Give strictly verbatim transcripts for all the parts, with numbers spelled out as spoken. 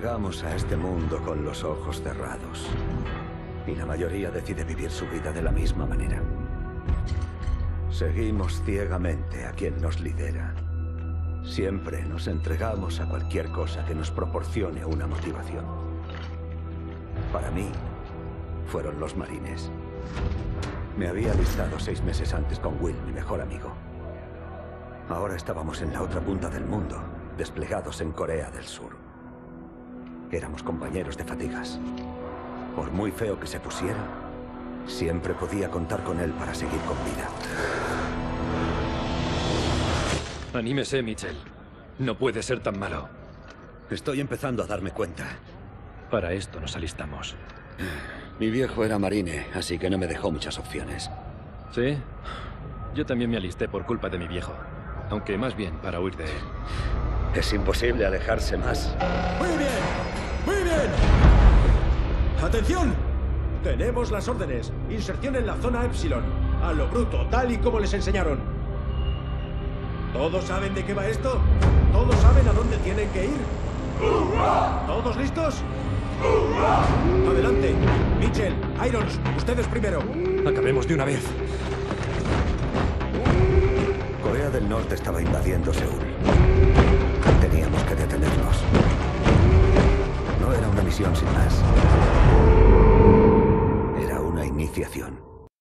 Llegamos a este mundo con los ojos cerrados. Y la mayoría decide vivir su vida de la misma manera. Seguimos ciegamente a quien nos lidera. Siempre nos entregamos a cualquier cosa que nos proporcione una motivación. Para mí, fueron los marines. Me había alistado seis meses antes con Will, mi mejor amigo. Ahora estábamos en la otra punta del mundo, desplegados en Corea del Sur. Éramos compañeros de fatigas. Por muy feo que se pusiera, siempre podía contar con él para seguir con vida. Anímese, Mitchell. No puede ser tan malo. Estoy empezando a darme cuenta. Para esto nos alistamos. Mi viejo era marine, así que no me dejó muchas opciones. ¿Sí? Yo también me alisté por culpa de mi viejo. Aunque más bien para huir de él. Es imposible alejarse más. ¡Muy bien! ¡Muy bien! ¡Atención! Tenemos las órdenes. Inserción en la zona Epsilon. A lo bruto, tal y como les enseñaron. ¿Todos saben de qué va esto? ¿Todos saben a dónde tienen que ir? ¿Todos listos? Adelante. Mitchell, Irons, ustedes primero. Acabemos de una vez. Corea del Norte estaba invadiendo Seúl. Teníamos que detenerlos. No era una misión sin más. Era una iniciación.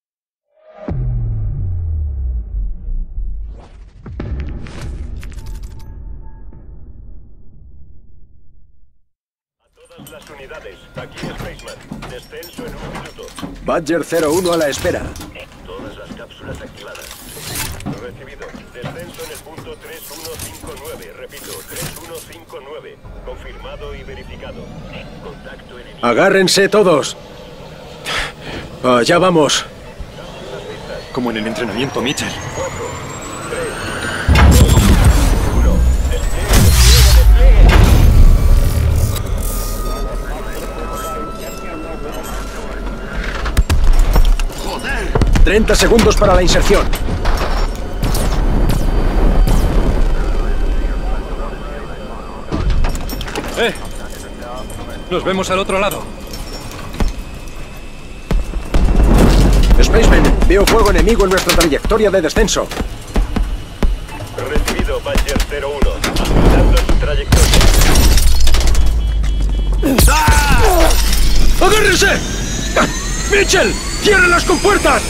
Las unidades, aquí Spaceman. Descenso en un minuto. Badger cero uno a la espera. Todas las cápsulas activadas. Recibido. Descenso en el punto tres uno cinco nueve. Repito, tres uno cinco nueve. Confirmado y verificado. Contacto enemigo. Agárrense todos. Allá vamos. Como en el entrenamiento, Mitchell. cuatro, tres, dos, uno. Despliegue, despliegue. treinta segundos para la inserción. ¡Eh! Nos vemos al otro lado. Spaceman, veo fuego enemigo en nuestra trayectoria de descenso. Recibido, Badger cero uno. Ajustando su trayectoria. ¡Ah! ¡Agárrense! ¡Mitchell! ¡Cierre las compuertas!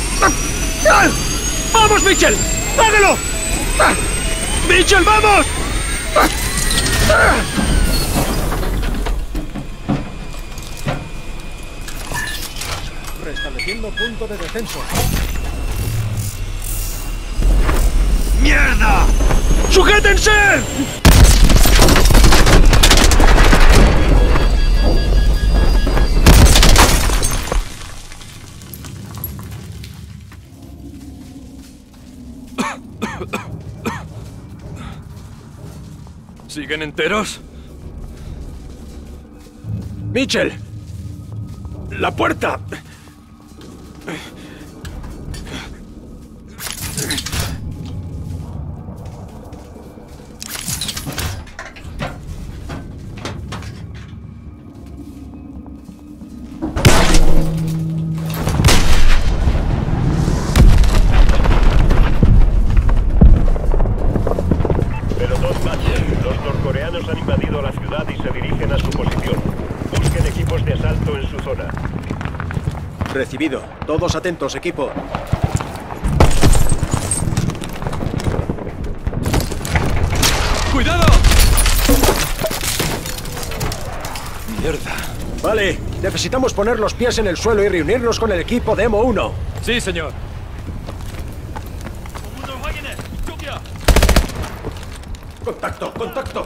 ¡Vamos, Mitchell! ¡Hágalo! ¡Mitchell, vamos! Restableciendo punto de descenso. ¡Mierda! ¡Sujétense! ¿Siguen enteros? Mitchell. La puerta. Han invadido la ciudad y se dirigen a su posición. Busquen equipos de asalto en su zona. Recibido. Todos atentos, equipo. ¡Cuidado! ¡Mierda! Vale, necesitamos poner los pies en el suelo y reunirnos con el equipo Demo uno. Sí, señor. ¡Contacto! ¡Contacto!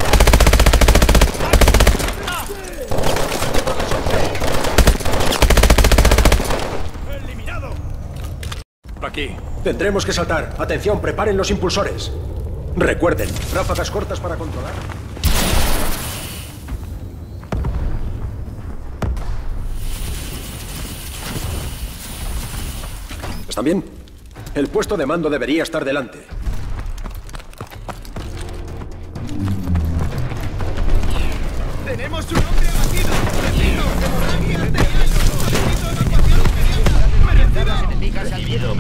¡Eliminado! Aquí. Tendremos que saltar. Atención, preparen los impulsores. Recuerden, ráfagas cortas para controlar. ¿Están bien? El puesto de mando debería estar delante. ¡Tenemos un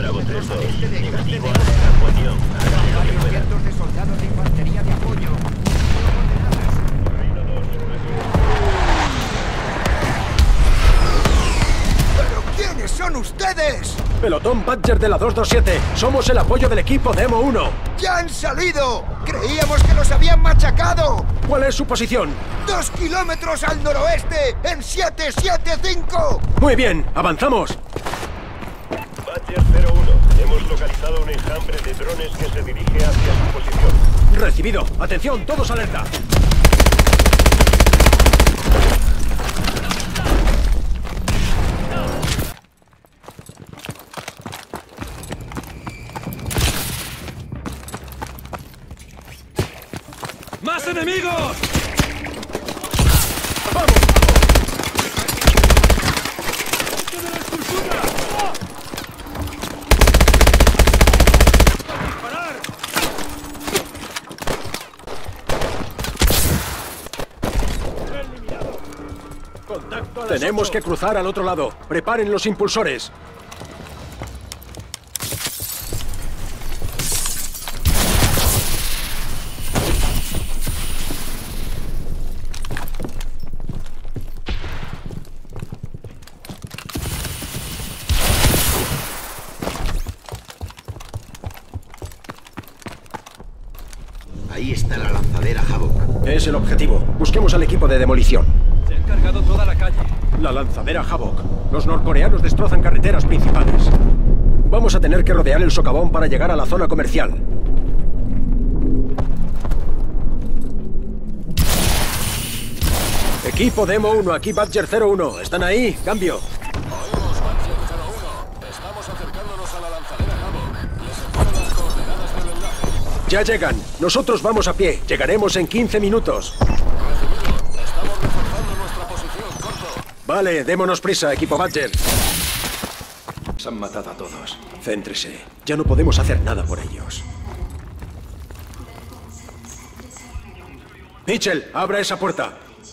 Bravo tres dos. Negativo a la evacuación. Hagan lo que puedan. Cientos de soldados de infantería de apoyo. Reino dos, ¿Pero quiénes son ustedes? Pelotón Badger de la dos dos siete. Somos el apoyo del equipo Demo uno. ¡Ya han salido! ¡Creíamos que los habían machacado! ¿Cuál es su posición? ¡Dos kilómetros al noroeste! ¡En siete siete cinco! Muy bien, avanzamos. Badger cero uno. Hemos localizado un enjambre de drones que se dirige hacia su posición. Recibido. Atención, todos alerta. ¡Más enemigos! Tenemos que cruzar al otro lado. Preparen los impulsores. Ahí está la lanzadera Havoc. Es el objetivo. Busquemos al equipo de demolición. Se han cargado toda la calle. La lanzadera Havoc. Los norcoreanos destrozan carreteras principales. Vamos a tener que rodear el socavón para llegar a la zona comercial. Equipo Demo uno, aquí Badger cero uno. ¿Están ahí? Cambio. Oímos, Badger cero uno. Estamos acercándonos a la lanzadera Havoc. Les envío las coordenadas del enlace. Ya llegan. Nosotros vamos a pie. Llegaremos en quince minutos. Recibido. Estamos reforzando nuestra posición. Corto. Vale, démonos prisa, equipo Badger. Se han matado a todos. Céntrese. Ya no podemos hacer nada por ellos. Mitchell, abra esa puerta.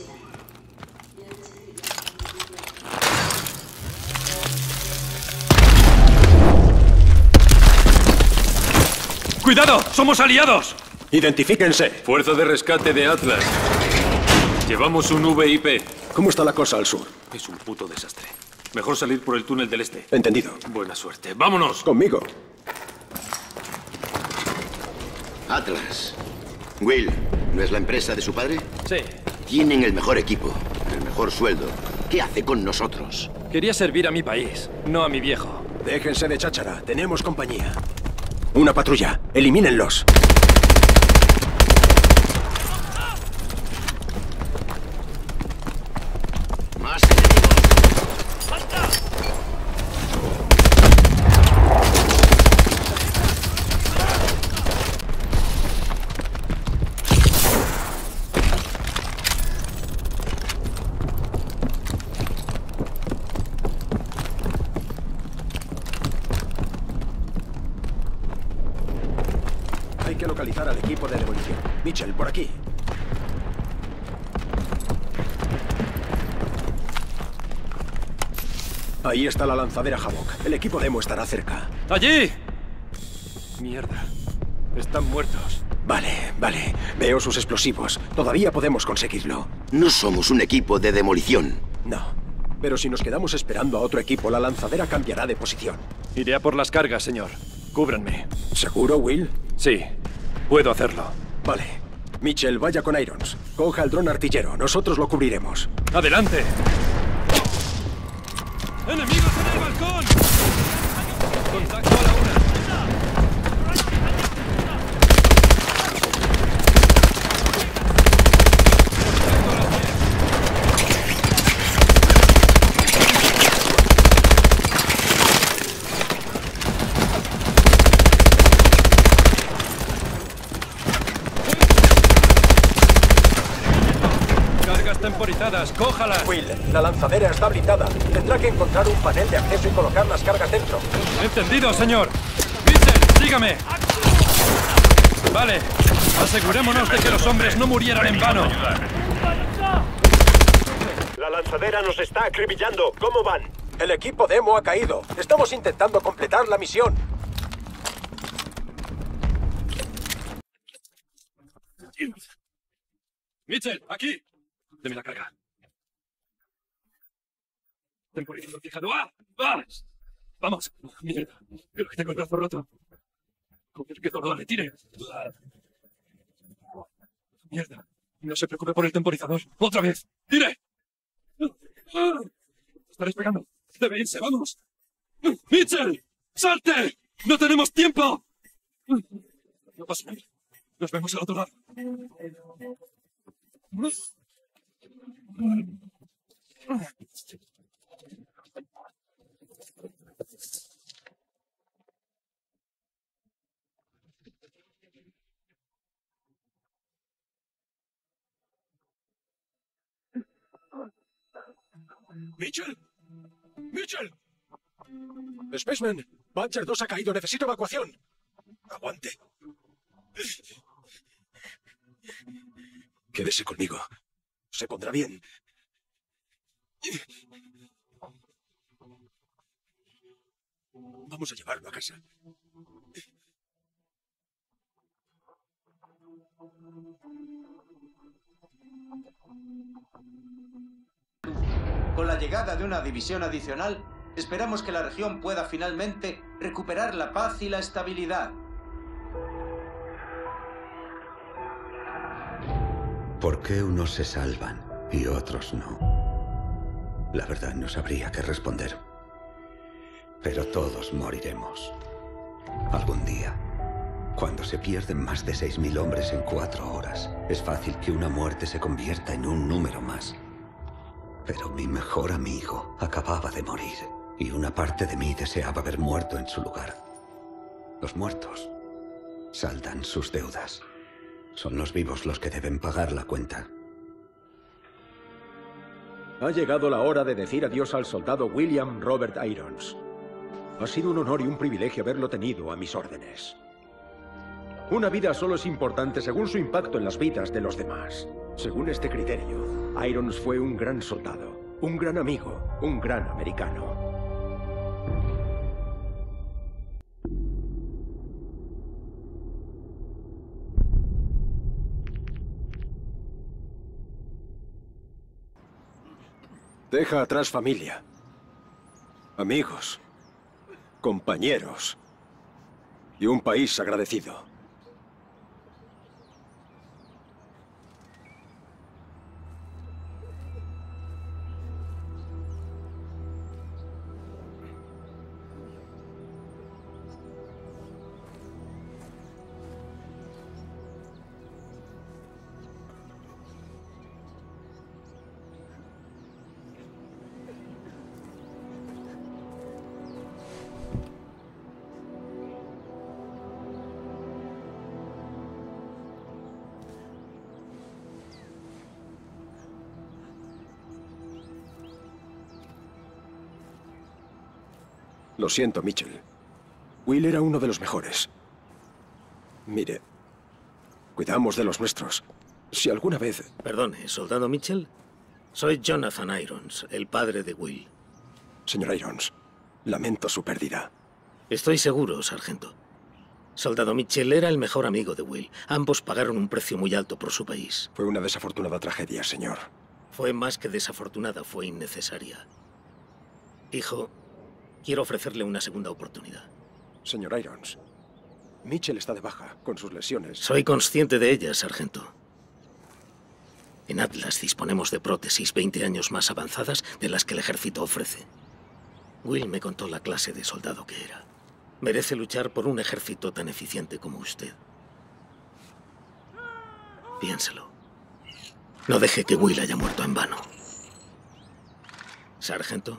¡Cuidado! ¡Somos aliados! Identifíquense. Fuerza de rescate de Atlas. Llevamos un V I P. ¿Cómo está la cosa al sur? Es un puto desastre. Mejor salir por el túnel del este. Entendido. Buena suerte. ¡Vámonos! Conmigo. Atlas. Will, ¿no es la empresa de su padre? Sí. Tienen el mejor equipo, el mejor sueldo. ¿Qué hace con nosotros? Quería servir a mi país, no a mi viejo. Déjense de cháchara. Tenemos compañía. Una patrulla. Elimínenlos. ¡Más enemigos! Hay que localizar al equipo de demolición. Mitchell, por aquí. Ahí está la lanzadera Havoc. El equipo Demo estará cerca. ¡Allí! Mierda. Están muertos. Vale, vale. Veo sus explosivos. Todavía podemos conseguirlo. No somos un equipo de demolición. No. Pero si nos quedamos esperando a otro equipo, la lanzadera cambiará de posición. Iré a por las cargas, señor. Cúbranme. ¿Seguro, Will? Sí, puedo hacerlo. Vale. Mitchell, vaya con Irons. Coja el dron artillero. Nosotros lo cubriremos. ¡Adelante! ¡Enemigos en el balcón! ¡Contacto a la una! Cargas temporizadas, cójalas. Will, la lanzadera está blindada. Tendrá que encontrar un panel de acceso y colocar las cargas dentro. Entendido, señor. Mitchell, sígame. Vale, asegurémonos de que los hombres no murieran en vano. La lanzadera nos está acribillando. ¿Cómo van? El equipo Demo ha caído. Estamos intentando completar la misión. Mitchell, aquí. Deme la carga. Temporizador fijado. ¡Ah! ¡Ah! Vamos. Mierda. Creo que tengo el brazo roto. Joder, que zorro, le tire. ¡Ah! Mierda. No se preocupe por el temporizador. ¡Otra vez! ¡Tire! ¡Ah! Está despegando. Debe irse, vamos. ¡Mitchell! ¡Salte! ¡No tenemos tiempo! No pasa nada. Nos vemos al otro lado. ¡Mitchell! ¡Mitchell! Spaceman, Badger dos ha caído. Necesito evacuación. Aguante. Quédese conmigo. Se pondrá bien. Vamos a llevarlo a casa. Con la llegada de una división adicional, esperamos que la región pueda finalmente recuperar la paz y la estabilidad. ¿Por qué unos se salvan y otros no? La verdad no sabría qué responder. Pero todos moriremos. Algún día. Cuando se pierden más de seis mil hombres en cuatro horas, es fácil que una muerte se convierta en un número más. Pero mi mejor amigo acababa de morir, y una parte de mí deseaba haber muerto en su lugar. Los muertos saldan sus deudas. Son los vivos los que deben pagar la cuenta. Ha llegado la hora de decir adiós al soldado William Robert Irons. Ha sido un honor y un privilegio haberlo tenido a mis órdenes. Una vida solo es importante según su impacto en las vidas de los demás. Según este criterio, Irons fue un gran soldado, un gran amigo, un gran americano. Deja atrás familia, amigos, compañeros y un país agradecido. Lo siento, Mitchell. Will era uno de los mejores. Mire, cuidamos de los nuestros. Si alguna vez... Perdone, ¿soldado Mitchell? Soy Jonathan Irons, el padre de Will. Señor Irons, lamento su pérdida. Estoy seguro, sargento. Soldado Mitchell era el mejor amigo de Will. Ambos pagaron un precio muy alto por su país. Fue una desafortunada tragedia, señor. Fue más que desafortunada, fue innecesaria. Hijo, quiero ofrecerle una segunda oportunidad. Señor Irons, Mitchell está de baja, con sus lesiones. Soy consciente de ellas, sargento. En Atlas disponemos de prótesis veinte años más avanzadas de las que el ejército ofrece. Will me contó la clase de soldado que era. Merece luchar por un ejército tan eficiente como usted. Piénselo. No deje que Will haya muerto en vano. Sargento.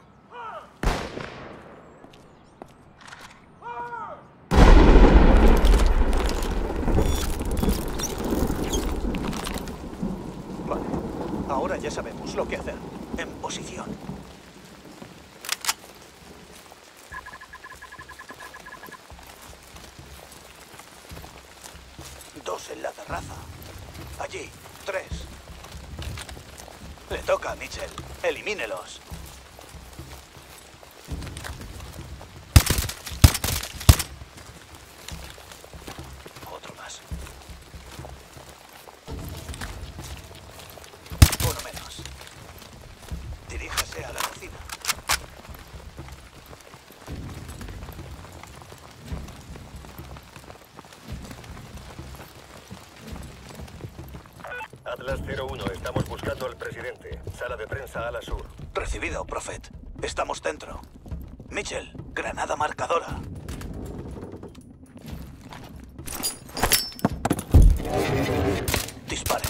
Vale. Ahora ya sabemos lo que hacer. En posición. Dos en la terraza. Allí. Tres. Le toca a Mitchell. Elimínelos. Otro más. Atlas cero uno, estamos buscando al presidente. Sala de prensa ala sur. Recibido, Prophet. Estamos dentro. Mitchell, granada marcadora. Dispare.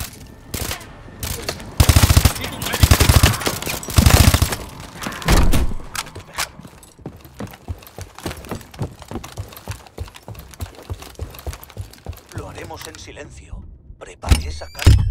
Lo haremos en silencio. Prepare esa carga.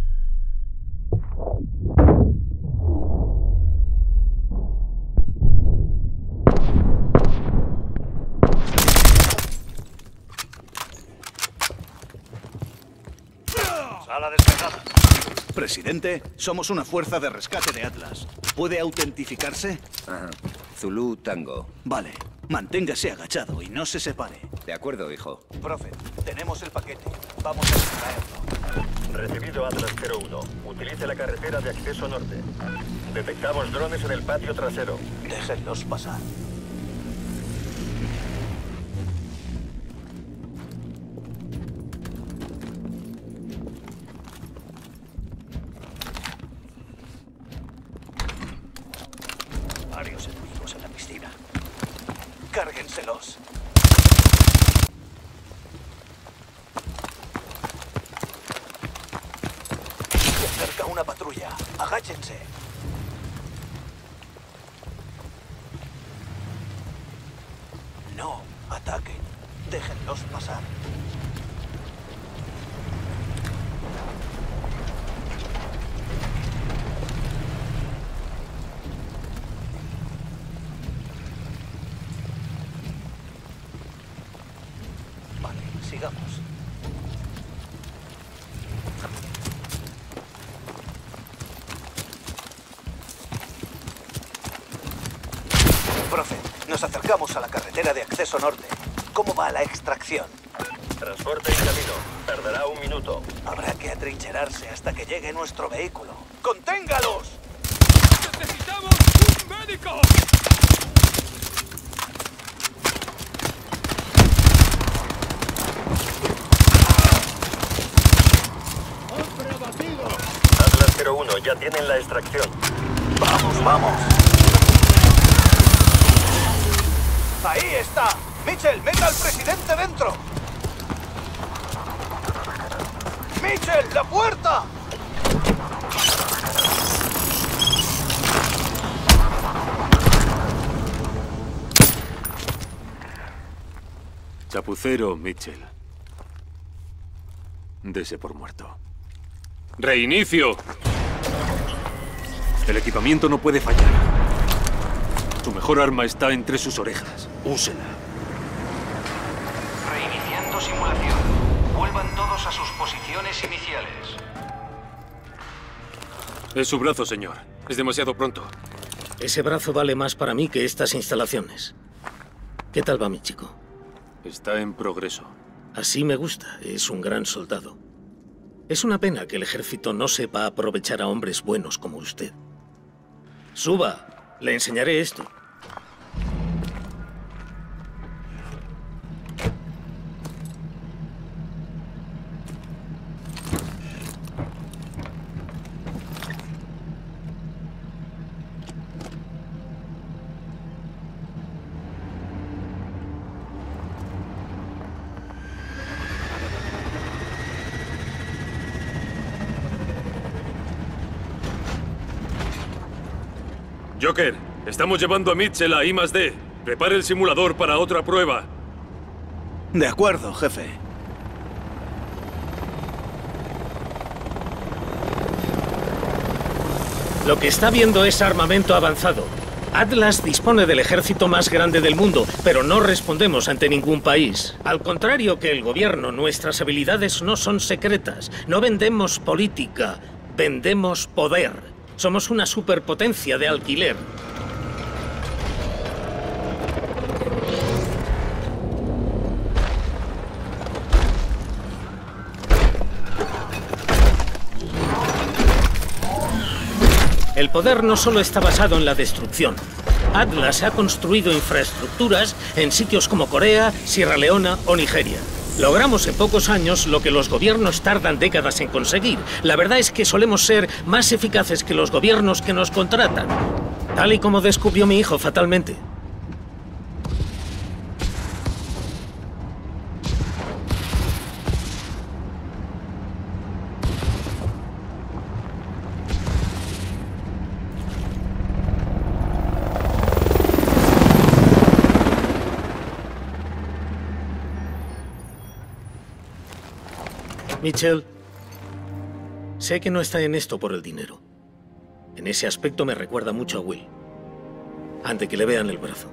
Sala despejada. Presidente, somos una fuerza de rescate de Atlas. ¿Puede autentificarse? Ajá. Zulu Tango. Vale. Manténgase agachado y no se separe. De acuerdo, hijo. Prophet, tenemos el paquete. Vamos a extraerlo. Recibido Atlas cero uno. Utilice la carretera de acceso norte. Detectamos drones en el patio trasero. Déjenlos pasar. Varios enemigos en la piscina. Cárguenselos. Se acerca una patrulla. Agáchense. No ataquen. Déjenlos pasar. Vale, sigamos. Profe, nos acercamos a la carretera de acceso norte. ¿Cómo va la extracción? Transporte en camino. Tardará un minuto. Habrá que atrincherarse hasta que llegue nuestro vehículo. ¡Conténgalos! ¡Necesitamos un médico! Atlas cero uno, ya tienen la extracción. ¡Vamos, vamos! ¡Ahí está! ¡Mitchell, meta al presidente dentro! ¡Mitchell, la puerta! Chapucero, Mitchell. Dese por muerto. ¡Reinicio! El equipamiento no puede fallar. Su mejor arma está entre sus orejas. Úsela. Reiniciando simulación. Vuelvan todos a sus posiciones iniciales. Es su brazo, señor. Es demasiado pronto. Ese brazo vale más para mí que estas instalaciones. ¿Qué tal va, mi chico? Está en progreso. Así me gusta. Es un gran soldado. Es una pena que el ejército no sepa aprovechar a hombres buenos como usted. Suba. Le enseñaré esto. Joker, estamos llevando a Mitchell a I más D. Prepare el simulador para otra prueba. De acuerdo, jefe. Lo que está viendo es armamento avanzado. Atlas dispone del ejército más grande del mundo, pero no respondemos ante ningún país. Al contrario que el gobierno, nuestras habilidades no son secretas. No vendemos política, vendemos poder. Somos una superpotencia de alquiler. El poder no solo está basado en la destrucción. Atlas ha construido infraestructuras en sitios como Corea, Sierra Leona o Nigeria. Logramos en pocos años lo que los gobiernos tardan décadas en conseguir. La verdad es que solemos ser más eficaces que los gobiernos que nos contratan. Tal y como descubrió mi hijo fatalmente. Mitchell, sé que no está en esto por el dinero. En ese aspecto me recuerda mucho a Will. Antes que le vean el brazo.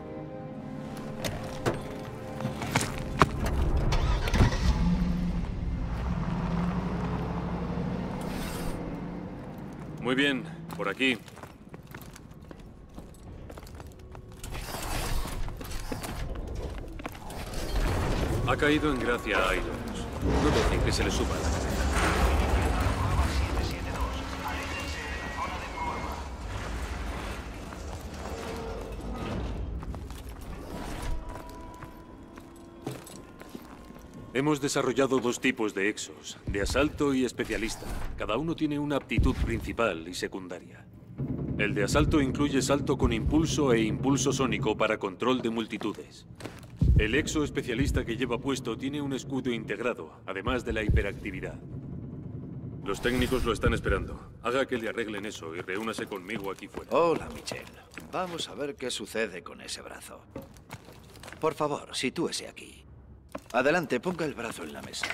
Muy bien, por aquí. Ha caído en gracia a Irons. No dejen que se le suba a la cabeza. Hemos desarrollado dos tipos de exos, de asalto y especialista. Cada uno tiene una aptitud principal y secundaria. El de asalto incluye salto con impulso e impulso sónico para control de multitudes. El exo especialista que lleva puesto tiene un escudo integrado, además de la hiperactividad. Los técnicos lo están esperando. Haga que le arreglen eso y reúnase conmigo aquí fuera. Hola, Mitchell. Vamos a ver qué sucede con ese brazo. Por favor, sitúese aquí. Adelante, ponga el brazo en la mesa.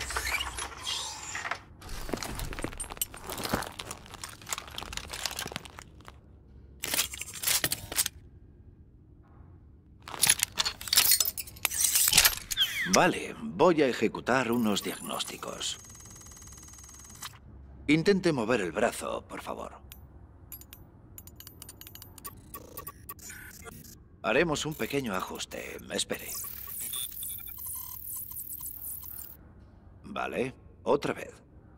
Vale, voy a ejecutar unos diagnósticos. Intente mover el brazo, por favor. Haremos un pequeño ajuste. Espere. Vale, otra vez.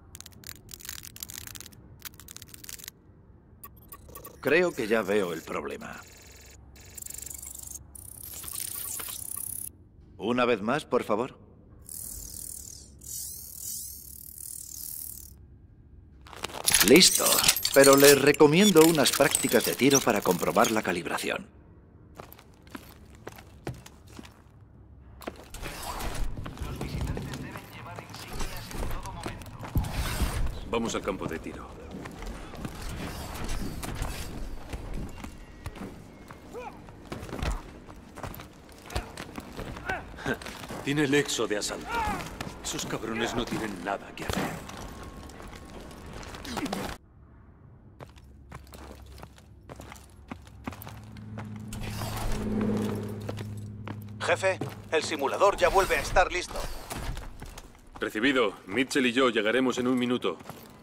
Creo que ya veo el problema. Una vez más, por favor. Listo, pero les recomiendo unas prácticas de tiro para comprobar la calibración. Vamos al campo de tiro. Tiene el exo de asalto. Esos cabrones no tienen nada que hacer. Jefe, el simulador ya vuelve a estar listo. Recibido. Mitchell y yo llegaremos en un minuto.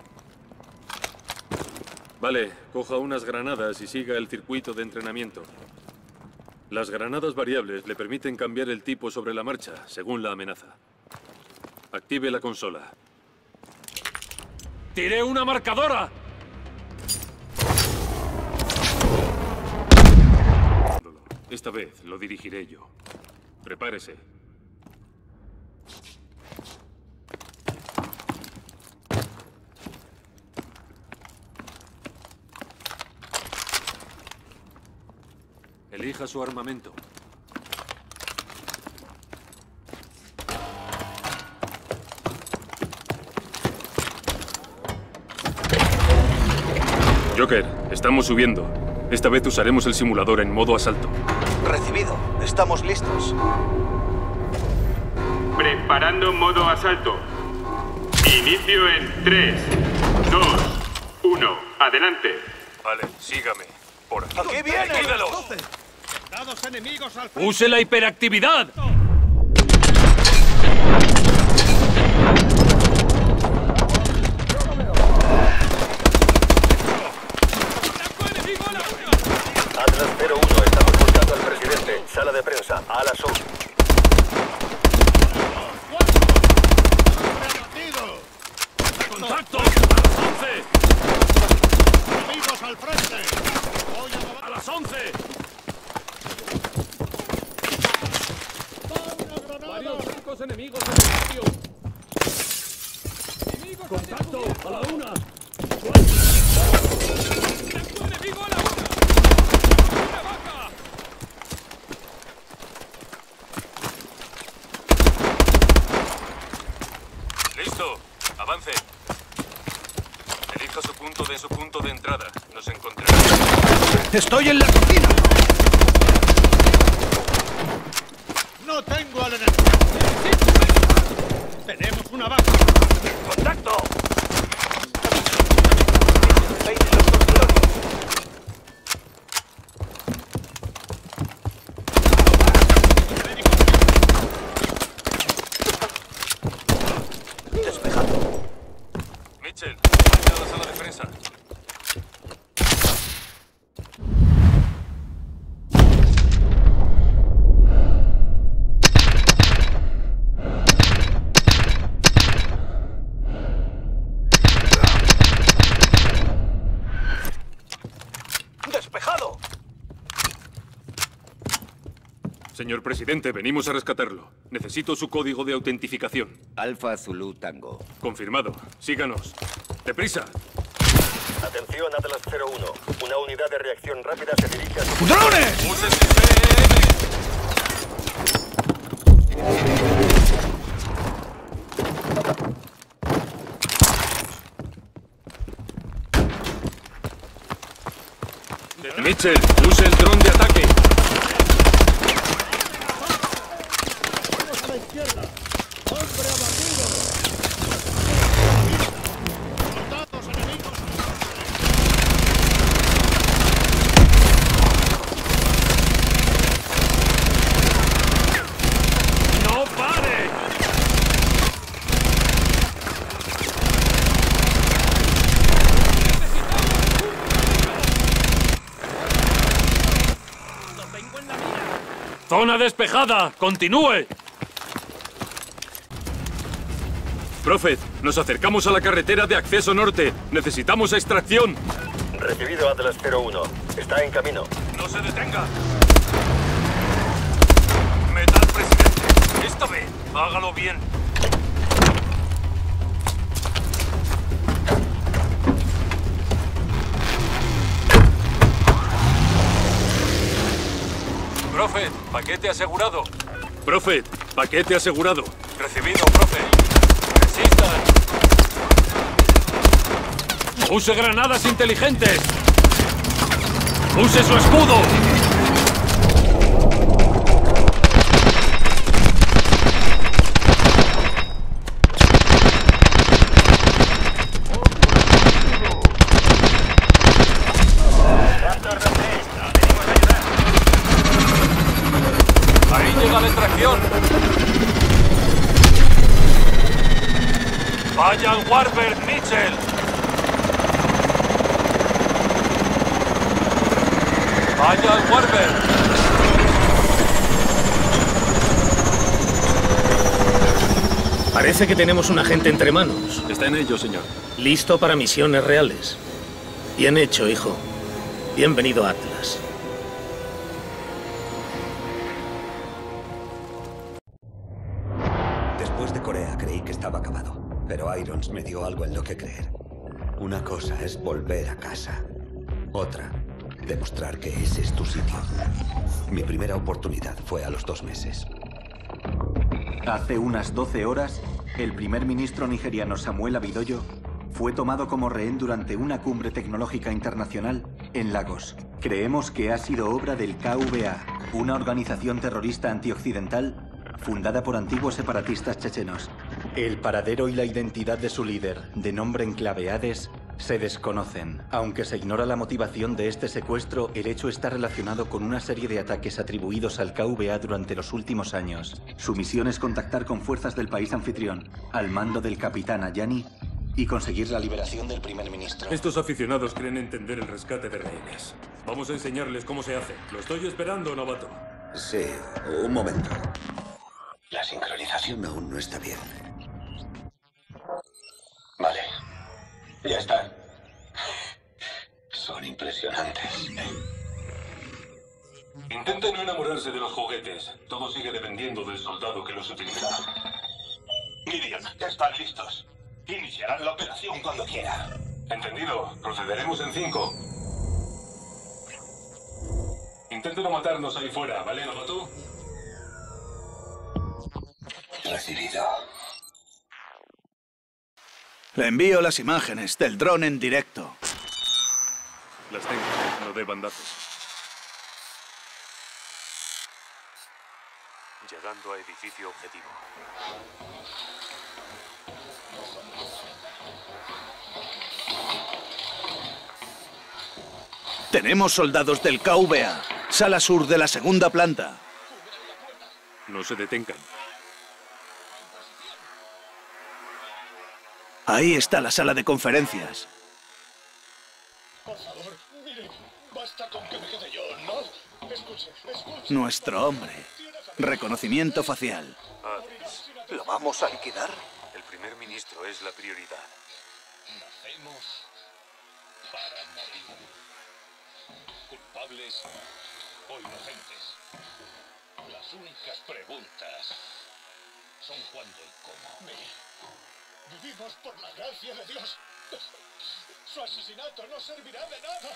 Vale, coja unas granadas y siga el circuito de entrenamiento. Las granadas variables le permiten cambiar el tipo sobre la marcha, según la amenaza. Active la consola. ¡Tiré una marcadora! Esta vez lo dirigiré yo. Prepárese. Elija su armamento. Joker, estamos subiendo. Esta vez usaremos el simulador en modo asalto. Recibido. Estamos listos. Preparando modo asalto. Inicio en tres, dos, uno. Adelante. Vale, sígame. Por aquí. ¡Aquí viene! Enemigos al ¡Use la hiperactividad! Atlas cero uno, estamos buscando al presidente. Sala de prensa, ala sur. ¡Contacto! ¡A las once! enemigos al frente. ¡A las once! Barcos enemigos en el patio. Enemigos ¡contacto! ¡A la una! ¡Barco enemigo a la una! ¡Una baja! ¡Listo! ¡Avance! Elija su punto de su punto de entrada. Nos encontraremos. ¡Estoy en la cocina! ¡No tengo al enemigo! ¡Tenemos una baja! ¡Contacto! Despejado. Mitchell, vaya a la sala de prensa. ¡Despejado! Señor presidente, venimos a rescatarlo. Necesito su código de autentificación. Alfa Zulu Tango. Confirmado. Síganos. ¡Deprisa! Atención, Atlas cero uno. Una unidad de reacción rápida se dirige a su... ¡Drones! ¡Use el P M! Mitchell, use el dron de ataque. ¡Vamos a la izquierda! ¡Hombre abatido! ¡Soldados enemigos! ¡No pare! ¡Zona despejada! ¡Continúe! Prophet, nos acercamos a la carretera de acceso norte. Necesitamos extracción. Recibido, Atlas cero uno. Está en camino. ¡No se detenga! ¡Metal, presidente! ¡Esta vez! ¡Hágalo bien! Prophet, paquete asegurado. Prophet, paquete asegurado. Recibido, Prophet. Resistan. Use granadas inteligentes. Use su escudo. Ahí llega la extracción. Vaya al Warbird, Mitchell. Vaya al Warbird. Parece que tenemos un agente entre manos. Está en ello, señor. Listo para misiones reales. Bien hecho, hijo. Bienvenido a Atlas. Después de Corea creí que estaba acabado, pero Irons me dio algo en lo que creer. Una cosa es volver a casa. Otra, demostrar que ese es tu sitio. Mi primera oportunidad fue a los dos meses. Hace unas doce horas, el primer ministro nigeriano Samuel Abidoyo fue tomado como rehén durante una cumbre tecnológica internacional en Lagos. Creemos que ha sido obra del K V A, una organización terrorista antioccidental fundada por antiguos separatistas chechenos. El paradero y la identidad de su líder, de nombre en clave Hades, se desconocen. Aunque se ignora la motivación de este secuestro, el hecho está relacionado con una serie de ataques atribuidos al K V A durante los últimos años. Su misión es contactar con fuerzas del país anfitrión, al mando del capitán Ayani, y conseguir la liberación del primer ministro. Estos aficionados creen entender el rescate de rehenes. Vamos a enseñarles cómo se hace. Lo estoy esperando, novato. Sí, un momento. La sincronización aún no está bien. Vale. Ya están. Son impresionantes. Intenten no enamorarse de los juguetes. Todo sigue dependiendo del soldado que los utiliza. Gideon, están listos. Iniciarán la operación cuando quiera. Entendido. Procederemos en cinco. Intenten no matarnos ahí fuera, ¿vale, novato? Recibido. Le envío las imágenes del dron en directo. Las tengo, no de bandazos. Llegando a edificio objetivo. Tenemos soldados del K V A. Sala sur de la segunda planta. No se detengan. Ahí está la sala de conferencias. Por favor, mire, basta con que me quede yo, ¿no? Escuche, escuche. Nuestro hombre. Reconocimiento facial. Hades. ¿Lo vamos a liquidar? El primer ministro es la prioridad. Nacemos para morir. Culpables o inocentes. Las únicas preguntas son cuándo y cómo. Mire, vivimos por la gracia de Dios. Su asesinato no servirá de nada.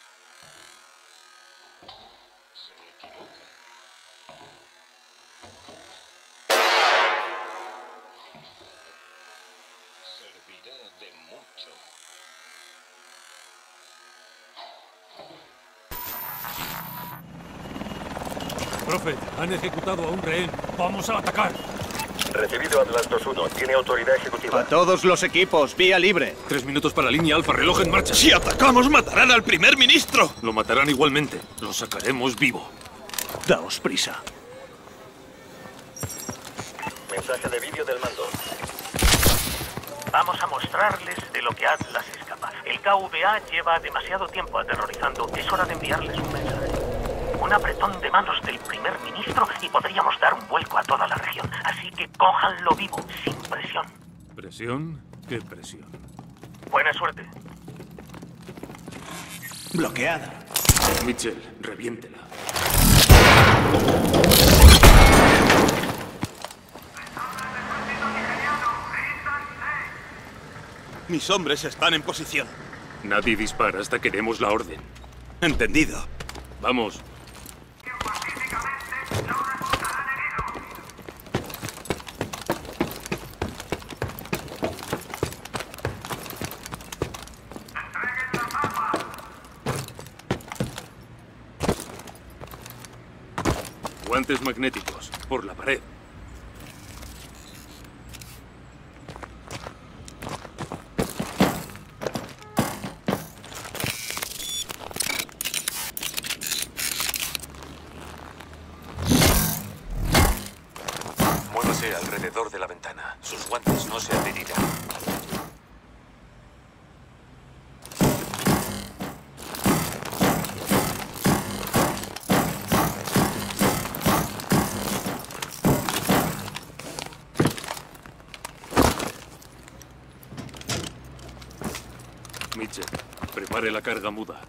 Se equivoca. Servirá de mucho. Profe, han ejecutado a un rehén. ¡Vamos a atacar! Recibido Atlas dos uno. Tiene autoridad ejecutiva. A todos los equipos, vía libre. Tres minutos para línea alfa, reloj en marcha. Si atacamos, matarán al primer ministro. Lo matarán igualmente. Lo sacaremos vivo. Daos prisa. Mensaje de vídeo del mando. Vamos a mostrarles de lo que Atlas es capaz. El K V A lleva demasiado tiempo aterrorizando. Es hora de enviarles un mensaje. Un apretón de manos del primer ministro y podríamos dar un vuelco a toda la región. Así que cójanlo vivo, sin presión. ¿Presión? ¿Qué presión? Buena suerte. Bloqueada. Mitchell, reviéntela. Mis hombres están en posición. Nadie dispara hasta que demos la orden. Entendido. Vamos. Guantes magnéticos, por la pared. Muévase alrededor de la ventana. Sus guantes no se adherirán. Mitchell, prepare la carga muda.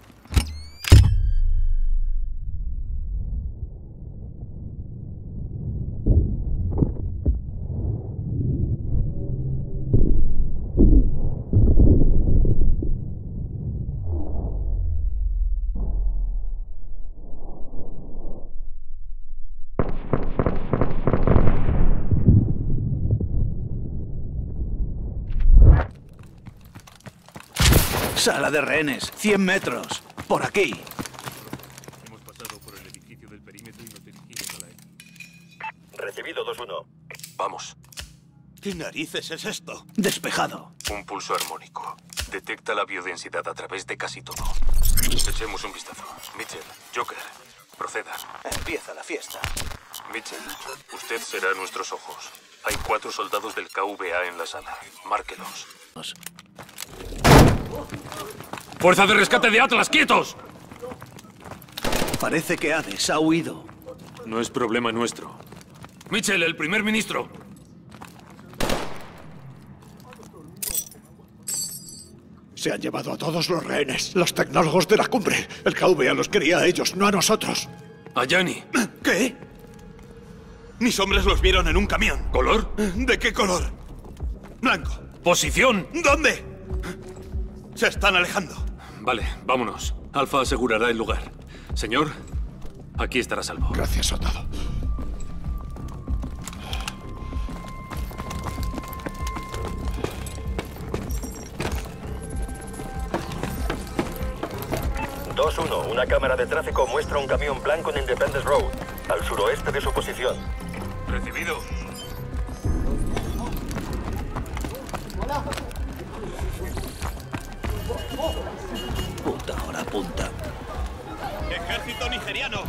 Sala de rehenes, cien metros. Por aquí. Hemos pasado por el edificio del perímetro y nos dirigimos a la E. Recibido dos uno. Vamos. ¿Qué narices es esto? Despejado. Un pulso armónico. Detecta la biodensidad a través de casi todo. Echemos un vistazo. Mitchell, Joker, proceda. Empieza la fiesta. Mitchell, usted será nuestros ojos. Hay cuatro soldados del K V A en la sala. Márquelos. ¡Fuerza de rescate de Atlas, quietos! Parece que Hades ha huido. No es problema nuestro. Mitchell, el primer ministro. Se han llevado a todos los rehenes, los tecnólogos de la cumbre. El K V A los quería a ellos, no a nosotros. A Yanni. ¿Qué? Mis hombres los vieron en un camión. ¿Color? ¿De qué color? Blanco. ¿Posición? ¿Dónde? Se están alejando. Vale, vámonos. Alfa asegurará el lugar. Señor, aquí estará a salvo. Gracias, soldado. dos uno, una cámara de tráfico muestra un camión blanco en Independence Road, al suroeste de su posición. Recibido. Punta ahora, punta. Ejército nigeriano.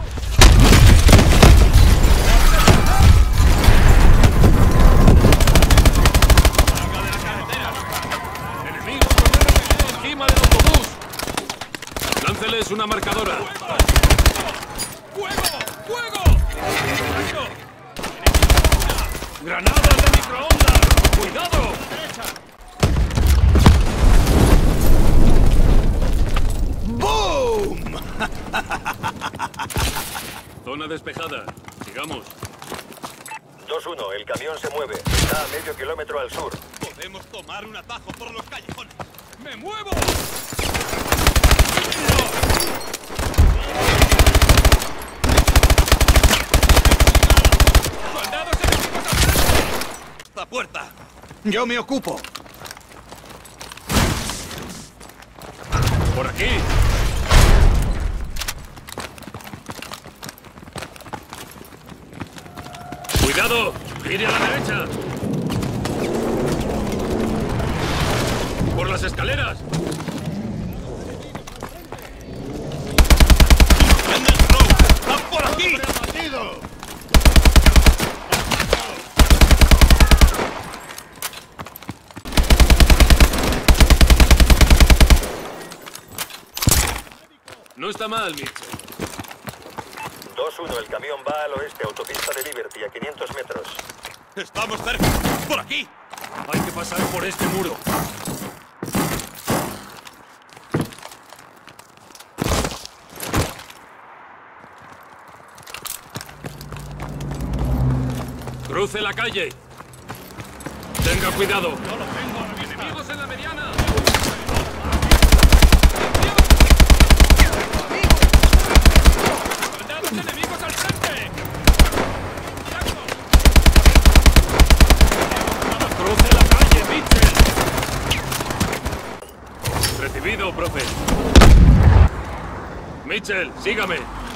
¡Salga de la carretera! ¡Enemigos encima del autobús! ¡Lánceles una marcadora! ¡Fuego! ¡Fuego! ¡Granadas de microondas! ¡Cuidado! ¡Boom! Zona despejada. Sigamos. dos uno, el camión se mueve. Está a medio kilómetro al sur. Podemos tomar un atajo por los callejones. ¡Me muevo! ¡Soldados enemigos al frente! ¡La puerta! Yo me ocupo. Por aquí. ¡Cuidado! ¡Gire a la derecha! ¡Por las escaleras! ¡Están por aquí! No está mal, Mitchell. dos uno, el camión va al oeste, autopista de Liberty, a quinientos metros. ¡Estamos cerca! ¡Por aquí! Hay que pasar por este muro. Cruce la calle. Tenga cuidado. ¡No lo tengo! ¡Enemigos en la mediana! ¡Soldados enemigos al frente! ¡Cruce la calle, Mitchell! Recibido, profe. Mitchell, sígame.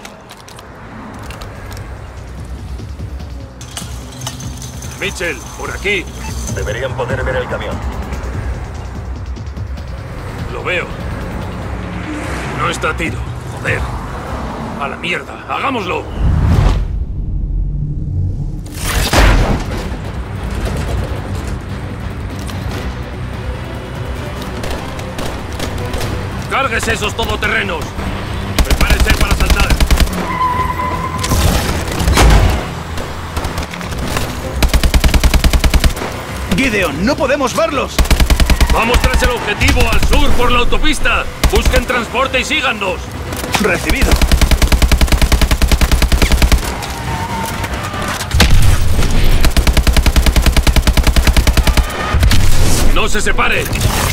Mitchell, por aquí. Deberían poder ver el camión. Lo veo. No está a tiro. Joder. A la mierda. ¡Hagámoslo! ¡Cárguese esos todoterrenos! ¡Prepárese para saltar! Gideon, no podemos verlos. ¡Vamos tras el objetivo, al sur, por la autopista! ¡Busquen transporte y síganos! Recibido. ¡No se separe!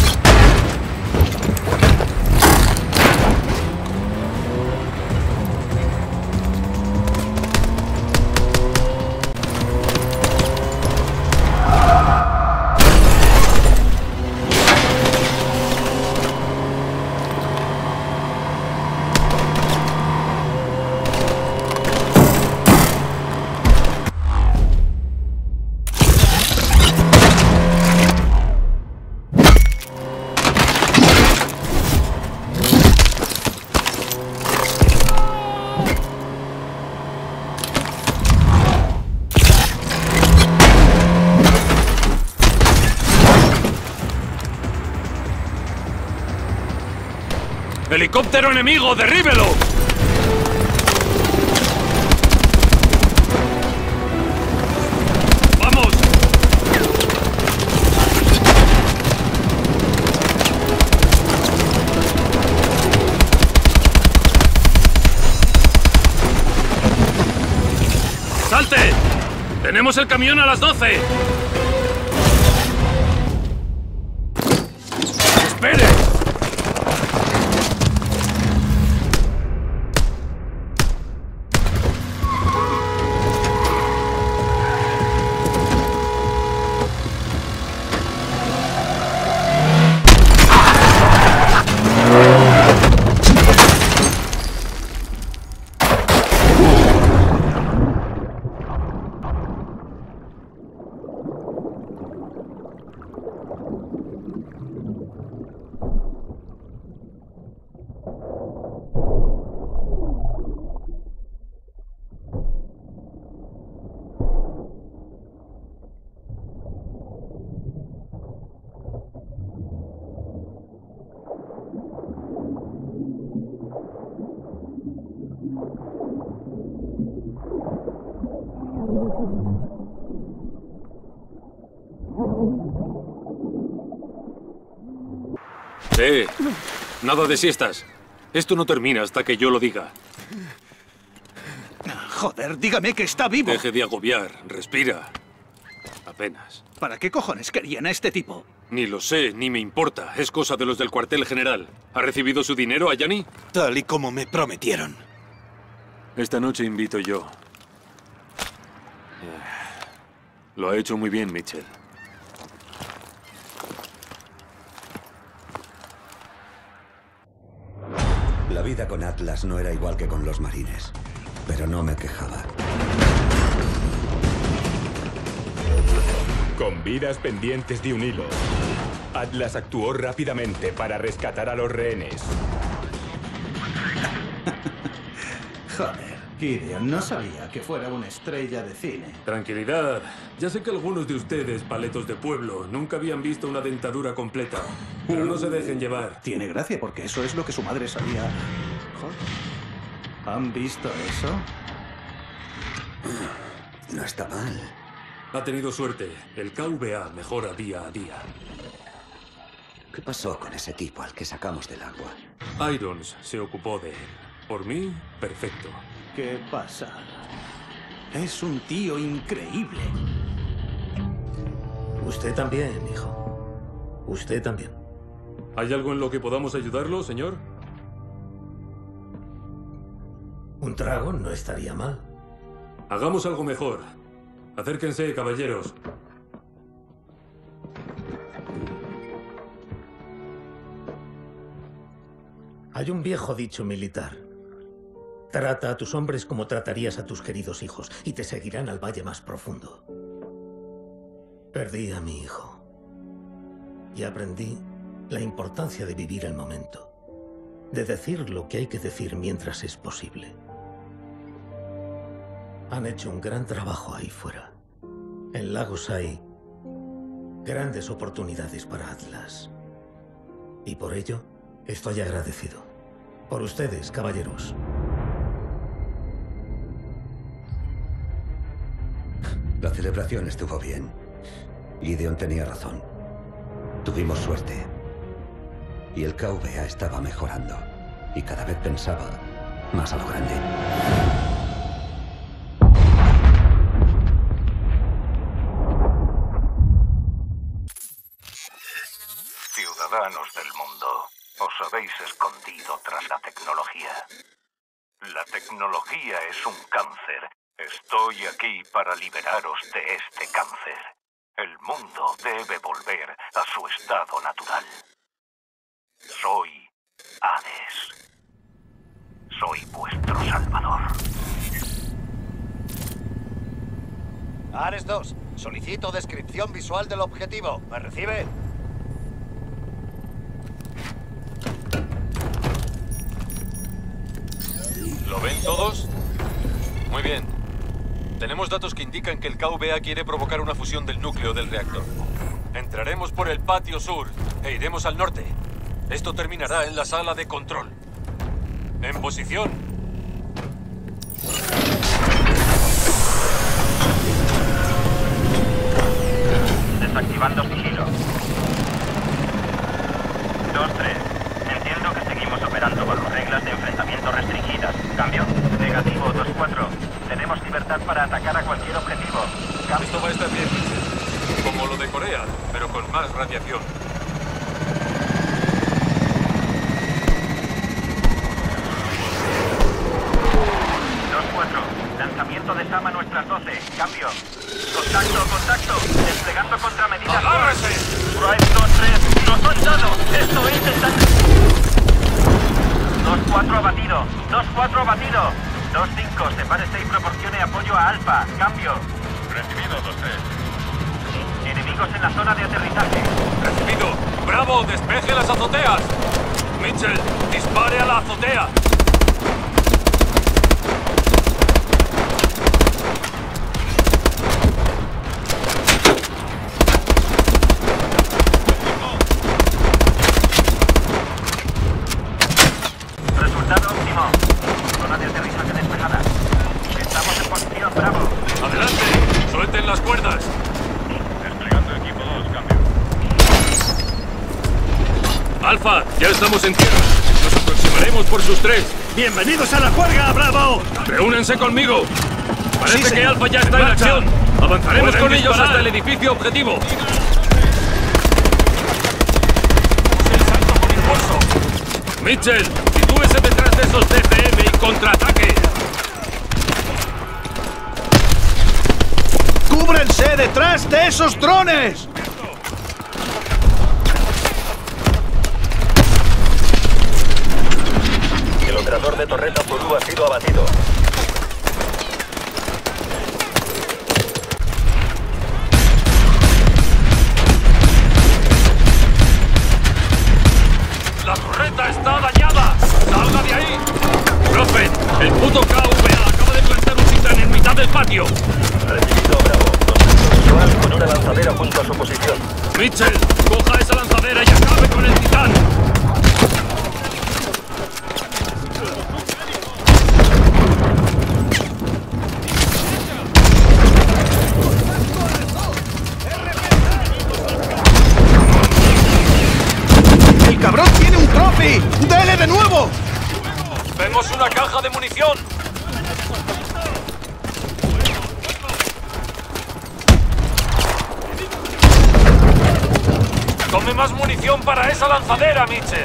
¡Helicóptero enemigo! ¡Derríbelo! ¡Vamos! ¡Tenemos el camión a las doce! ¡Espere! Eh, nada de siestas. Esto no termina hasta que yo lo diga. Joder, dígame que está vivo. Deje de agobiar, respira. Apenas. ¿Para qué cojones querían a este tipo? Ni lo sé, ni me importa. Es cosa de los del cuartel general. ¿Ha recibido su dinero, Ayani? Tal y como me prometieron. Esta noche invito yo. Lo ha hecho muy bien, Mitchell. La vida con Atlas no era igual que con los marines, pero no me quejaba. Con vidas pendientes de un hilo, Atlas actuó rápidamente para rescatar a los rehenes. Joder, Gideon, no sabía que fuera una estrella de cine. Tranquilidad. Ya sé que algunos de ustedes, paletos de pueblo, nunca habían visto una dentadura completa. Pero no se dejen llevar. Tiene gracia porque eso es lo que su madre sabía. Joder. ¿Han visto eso? No está mal. Ha tenido suerte. El K V A mejora día a día. ¿Qué pasó con ese tipo al que sacamos del agua? Irons se ocupó de él. Por mí, perfecto. ¿Qué pasa? Es un tío increíble. Usted también, hijo. Usted también. ¿Hay algo en lo que podamos ayudarlo, señor? Un trago no estaría mal. Hagamos algo mejor. Acérquense, caballeros. Hay un viejo dicho militar. Trata a tus hombres como tratarías a tus queridos hijos, y te seguirán al valle más profundo. Perdí a mi hijo. Y aprendí la importancia de vivir el momento. De decir lo que hay que decir mientras es posible. Han hecho un gran trabajo ahí fuera. En Lagos hay grandes oportunidades para Atlas. Y por ello estoy agradecido. Por ustedes, caballeros. La celebración estuvo bien. Gideon tenía razón. Tuvimos suerte. Y el K V A estaba mejorando. Y cada vez pensaba más a lo grande. Ciudadanos del mundo, os habéis escondido tras la tecnología. La tecnología es un cáncer. Estoy aquí para liberaros de este cáncer. El mundo debe volver a su estado natural. Soy Hades. Soy vuestro salvador. Ares dos, solicito descripción visual del objetivo. ¿Me recibe? ¿Lo ven todos? Muy bien. Tenemos datos que indican que el K V A quiere provocar una fusión del núcleo del reactor. Entraremos por el patio sur e iremos al norte. Esto terminará en la sala de control. En posición. Desactivando sigilo. dos tres. Entiendo que seguimos operando bajo reglas de enfrentamiento restringidas. ¿Cambio? Negativo dos cuatro. Tenemos libertad para atacar a cualquier objetivo. K azotea, pero con más radiación. dos cuatro. Lanzamiento de SAM a nuestras doce. Cambio. Contacto, contacto. Desplegando contramedidas. ¡Agárrese! Drive dos tres. ¡Nos han dado! ¡Esto es exacto! dos cuatro abatido. dos cuatro abatido. dos cinco. Sepárese y proporcione apoyo a Alfa. Cambio. Recibido, dos tres. Enemigos en la zona de aterrizaje. Recibido. Bravo, despeje las azoteas. Mitchell, dispare a la azotea. Resultado óptimo. Zona de aterrizaje despejada. Estamos en posición, Bravo. Adelante, suelten las cuerdas. Desplegando equipo dos, cambio. Alfa, ya estamos en tierra. Nos aproximaremos por sus tres. ¡Bienvenidos a la juerga, Bravo! Reúnense conmigo. Parece Sí, que señor. Alfa ya está en, En marcha. acción. Avanzaremos Pueden con ellos disparar. hasta el edificio objetivo. Mitchell, sitúese detrás de esos D P M y contraataque. ¡Cúbrense detrás de esos drones! El operador de torreta Zulu ha sido abatido. ¡La torreta está dañada! ¡Salga de ahí! ¡Profe! El puto K V A acaba de plantar un titán en mitad del patio. Recibido, Bravo. Contacto visual con una lanzadera junto a su posición. Mitchell, coja esa lanzadera y acabe con el titán. ¡El cabrón tiene un trophy! ¡Dele de nuevo! ¡Vemos una caja de munición! ¡Tome más munición para esa lanzadera, Mitchell!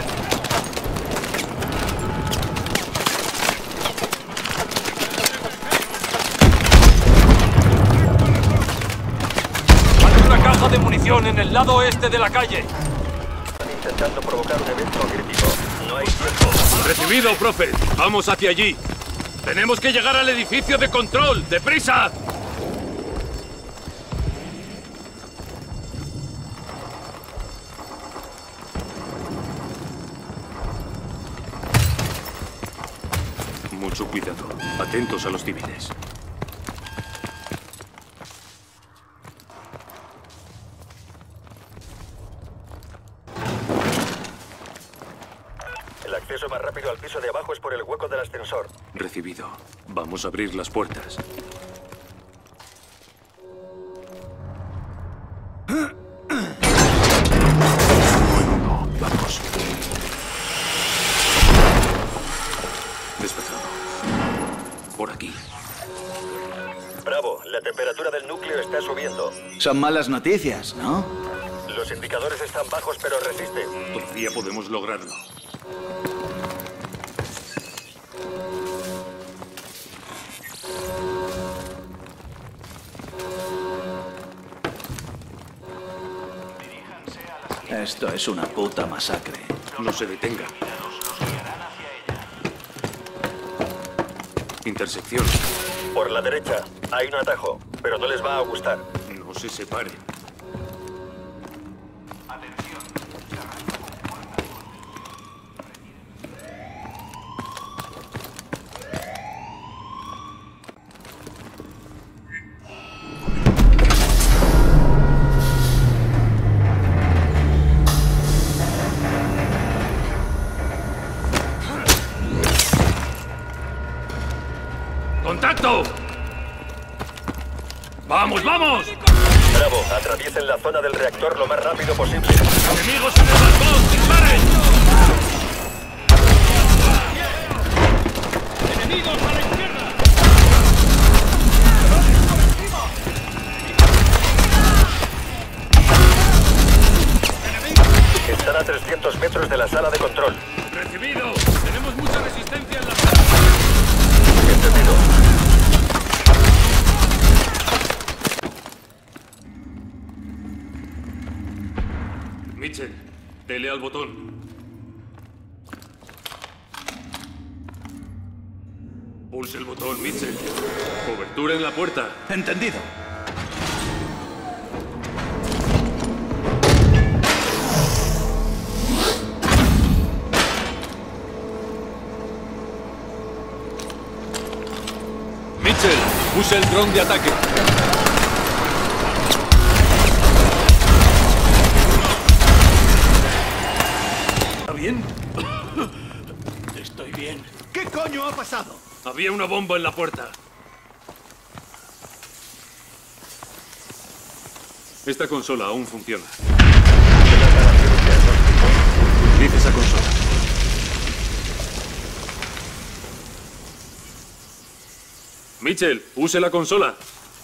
Hay una caja de munición en el lado oeste de la calle. Están intentando provocar un evento crítico. No hay tiempo. Recibido, profe. Vamos hacia allí. Tenemos que llegar al edificio de control. ¡Deprisa! Mucho cuidado. Atentos a los civiles. El acceso más rápido al piso de abajo es por el hueco del ascensor. Recibido. Vamos a abrir las puertas. Bueno, vamos. Despejado. Por aquí. Bravo, la temperatura del núcleo está subiendo. Son malas noticias, ¿no? Los indicadores están bajos, pero resisten. Todavía podemos lograrlo. Esto es una puta masacre. No se detenga. Intersección. Por la derecha, hay un atajo, pero no les va a gustar. No se separen. ¡Contacto! ¡Vamos, vamos! Bravo, atraviesen la zona del reactor lo más rápido posible. ¡Enemigos en el balcón! ¡Disparen! ¡Enemigos a la izquierda! Están a trescientos metros de la sala de control. ¡Recibido! Tenemos mucha resistencia en la sala. Entendido. Mitchell, dele al botón. Pulse el botón, Mitchell. Cobertura en la puerta. Entendido. Mitchell, use el dron de ataque. ¿Está bien? Estoy bien. ¿Qué coño ha pasado? Había una bomba en la puerta. Esta consola aún funciona. Dice esa consola. Mitchell, use la consola.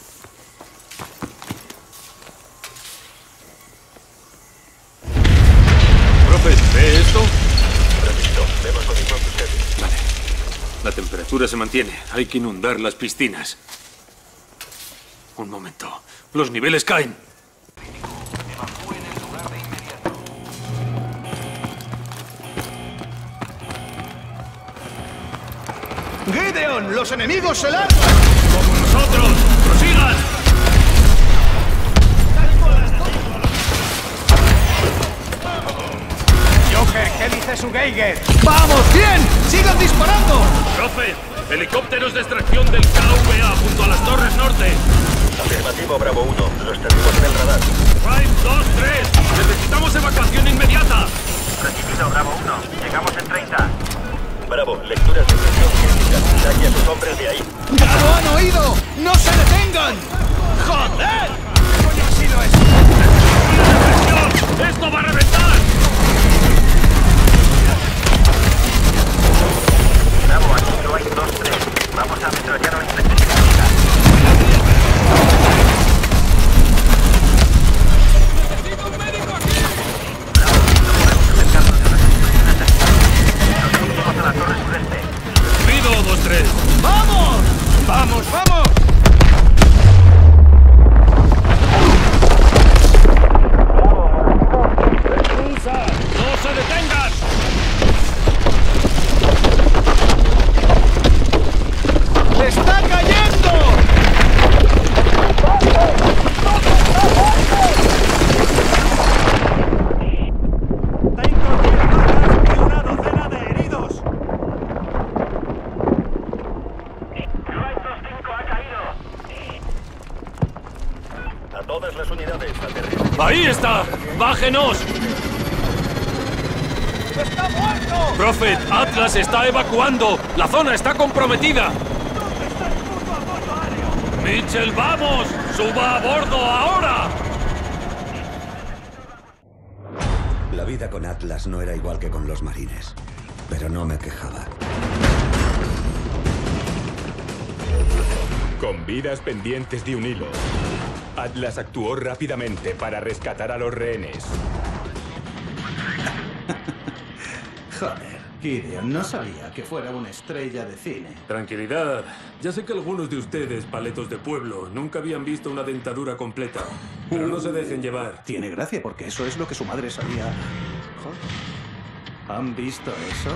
Profe, ¿ve esto? Repito, vemos lo mismo que usted. Vale. La temperatura se mantiene. Hay que inundar las piscinas. Un momento. Los niveles caen. ¡Gideon! ¡Los enemigos se largan! ¡Como nosotros! ¡Prosigan! Joker, ¿qué dice su Geiger? ¡Vamos! ¡Bien! ¡Sigan disparando! Profe, helicópteros de extracción del K V A junto a las torres norte. Afirmativo, Bravo uno. Los tenemos en el radar. Prime dos tres. Necesitamos evacuación inmediata. Recibido, Bravo uno. Llegamos en treinta. Bravo, lecturas de presión crítica. Saque a sus hombres de ahí. ¡Ya lo han oído! ¡No se detengan! ¡Joder! ¿Qué coño ha sido eso? ¡Esto va a reventar! Bravo, aquí no hay dos tres. Vamos a ametrallar a inspección. A la torre sureste. Recibido, dos tres. ¡Vamos! ¡Vamos, vamos! ¡No se detengan! ¡Está cayendo! ¡Una docena de heridos! A todas las unidades, aterricen. ¡Ahí está! ¡Bájenos! ¡Está muerto! Prophet, Atlas está evacuando. La zona está comprometida. Mitchell, vamos. Suba a bordo ahora. La vida con Atlas no era igual que con los marines, pero no me quejaba. Con vidas pendientes de un hilo, Atlas actuó rápidamente para rescatar a los rehenes. Joder, Gideon, no sabía que fuera una estrella de cine. Tranquilidad. Ya sé que algunos de ustedes, paletos de pueblo, nunca habían visto una dentadura completa. Pero no se dejen llevar. Tiene gracia, porque eso es lo que su madre sabía. Joder. ¿Han visto eso?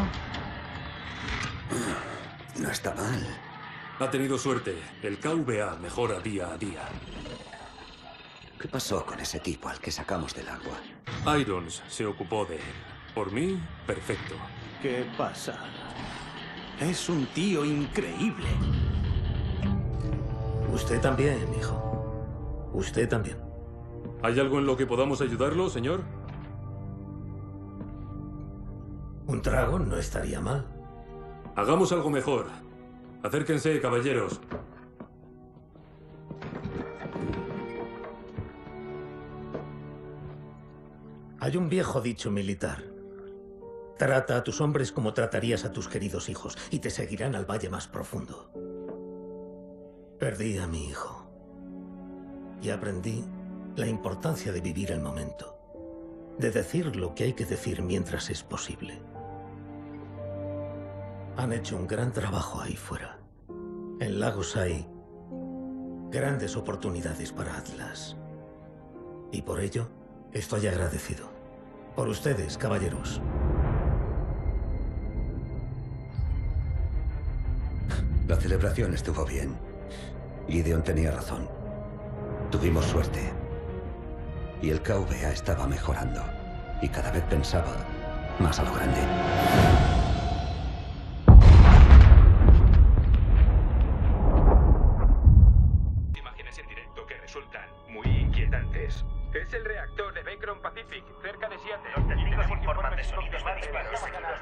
No está mal. Ha tenido suerte. El K V A mejora día a día. ¿Qué pasó con ese tipo al que sacamos del agua? Irons se ocupó de él. Por mí, perfecto. ¿Qué pasa? Es un tío increíble. Usted también, hijo. Usted también. ¿Hay algo en lo que podamos ayudarlo, señor? Un trago no estaría mal. Hagamos algo mejor. Acérquense, caballeros. Hay un viejo dicho militar. Trata a tus hombres como tratarías a tus queridos hijos, y te seguirán al valle más profundo. Perdí a mi hijo. Y aprendí la importancia de vivir el momento. de decir lo que hay que decir mientras es posible. Han hecho un gran trabajo ahí fuera. En Lagos hay grandes oportunidades para Atlas. Y por ello, estoy agradecido. Por ustedes, caballeros. La celebración estuvo bien. Gideon tenía razón. Tuvimos suerte. Y el K V A estaba mejorando. Y cada vez pensaba más a lo grande. Imágenes en directo que resultan muy inquietantes. Es el reactor de Becron Pacific, cerca de Seattle. Los testigos informan de sonidos de disparos.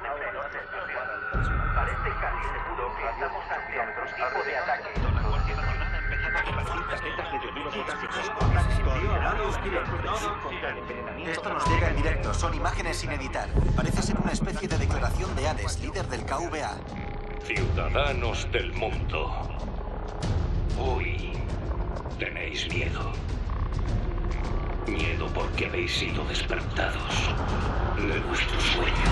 Parece casi seguro que estamos ante otro tipo de ataque. La Guardia Nacional ha empezado a repartir tarjetas de tenudos tácticos. Esto nos llega en directo, son imágenes sin editar. Parece ser una especie de declaración de Hades, líder del K V A. Ciudadanos del mundo, hoy tenéis miedo. Miedo porque habéis sido despertados de vuestro sueño.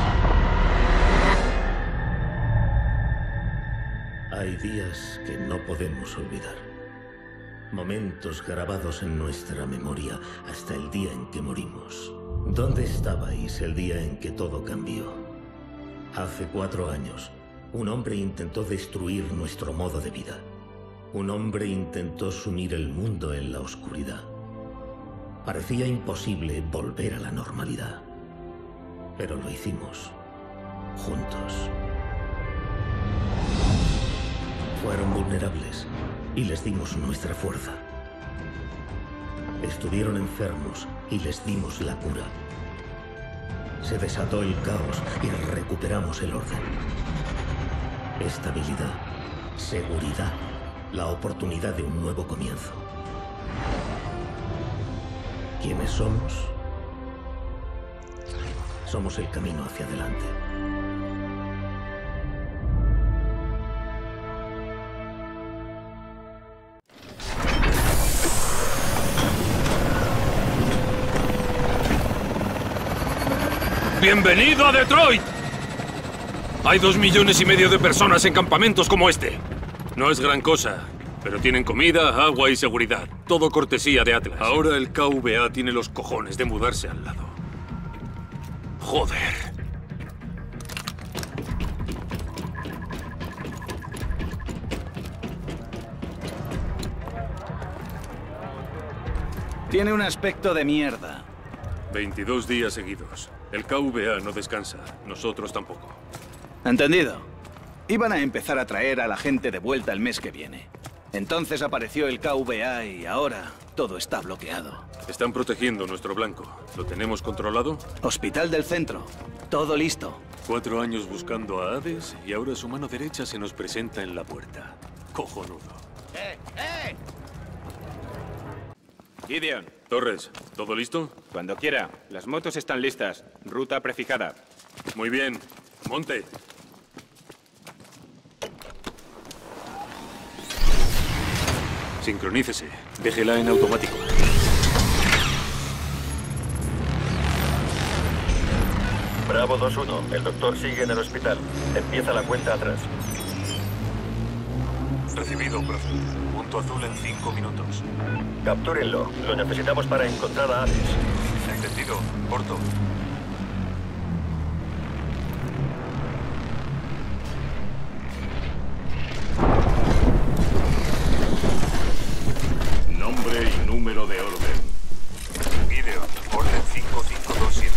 Hay días que no podemos olvidar. Momentos grabados en nuestra memoria hasta el día en que morimos. ¿Dónde estabais el día en que todo cambió? Hace cuatro años, un hombre intentó destruir nuestro modo de vida. Un hombre intentó sumir el mundo en la oscuridad. Parecía imposible volver a la normalidad. Pero lo hicimos. Juntos. Fueron vulnerables y les dimos nuestra fuerza. Estuvieron enfermos y les dimos la cura. Se desató el caos y recuperamos el orden. Estabilidad, seguridad, la oportunidad de un nuevo comienzo. ¿Quiénes somos? Somos el camino hacia adelante. ¡Bienvenido a Detroit! Hay dos millones y medio de personas en campamentos como este. No es gran cosa, pero tienen comida, agua y seguridad. Todo cortesía de Atlas. Ahora el K V A tiene los cojones de mudarse al lado. Joder. Tiene un aspecto de mierda. veintidós días seguidos. El K V A no descansa. Nosotros tampoco. Entendido. Iban a empezar a traer a la gente de vuelta el mes que viene. Entonces apareció el K V A y ahora todo está bloqueado. Están protegiendo nuestro blanco. ¿Lo tenemos controlado? Hospital del Centro. Todo listo. Cuatro años buscando a Hades y ahora su mano derecha se nos presenta en la puerta. Cojonudo. ¡Eh, eh! Gideon. Torres, ¿todo listo? Cuando quiera. Las motos están listas. Ruta prefijada. Muy bien. Monte. Sincronícese. Déjela en automático. Bravo dos uno. El doctor sigue en el hospital. Empieza la cuenta atrás. Recibido, profe. Punto azul en cinco minutos. Captúrenlo. Lo necesitamos para encontrar a Hades. Entendido. Corto. Nombre y número de orden. Gideon, orden cinco cinco dos siete.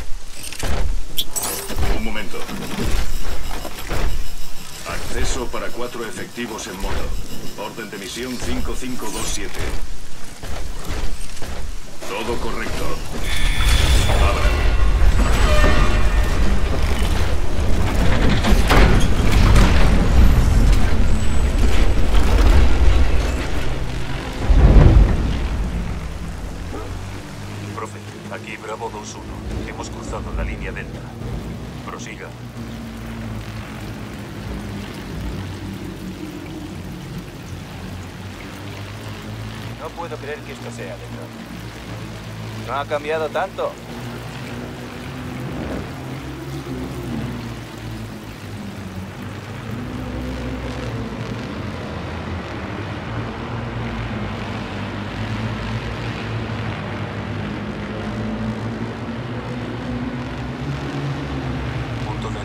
Un momento. Acceso para cuatro efectivos en moto. Orden de misión cinco cinco dos siete. Todo correcto. Abran. Profe, aquí Bravo dos uno. Hemos cruzado la línea Delta. Prosiga. No puedo creer que esto sea Detroit. No ha cambiado tanto.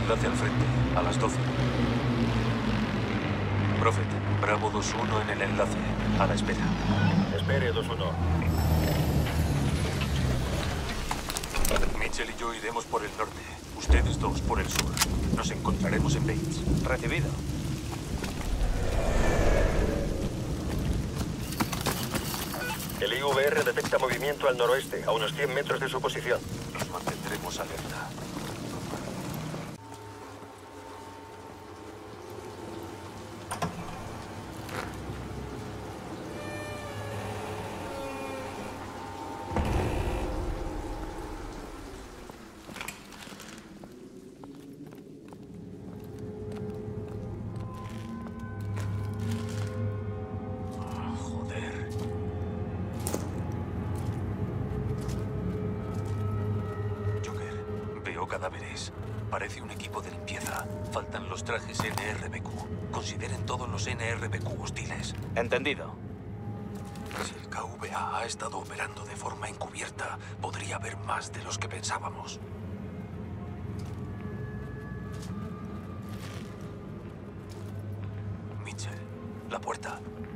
enlace al frente, a las doce. Prophet, Bravo dos uno en el enlace, a la espera. Espere, dos uno. Mitchell y yo iremos por el norte, ustedes dos por el sur. Nos encontraremos en Bates. Recibido. El I V R detecta movimiento al noroeste, a unos cien metros de su posición. Nos mantendremos alerta. Cadáveres. Parece un equipo de limpieza. Faltan los trajes N R B Q. Consideren todos los N R B Q hostiles. Entendido. Si el K V A ha estado operando de forma encubierta, podría haber más de los que pensábamos. Mitchell, la puerta.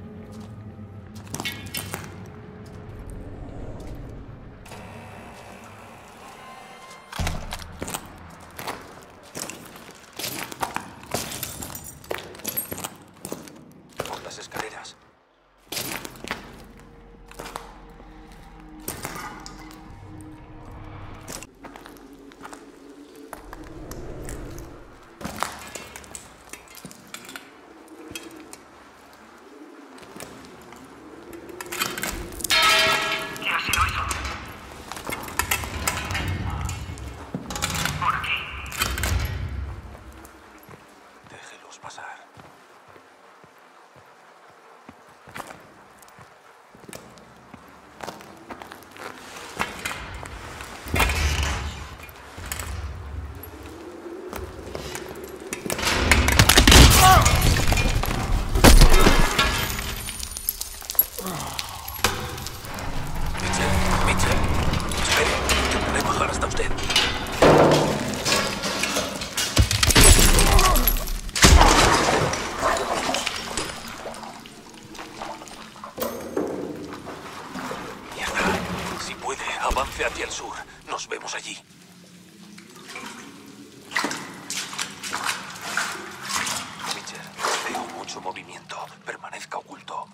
Hacia el sur. Nos vemos allí. Mitchell, veo mucho movimiento. Permanezca oculto.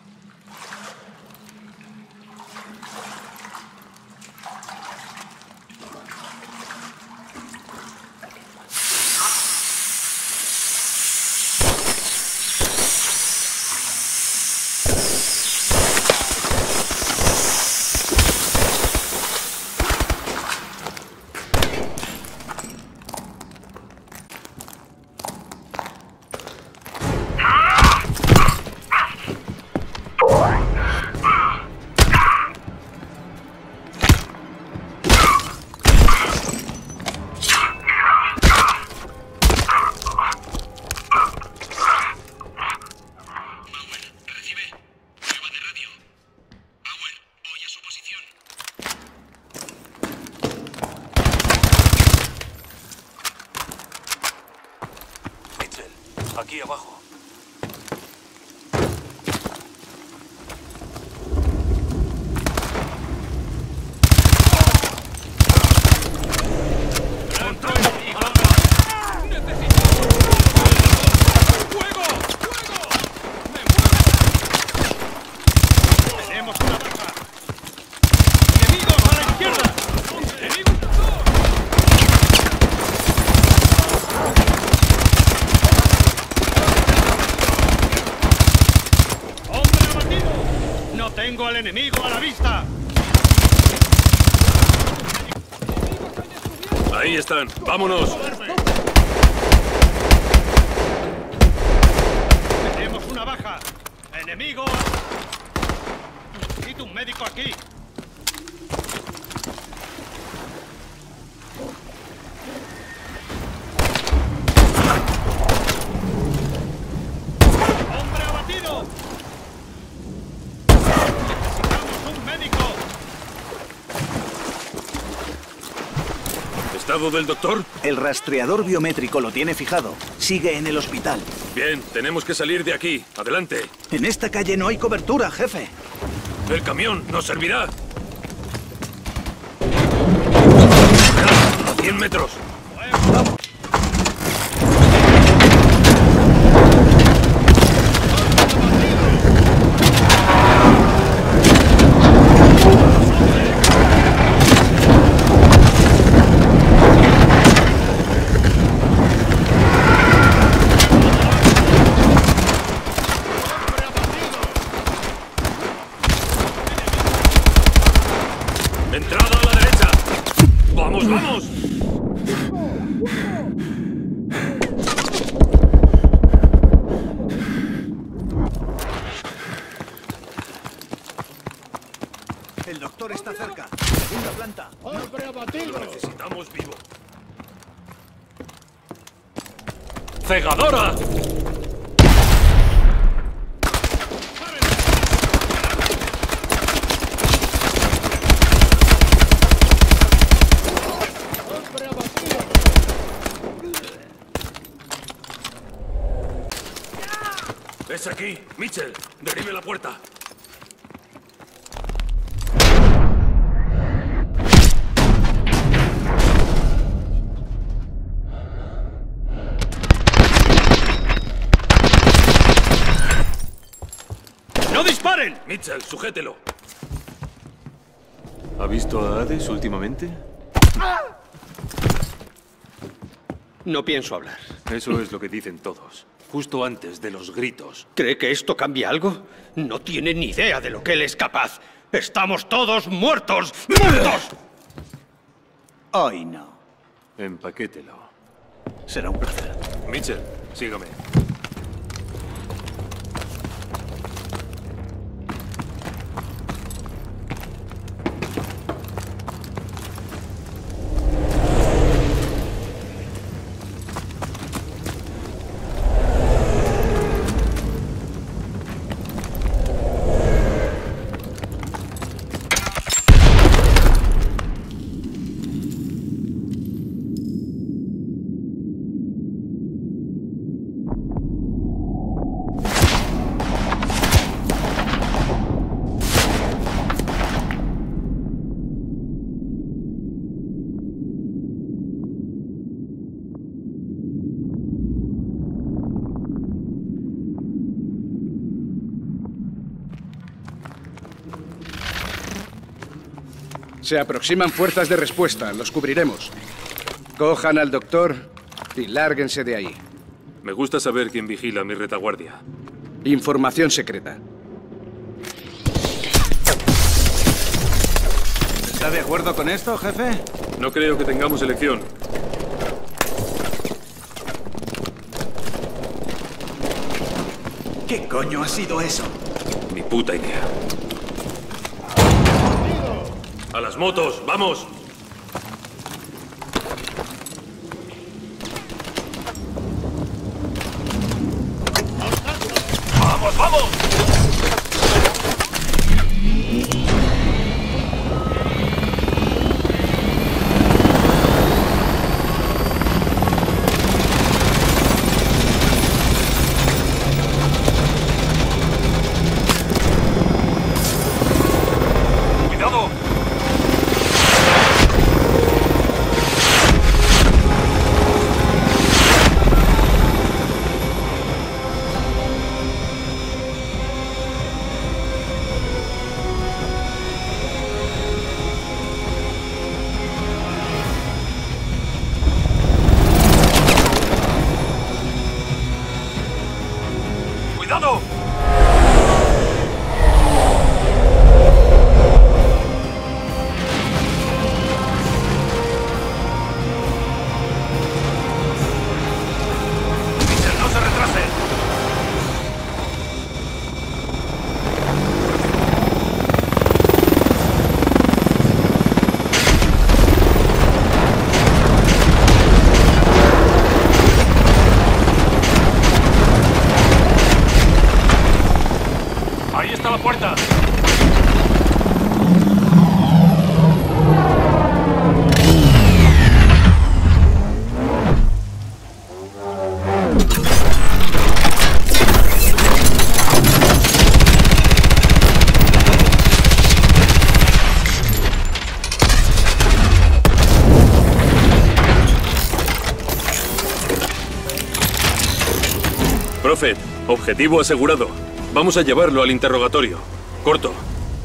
Aquí abajo. ¡Tengo al enemigo a la vista! Ahí están. ¡Vámonos! Tenemos una baja. ¡Enemigo! Necesito un médico aquí. ¡Hombre abatido! estado del doctor? El rastreador biométrico lo tiene fijado. Sigue en el hospital. Bien, tenemos que salir de aquí. Adelante. En esta calle no hay cobertura, jefe. El camión nos servirá. A cien metros. Vamos. ¡Entrada a la derecha! ¡Vamos, vamos! El doctor está cerca. Segunda planta. ¡Hombre abatido! Lo necesitamos vivo. ¡Cegadora! ¡Es aquí! ¡Mitchell! ¡Derribe la puerta! ¡No disparen! Mitchell, sujételo. ¿Ha visto a Hades últimamente? No pienso hablar. Eso es lo que dicen todos. Justo antes de los gritos. ¿Cree que esto cambia algo? No tiene ni idea de lo que él es capaz. ¡Estamos todos muertos! ¡Muertos! Hoy no. Empaquételo. Será un placer. Mitchell, sígame. Se aproximan fuerzas de respuesta. Los cubriremos. Cojan al doctor y lárguense de ahí. Me gusta saber quién vigila mi retaguardia. Información secreta. ¿Está de acuerdo con esto, jefe? No creo que tengamos elección. ¿Qué coño ha sido eso? Ni puta idea. ¡A las motos! ¡Vamos! ¡Vamos, vamos! ¡Cuidado! Prophet, objetivo asegurado. Vamos a llevarlo al interrogatorio. Corto.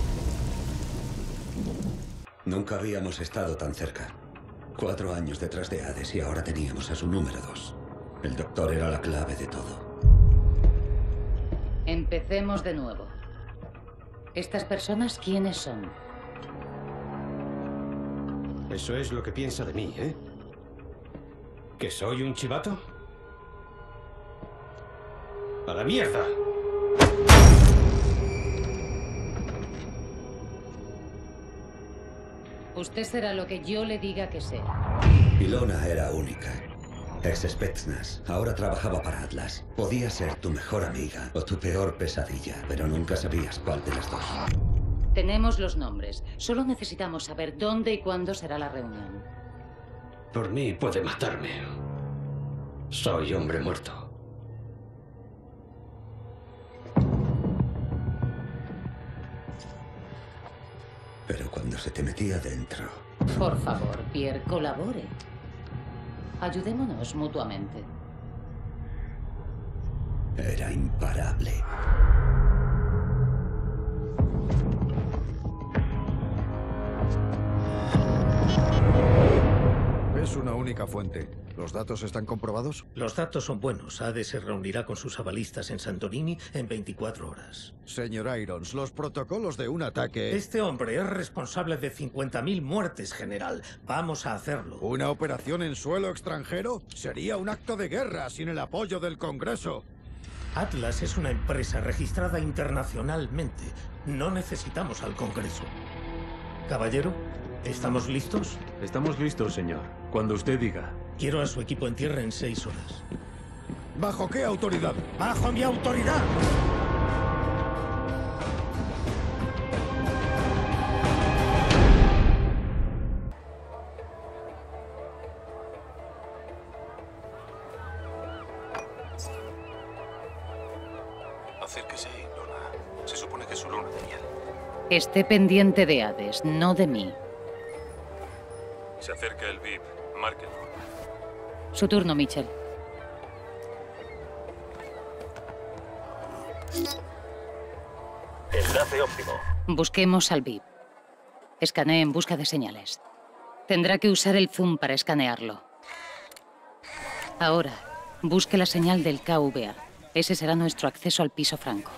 Nunca habíamos estado tan cerca. Cuatro años detrás de Hades y ahora teníamos a su número dos. El doctor era la clave de todo. Empecemos de nuevo. ¿Estas personas quiénes son? Eso es lo que piensa de mí, ¿eh? ¿Que soy un chivato? ¡A la mierda! Usted será lo que yo le diga que sea. Ilona era única. Ex-Spetsnaz. Ahora trabajaba para Atlas. Podía ser tu mejor amiga o tu peor pesadilla, pero nunca sabías cuál de las dos. Tenemos los nombres. Solo necesitamos saber dónde y cuándo será la reunión. Por mí puede matarme. Soy hombre muerto. Pero cuando se te metía dentro... Por favor, Pierre, colabore. Ayudémonos mutuamente. Era imparable. Es una única fuente. ¿Los datos están comprobados? Los datos son buenos. Hades se reunirá con sus avalistas en Santorini en veinticuatro horas. Señor Irons, los protocolos de un ataque... Este hombre es responsable de cincuenta mil muertes, general. Vamos a hacerlo. ¿Una operación en suelo extranjero? Sería un acto de guerra sin el apoyo del Congreso. Atlas es una empresa registrada internacionalmente. No necesitamos al Congreso. Caballero, ¿estamos listos? Estamos listos, señor. Cuando usted diga. Quiero a su equipo en tierra en seis horas. ¿Bajo qué autoridad? ¡Bajo mi autoridad! Acérquese, Ilona. Se supone que es su luna de miel. Esté pendiente de Hades, no de mí. Se acerca el V I P. Márquelo. Su turno, Mitchell. Enlace óptimo. Busquemos al V I P. Escanee en busca de señales. Tendrá que usar el zoom para escanearlo. Ahora, busque la señal del K V A. Ese será nuestro acceso al piso franco.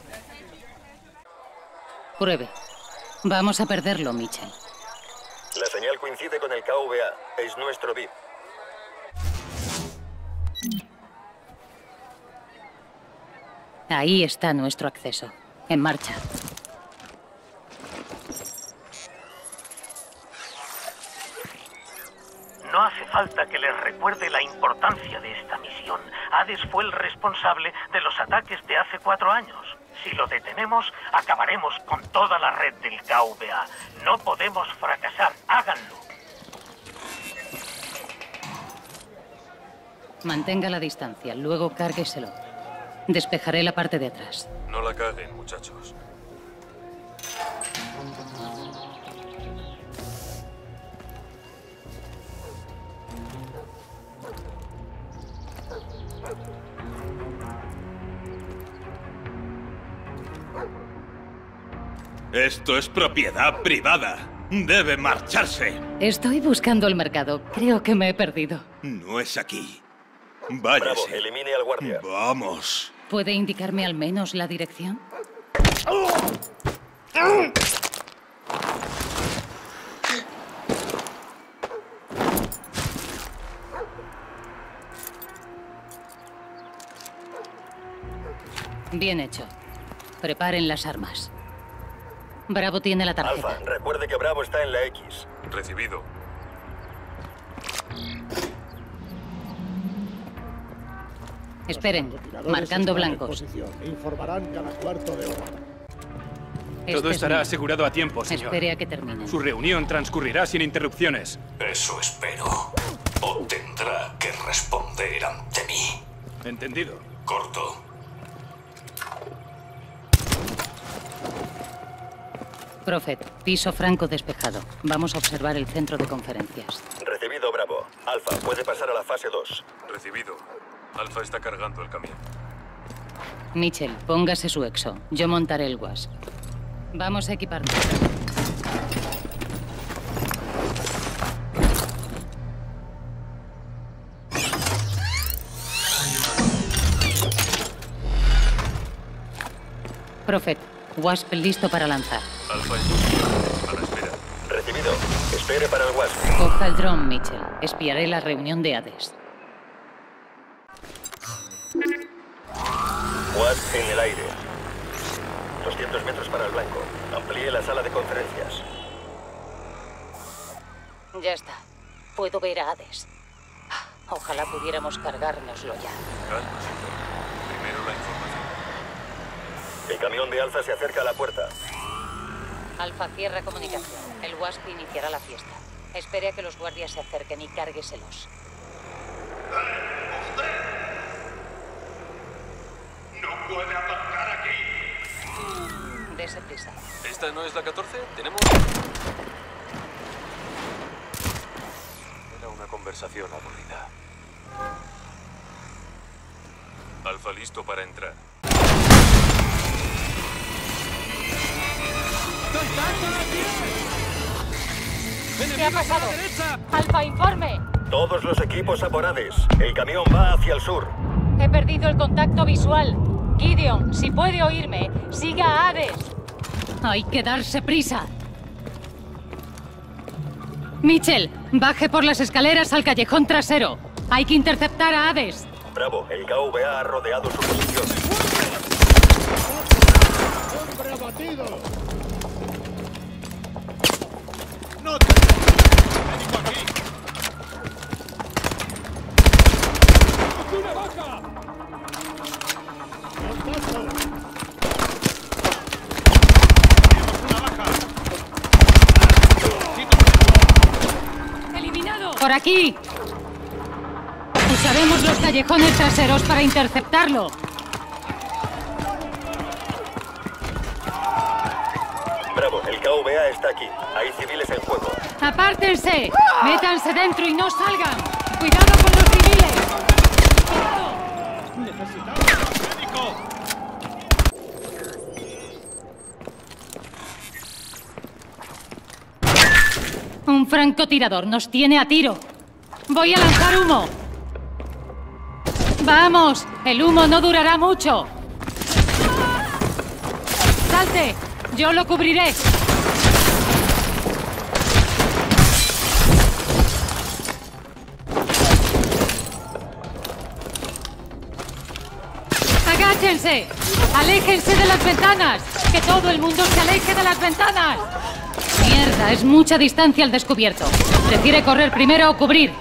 Pruebe. Vamos a perderlo, Mitchell. La señal coincide con el K V A. Es nuestro V I P. Ahí está nuestro acceso. En marcha. No hace falta que les recuerde la importancia de esta misión. Hades fue el responsable de los ataques de hace cuatro años. Si lo detenemos, acabaremos con toda la red del K V A. No podemos fracasar. Háganlo. Mantenga la distancia, luego cárgueselo. Despejaré la parte de atrás. No la caguen, muchachos. Esto es propiedad privada. Debe marcharse. Estoy buscando el mercado. Creo que me he perdido. No es aquí. Váyase. Bravo, elimine al guardia. Vamos. ¿Puede indicarme al menos la dirección? Bien hecho. Preparen las armas. Bravo tiene la tarjeta. Alfa, recuerde que Bravo está en la X. Recibido. Esperen, marcando blancos. Informarán cada cuarto de hora. Este Todo es estará mío. asegurado a tiempo, señor. Espere a que termine. Su reunión transcurrirá sin interrupciones. Eso espero. O tendrá que responder ante mí. Entendido. Corto. Prophet, piso franco despejado. Vamos a observar el centro de conferencias. Recibido, Bravo. Alfa, puede pasar a la fase dos. Recibido. Alfa está cargando el camión. Mitchell, póngase su exo. Yo montaré el W A S. Vamos a equiparnos. Prophet, Wasp listo para lanzar. Alfa es a la espera. Recibido. Espere para el Wasp. Coja el dron, Mitchell. Espiaré la reunión de Hades. Wasp en el aire. doscientos metros para el blanco. Amplíe la sala de conferencias. Ya está. Puedo ver a Hades. Ojalá pudiéramos cargárnoslo ya. Calma, señor. Primero la información. El camión de Alfa se acerca a la puerta. Alfa cierra comunicación. El Wasp iniciará la fiesta. Espere a que los guardias se acerquen y cárgueselos. ¡No puede aparcar aquí! Dese prisa. ¿Esta no es la catorce? ¿Tenemos...? Era una conversación aburrida. Alfa listo para entrar. ¿Qué ha pasado? Alfa, informe. Todos los equipos a por Hades. El camión va hacia el sur. He perdido el contacto visual. Gideon, si puede oírme, siga a Hades. Hay que darse prisa. Mitchell, baje por las escaleras al callejón trasero. Hay que interceptar a Hades. Bravo, el K V A ha rodeado su posición. ¡Hombre abatido! ¡No te... ¡Médico aquí! ¡Una baja! ¡Montazo! ¡Eliminado! ¡Por aquí! Usaremos los callejones traseros para interceptarlo. Bravo, el K V A está aquí. Hay civiles en juego. ¡Apártense! ¡Métanse dentro y no salgan! ¡Cuidado con los civiles! ¡Necesitamos médico! Un francotirador nos tiene a tiro. Voy a lanzar humo. ¡Vamos! El humo no durará mucho. ¡Salte! Yo lo cubriré. ¡Agáchense! ¡Aléjense de las ventanas! ¡Que todo el mundo se aleje de las ventanas! Mierda, es mucha distancia al descubierto. ¿Prefiere correr primero o cubrir?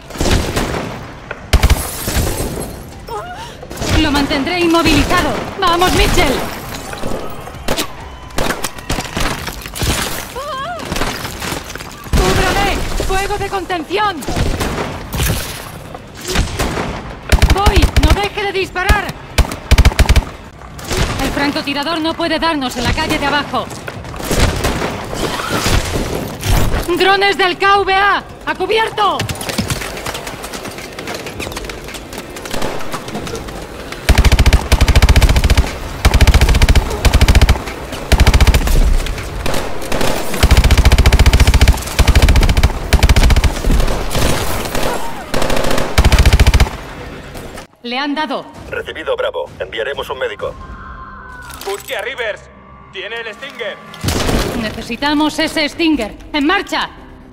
Lo mantendré inmovilizado. ¡Vamos, Mitchell! ¡Cúbrame! ¡Fuego de contención! ¡Voy! ¡No deje de disparar! El francotirador no puede darnos en la calle de abajo. ¡Drones del K V A! ¡A cubierto! Le han dado. Recibido, Bravo. Enviaremos un médico. Busque a Rivers. Tiene el Stinger. Necesitamos ese Stinger. ¡En marcha!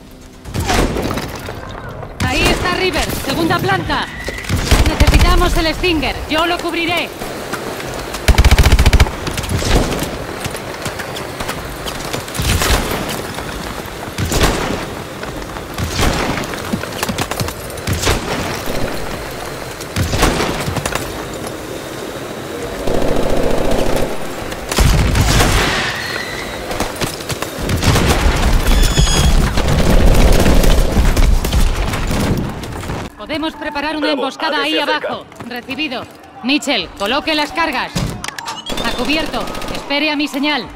Ahí está Rivers, segunda planta. Necesitamos el Stinger. Yo lo cubriré. Podemos preparar una Bravo, emboscada Hades ahí se acerca. abajo. Recibido. Mitchell, coloque las cargas. A cubierto. Espere a mi señal.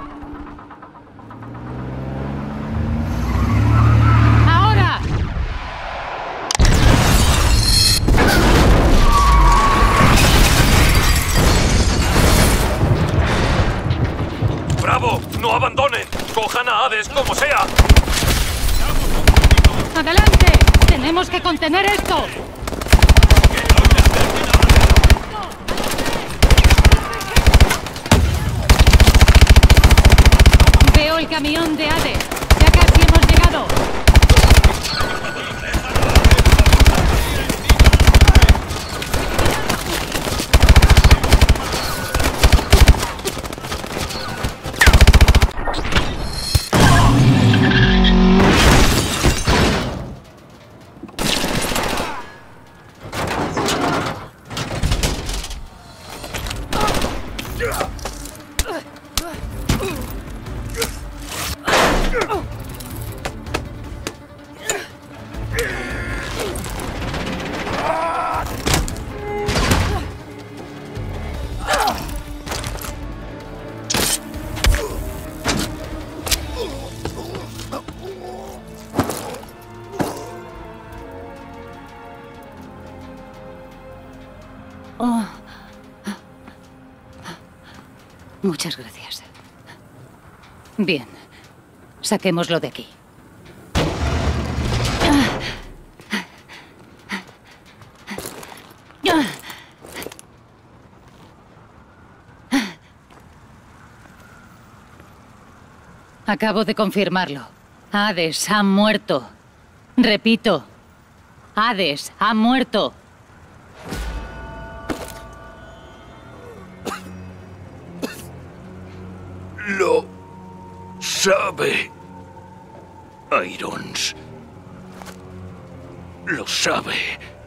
¡Ahora! abandonen! ¡Cojan a Hades como sea! ¡Adelante! ¡Tenemos que contener esto! Veo el camión de Hades. Ya casi hemos llegado. Oh. Muchas gracias. Bien. Saquémoslo de aquí. Acabo de confirmarlo. Hades ha muerto. Repito. Hades ha muerto. Lo sabe. Irons. Lo sabe.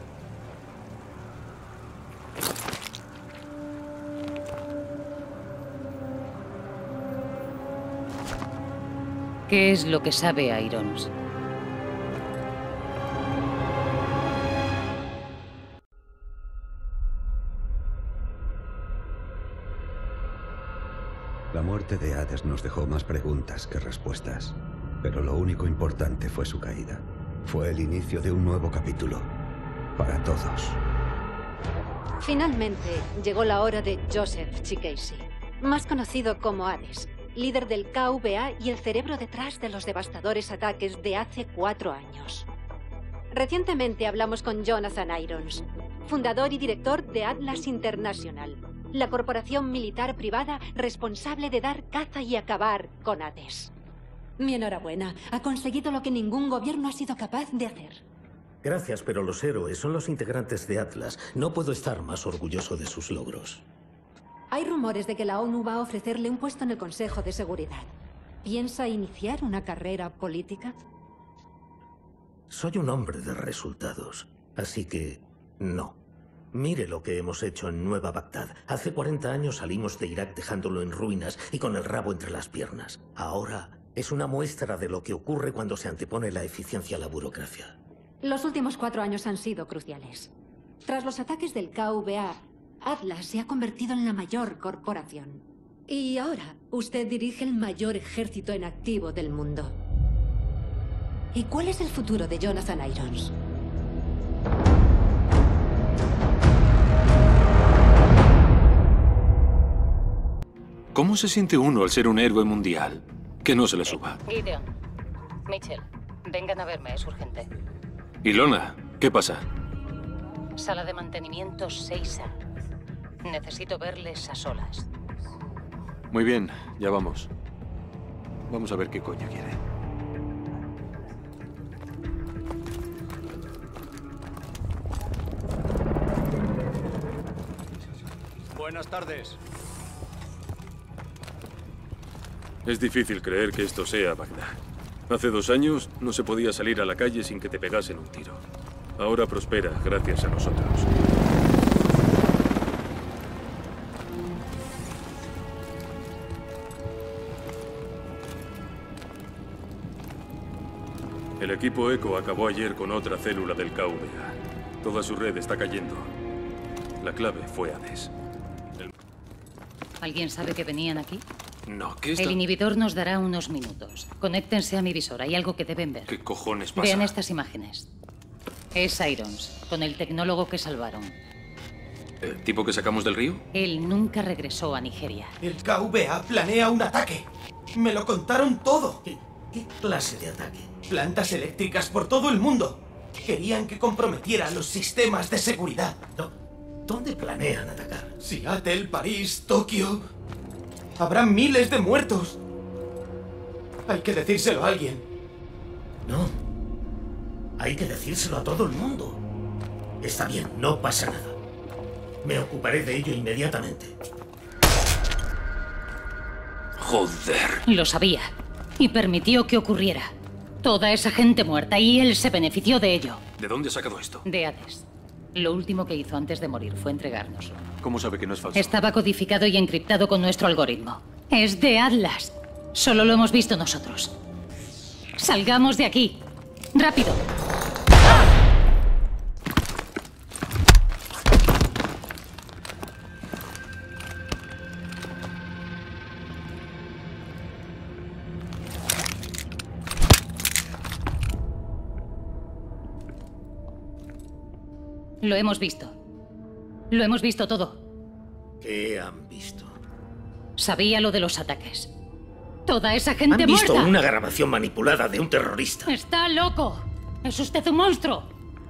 ¿Qué es lo que sabe Irons? La muerte de Hades nos dejó más preguntas que respuestas, pero lo único importante fue su caída. Fue el inicio de un nuevo capítulo, para todos. Finalmente, llegó la hora de Joseph Chikesi, más conocido como Hades, líder del K V A y el cerebro detrás de los devastadores ataques de hace cuatro años. Recientemente hablamos con Jonathan Irons, fundador y director de Atlas International, la corporación militar privada responsable de dar caza y acabar con Hades. Mi enhorabuena. Ha conseguido lo que ningún gobierno ha sido capaz de hacer. Gracias, pero los héroes son los integrantes de Atlas. No puedo estar más orgulloso de sus logros. Hay rumores de que la ONU va a ofrecerle un puesto en el Consejo de Seguridad. ¿Piensa iniciar una carrera política? Soy un hombre de resultados, así que no. Mire lo que hemos hecho en Nueva Bagdad. Hace cuarenta años salimos de Irak dejándolo en ruinas y con el rabo entre las piernas. Ahora es una muestra de lo que ocurre cuando se antepone la eficiencia a la burocracia. Los últimos cuatro años han sido cruciales. Tras los ataques del K V A, Atlas se ha convertido en la mayor corporación. Y ahora, usted dirige el mayor ejército en activo del mundo. ¿Y cuál es el futuro de Jonathan Irons? ¿Cómo se siente uno al ser un héroe mundial? Que no se le suba. Gideon, Mitchell, vengan a verme, es urgente. Ilona, ¿qué pasa? Sala de mantenimiento seis A. Necesito verles a solas. Muy bien, ya vamos. Vamos a ver qué coño quiere. Buenas tardes. Es difícil creer que esto sea Bagdad. Hace dos años no se podía salir a la calle sin que te pegasen un tiro. Ahora prospera gracias a nosotros. El equipo ECO acabó ayer con otra célula del K V A. Toda su red está cayendo. La clave fue Hades. El... ¿Alguien sabe que venían aquí? No, ¿qué está...? El inhibidor nos dará unos minutos. Conéctense a mi visor, hay algo que deben ver. ¿Qué cojones pasa? Vean estas imágenes. Es Irons, con el tecnólogo que salvaron. ¿El tipo que sacamos del río? Él nunca regresó a Nigeria. El K V A planea un ataque. Me lo contaron todo. ¿Qué, qué clase de ataque? Plantas eléctricas por todo el mundo. Querían que comprometiera los sistemas de seguridad. No. ¿Dónde planean atacar? Seattle, París, Tokio. Habrá miles de muertos. Hay que decírselo a alguien. No. Hay que decírselo a todo el mundo. Está bien, no pasa nada. Me ocuparé de ello inmediatamente. Joder. Lo sabía. Y permitió que ocurriera. Toda esa gente muerta y él se benefició de ello. ¿De dónde ha sacado esto? De Hades. Lo último que hizo antes de morir fue entregárnoslo. ¿Cómo sabe que no es falso? Estaba codificado y encriptado con nuestro algoritmo. Es de Atlas. Solo lo hemos visto nosotros. Salgamos de aquí. ¡Rápido! Lo hemos visto. Lo hemos visto todo. ¿Qué han visto? Sabía lo de los ataques. Toda esa gente Han visto muerta. una grabación manipulada de un terrorista. ¡Está loco! ¡Es usted un monstruo!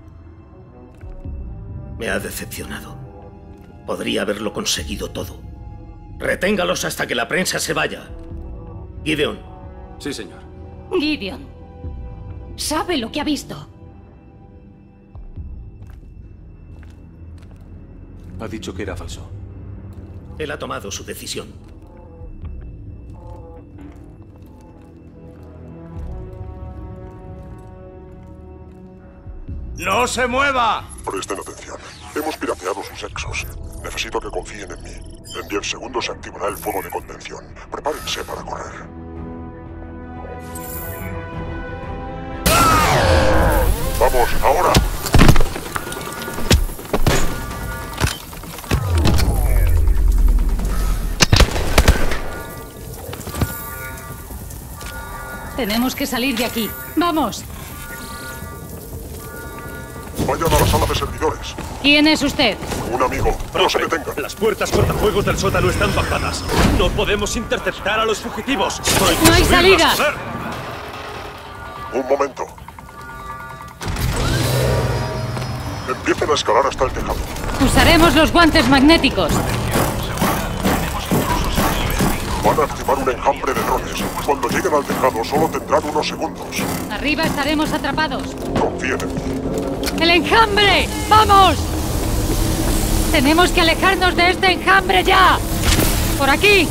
Me ha decepcionado. Podría haberlo conseguido todo. Reténgalos hasta que la prensa se vaya. Gideon. Sí, señor. Gideon. Sabe lo que ha visto. Ha dicho que era falso. Él ha tomado su decisión. ¡No se mueva! Presten atención. Hemos pirateado sus exos. Necesito que confíen en mí. En diez segundos se activará el fuego de contención. Prepárense para correr. ¡Vamos, ahora! Tenemos que salir de aquí. ¡Vamos! Vayan a la sala de servidores. ¿Quién es usted? Un amigo. No se detengan. Las puertas cortafuegos del sótano están bajadas. No podemos interceptar a los fugitivos. Hay que ¡No hay subirlas, salida! joder. Un momento. Empiecen a escalar hasta el tejado. Usaremos los guantes magnéticos. Van a activar un enjambre de drones. Cuando lleguen al tejado solo tendrán unos segundos. Arriba estaremos atrapados. Confíen en mí. ¡El enjambre! ¡Vamos! Tenemos que alejarnos de este enjambre ya. ¡Por aquí!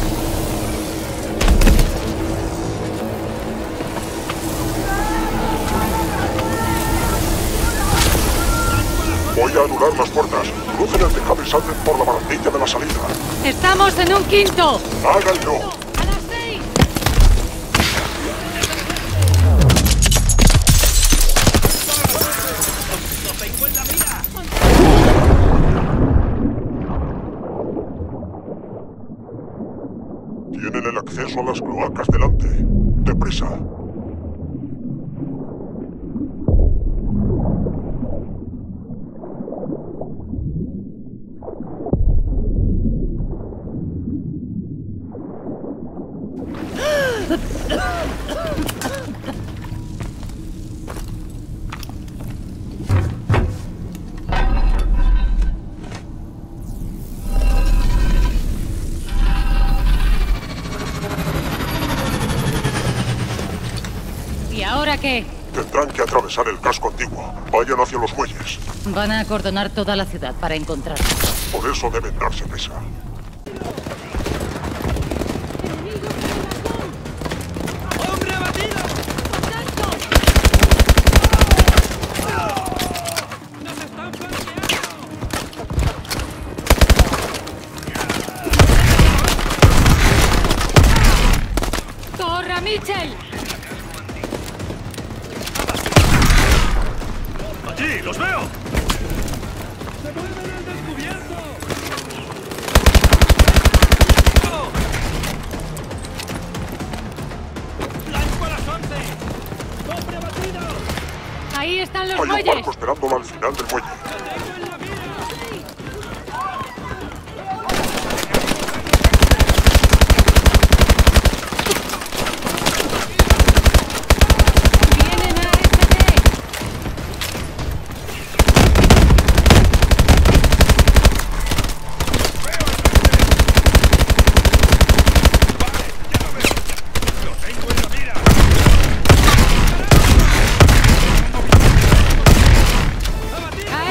Voy a anular las puertas. Crucen el tejado y salten por la barandilla de la salida. ¡Estamos en un quinto! ¡Háganlo! Tienen el acceso a las cloacas delante. ¡Deprisa! ¿Y ahora qué? Tendrán que atravesar el casco antiguo. Vayan hacia los muelles. Van a acordonar toda la ciudad para encontrarnos. Por eso deben darse prisa. ¡Hombre abatido! ¡Nos están flanqueando! ¡Corra, Mitchell! ¡Allí! ¡Los veo! ¡Se mueven al descubierto! ¡Blanco a las once! ¡Hombre abatido! ¡Ahí están los Hay un muelles! barco esperándolo al final del muelle.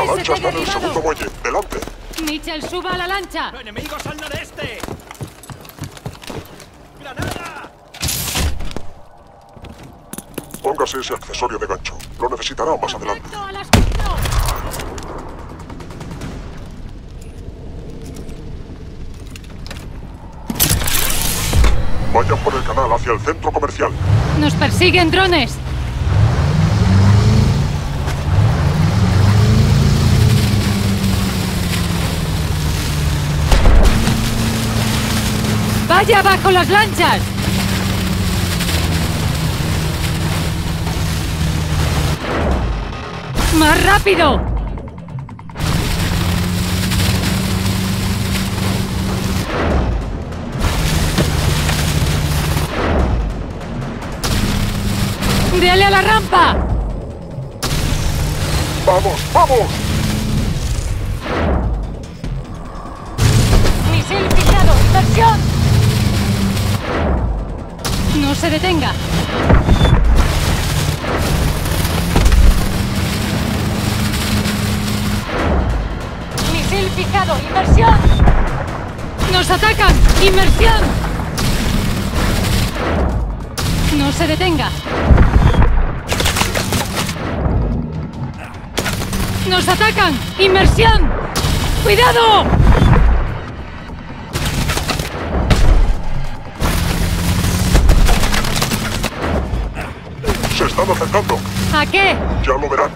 lancha está en el segundo muelle. ¡Delante! Mitchell, suba a la lancha. ¡Enemigos al noreste! ¡Granada! Póngase ese accesorio de gancho. Lo necesitará más adelante. ¡A las cuatro! Vayan por el canal hacia el centro comercial. ¡Nos persiguen drones! ¡Vaya bajo las lanchas! ¡Más rápido! ¡Dale a la rampa! ¡Vamos, vamos! ¡Misil fijado! ¡Inversión! ¡No se detenga! ¡Misil fijado! ¡Inversión! ¡Nos atacan! ¡Inmersión! ¡No se detenga! ¡Nos atacan! ¡Inmersión! ¡Cuidado! Se están acercando. ¿A qué? Ya lo verán.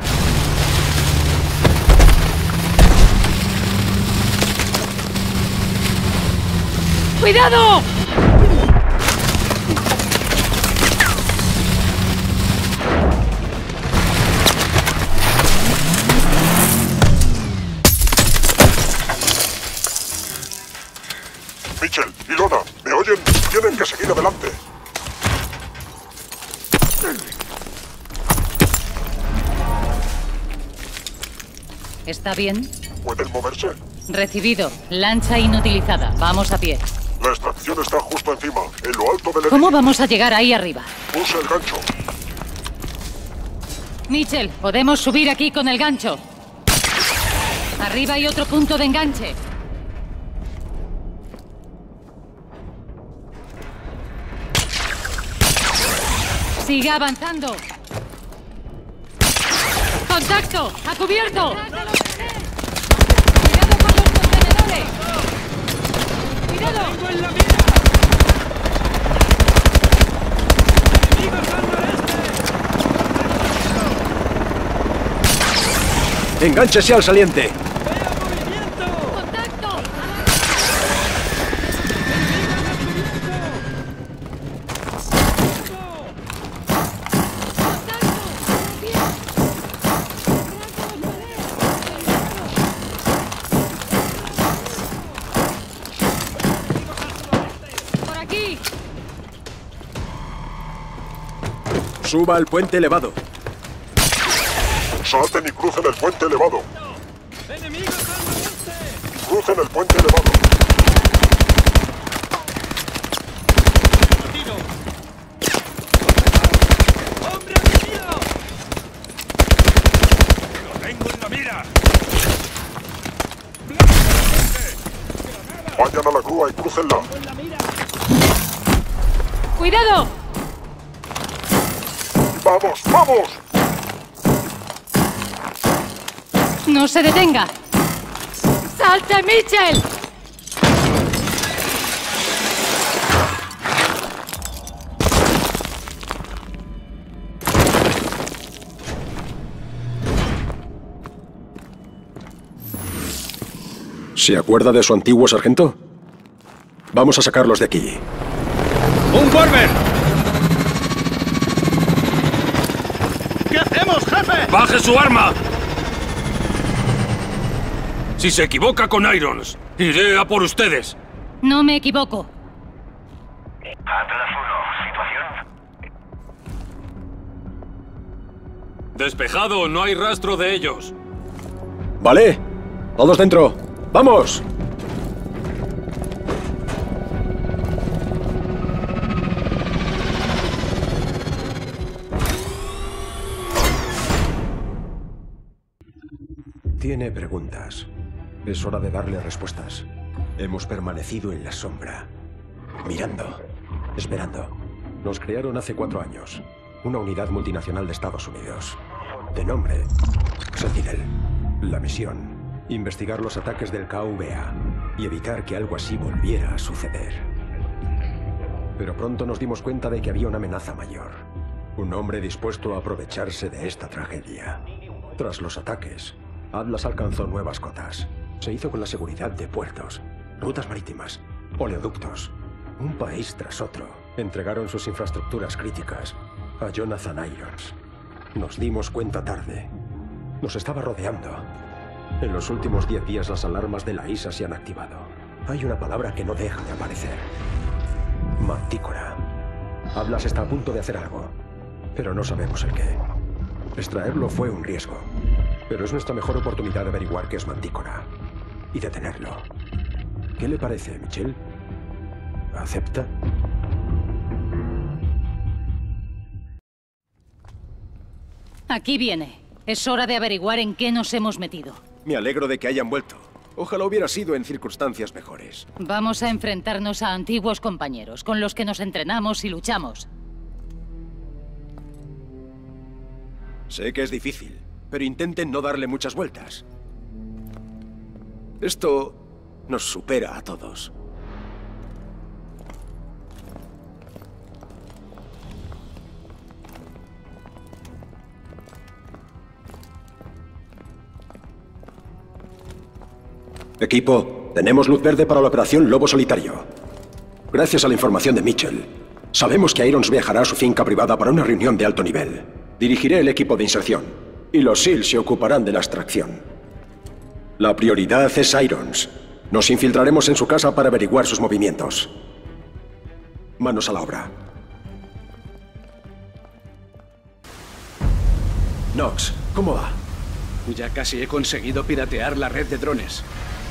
¡Cuidado! Mitchell, Ilona, ¿me oyen? Tienen que seguir adelante. ¿Está bien? ¿Pueden moverse? Recibido. Lancha inutilizada. Vamos a pie. La extracción está justo encima, en lo alto del edificio. ¿Cómo vamos a llegar ahí arriba? Use el gancho. Mitchell, podemos subir aquí con el gancho. Arriba hay otro punto de enganche. Sigue avanzando. ¡Contacto! ¡A cubierto! ¡Cuidado con los contenedores! ¡Cuidado! ¡Tengo en la mira! ¡Enemigos al noreste! ¡Engánchese al saliente! ¡Contacto! ¡Por aquí! Suba al puente elevado. Salten y crucen el puente elevado. Crucen el puente elevado. ¡Hombre herido! ¡Lo tengo en la mira! Vayan a la grúa y crucenla. ¡Cuidado! ¡Vamos, vamos! ¡No se detenga! ¡Salte, Mitchell! ¿Se acuerda de su antiguo sargento? Vamos a sacarlos de aquí. ¡Un Corber! ¿Qué hacemos, jefe? ¡Baje su arma! Si se equivoca con Irons, iré a por ustedes. No me equivoco. Atlas uno, situación. Despejado, no hay rastro de ellos. Vale, todos dentro. ¡Vamos! Tiene preguntas. Es hora de darle respuestas. Hemos permanecido en la sombra, mirando, esperando. Nos crearon hace cuatro años. Una unidad multinacional de Estados Unidos. De nombre Sentinel. La misión: investigar los ataques del K V A y evitar que algo así volviera a suceder. Pero pronto nos dimos cuenta de que había una amenaza mayor. Un hombre dispuesto a aprovecharse de esta tragedia. Tras los ataques, Atlas alcanzó nuevas cotas. Se hizo con la seguridad de puertos, rutas marítimas, oleoductos. Un país tras otro entregaron sus infraestructuras críticas a Jonathan Irons. Nos dimos cuenta tarde. Nos estaba rodeando. En los últimos diez días las alarmas de la I S A se han activado. Hay una palabra que no deja de aparecer. Mantícora. Atlas está a punto de hacer algo, pero no sabemos el qué. Extraerlo fue un riesgo, pero es nuestra mejor oportunidad de averiguar qué es Mantícora y detenerlo. ¿Qué le parece, Michelle? ¿Acepta? Aquí viene. Es hora de averiguar en qué nos hemos metido. Me alegro de que hayan vuelto. Ojalá hubiera sido en circunstancias mejores. Vamos a enfrentarnos a antiguos compañeros, con los que nos entrenamos y luchamos. Sé que es difícil, pero intenten no darle muchas vueltas. Esto nos supera a todos. Equipo, tenemos luz verde para la operación Lobo Solitario. Gracias a la información de Mitchell, sabemos que Irons viajará a su finca privada para una reunión de alto nivel. Dirigiré el equipo de inserción, y los SEAL se ocuparán de la extracción. La prioridad es Irons. Nos infiltraremos en su casa para averiguar sus movimientos. Manos a la obra. Knox, ¿cómo va? Ya casi he conseguido piratear la red de drones.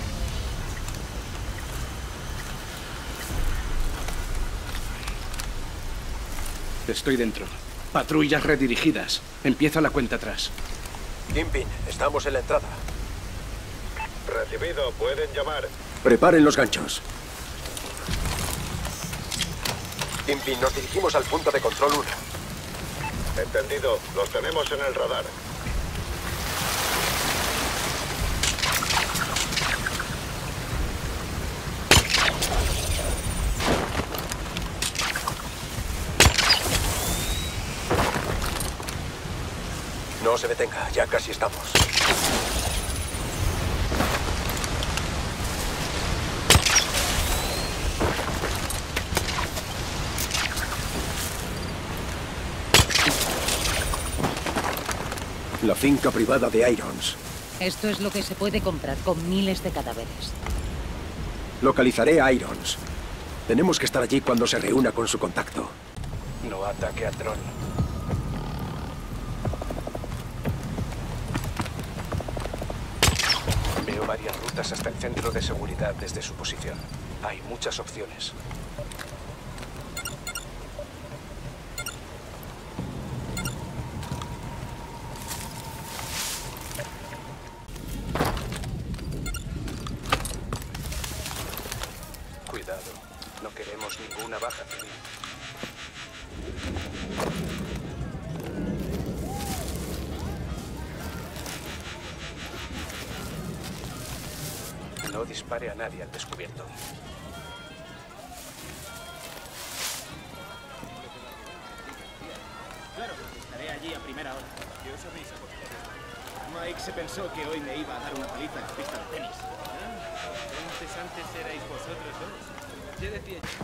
Estoy dentro. Patrullas redirigidas. Empieza la cuenta atrás. Kingpin, estamos en la entrada. Recibido, pueden llamar. Preparen los ganchos. Kingpin, nos dirigimos al punto de control uno. Entendido, los tenemos en el radar. No se detenga, ya casi estamos. La finca privada de Irons. Esto es lo que se puede comprar con miles de cadáveres. Localizaré a Irons. Tenemos que estar allí cuando se reúna con su contacto. No ataque al dron. Veo varias rutas hasta el centro de seguridad desde su posición. Hay muchas opciones. Cuidado, no queremos ninguna baja civil. No dispare a nadie al descubierto. Claro, estaré allí a primera hora. ¿Qué os habéis acordado? Mike se pensó que hoy me iba a dar una paliza en la pista de tenis. Entonces antes erais vosotros dos. ¿Qué decía yo?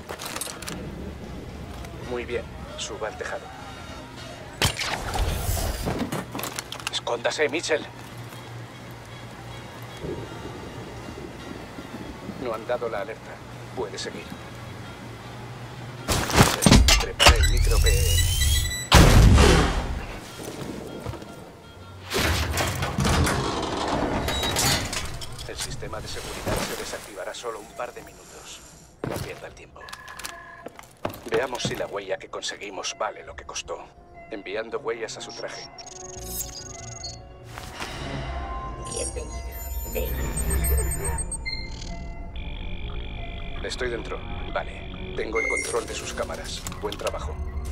Muy bien, suba al tejado. Escóndase, Mitchell. No han dado la alerta. Puede seguir. Prepara el micro P M. El sistema de seguridad se desactivará solo un par de minutos. No pierda el tiempo. Veamos si la huella que conseguimos vale lo que costó. Enviando huellas a su traje. Bienvenido. Estoy dentro. Vale. Tengo el control de sus cámaras. Buen trabajo.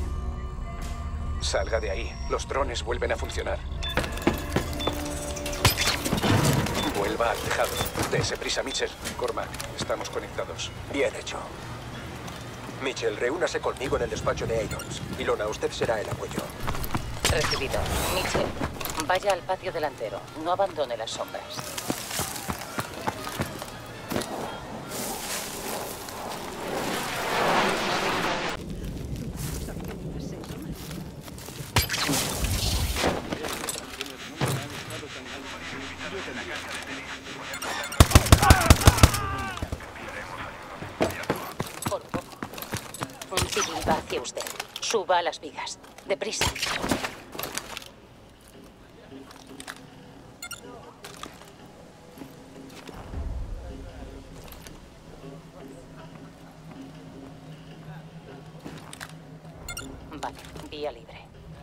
Salga de ahí. Los drones vuelven a funcionar. Vuelva al tejado. Dese prisa, Mitchell. Cormac, estamos conectados. Bien hecho. Mitchell, reúnase conmigo en el despacho de Irons. Ilona, usted será el apoyo. Recibido. Mitchell, vaya al patio delantero. No abandone las sombras. Por poco. Un civil va hacia usted. Suba a las vigas. Deprisa. Vale, vía libre.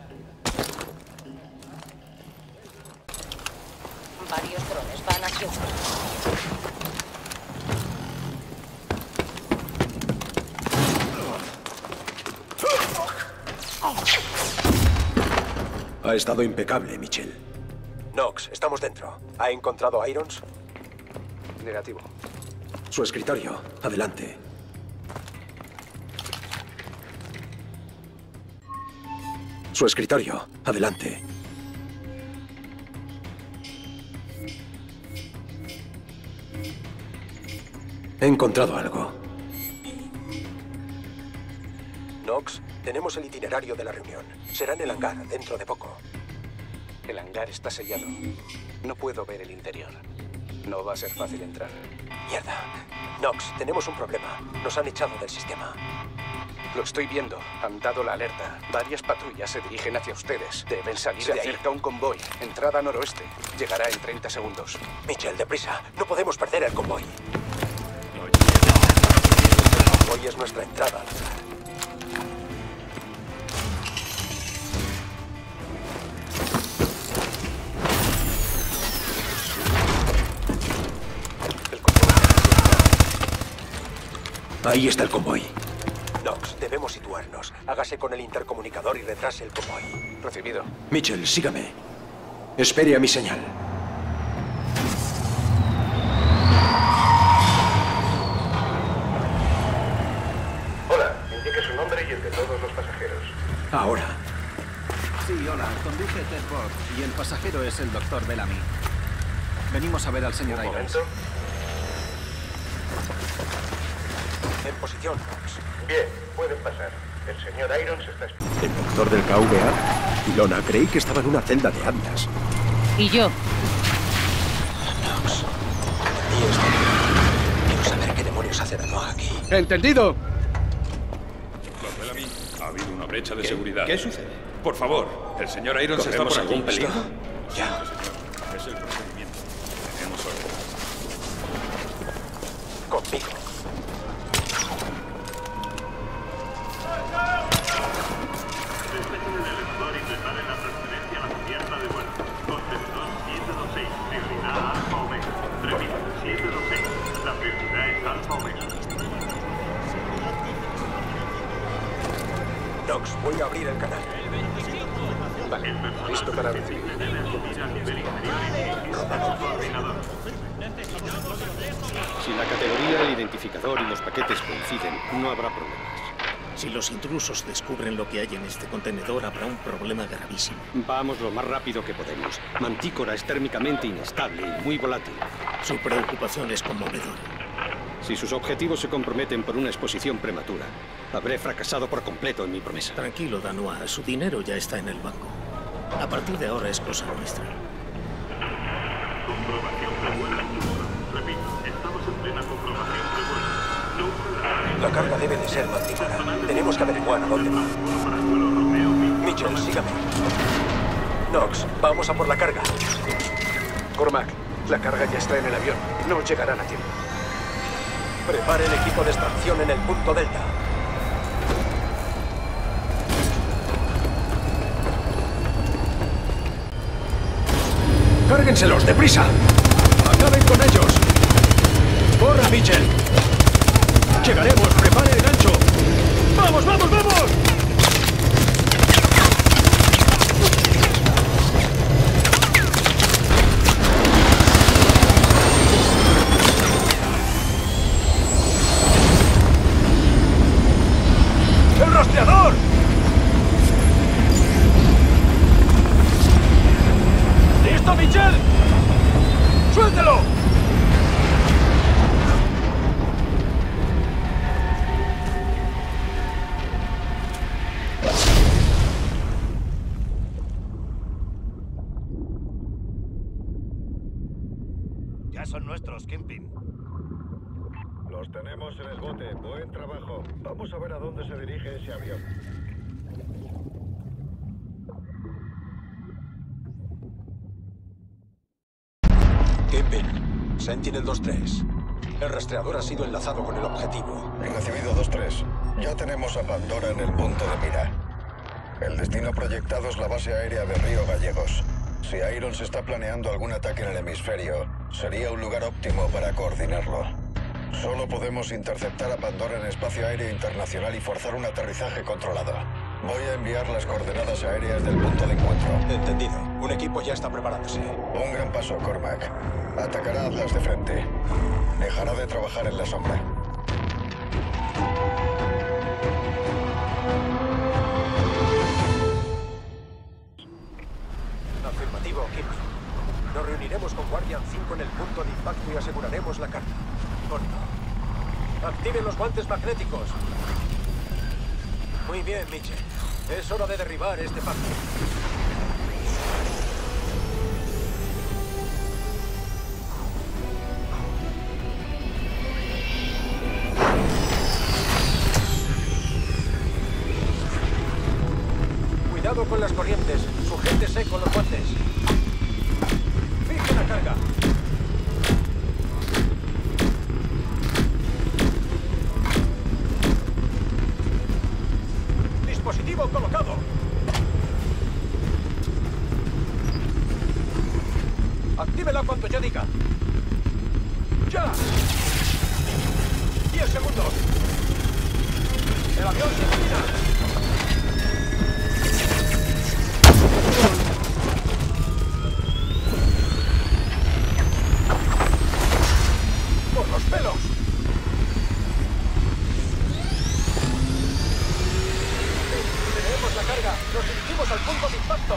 Varios drones van hacia usted. Ha estado impecable, Mitchell. Knox, estamos dentro. ¿Ha encontrado a Irons? Negativo. Su escritorio. Adelante. Su escritorio. Adelante. He encontrado algo. Knox, tenemos el itinerario de la reunión. Será en el hangar, dentro de poco. El hangar está sellado. No puedo ver el interior. No va a ser fácil entrar. Mierda. Knox, tenemos un problema. Nos han echado del sistema. Lo estoy viendo. Han dado la alerta. Varias patrullas se dirigen hacia ustedes. Deben salir Se de ahí. Acerca un convoy. Entrada noroeste. Llegará en treinta segundos. Mitchell, deprisa. No podemos perder el convoy. El convoy es nuestra entrada al hangar. Ahí está el convoy. Knox, debemos situarnos. Hágase con el intercomunicador y retrase el convoy. Recibido. Mitchell, sígame. Espere a mi señal. Hola, indique su nombre y el de todos los pasajeros. Ahora. Sí, hola. Conduce Ted Borg y el pasajero es el doctor Bellamy. Venimos a ver al señor Un Irons. momento. En posición, Knox. Bien, pueden pasar. El señor Irons está esperando. ¿El doctor del K V A? Ilona, creí que estaba en una celda de Atlas. ¿Y yo? Knox. Ahí está. Quiero saber qué demonios hace de nuevo aquí. ¡Entendido! Lord Bellamy, ha habido una brecha de ¿Qué? seguridad. ¿Qué sucede? Por favor, el señor Irons está por ¿Corremos allí. algún peligro? Ya. Señor, es el procedimiento. Tenemos orden. Conmigo. Despejen el elevador y preparen la transferencia a la cubierta de vuelo. Contenedor siete dos seis, prioridad Alfa Omega. Repito, siete dos seis, la prioridad es Alfa Omega. Knox, voy a abrir el canal. Vale, listo para recibir. Debe asumir a nivel inferior y dirigirse a su coordinador. Si la categoría, el identificador y los paquetes coinciden, no habrá problemas. Si los intrusos descubren lo que hay en este contenedor, habrá un problema gravísimo. Vamos lo más rápido que podemos. Mantícora es térmicamente inestable y muy volátil. Su preocupación es conmovedora. Si sus objetivos se comprometen por una exposición prematura, habré fracasado por completo en mi promesa. Tranquilo, Danois. Su dinero ya está en el banco. A partir de ahora es cosa nuestra. Comprobación prevuela. Repito, estamos en plena comprobación prevuela. La carga debe de ser mantícora. Tenemos que averiguar a dónde va. Mitchell, sígame. Knox, vamos a por la carga. Cormac, la carga ya está en el avión. No llegarán a tiempo. Prepare el equipo de extracción en el punto Delta. ¡Cárguenselos, deprisa! ¡Acaben con ellos! ¡Corra, Mitchell! ¡Llegaremos! ¡Prepare el gancho! ¡Vamos, vamos, vamos! ¡El rastreador! ¡Listo, Mitchell! ¡Suéltelo! Ya son nuestros, Kingpin. Los tenemos en el bote. Buen trabajo. Vamos a ver a dónde se dirige ese avión. Kingpin, Sentinel dos tres. El rastreador ha sido enlazado con el objetivo. Recibido dos tres. Ya tenemos a Pandora en el punto de mira. El destino proyectado es la base aérea de Río Gallegos. Si Irons está planeando algún ataque en el hemisferio, sería un lugar óptimo para coordinarlo. Solo podemos interceptar a Pandora en espacio aéreo internacional y forzar un aterrizaje controlado. Voy a enviar las coordenadas aéreas del punto de encuentro. Entendido. Un equipo ya está preparándose. Un gran paso, Cormac. Atacará a Atlas de frente. Dejará de trabajar en la sombra. Afirmativo, Kingpin. Nos reuniremos con Guardian cinco en el punto de impacto y aseguraremos la carga. Corto. Activen los guantes magnéticos. Muy bien, Mitchell. Es hora de derribar este pacto. Cuidado con las corrientes. Sujétese con los guantes. Fije la carga. Dispositivo colocado. Actívela cuando yo diga. ¡Ya! Diez segundos. El avión se ilumina. ¡Por los pelos! Tenemos la carga. Nos dirigimos al punto de impacto.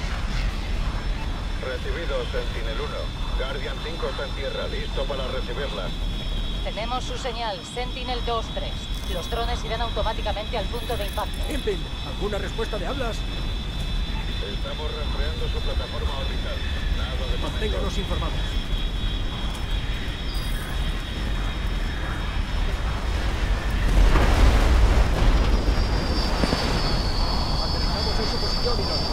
Recibido, Sentinel uno. Guardian cinco está en tierra, listo para recibirla. Tenemos su señal, Sentinel dos tres. Los drones irán automáticamente al punto de impacto. Kingpin, ¿alguna respuesta de Atlas? Estamos rastreando su plataforma orbital. Nada de momento. Manténganos informados. Aterrizamos en su posición y nos...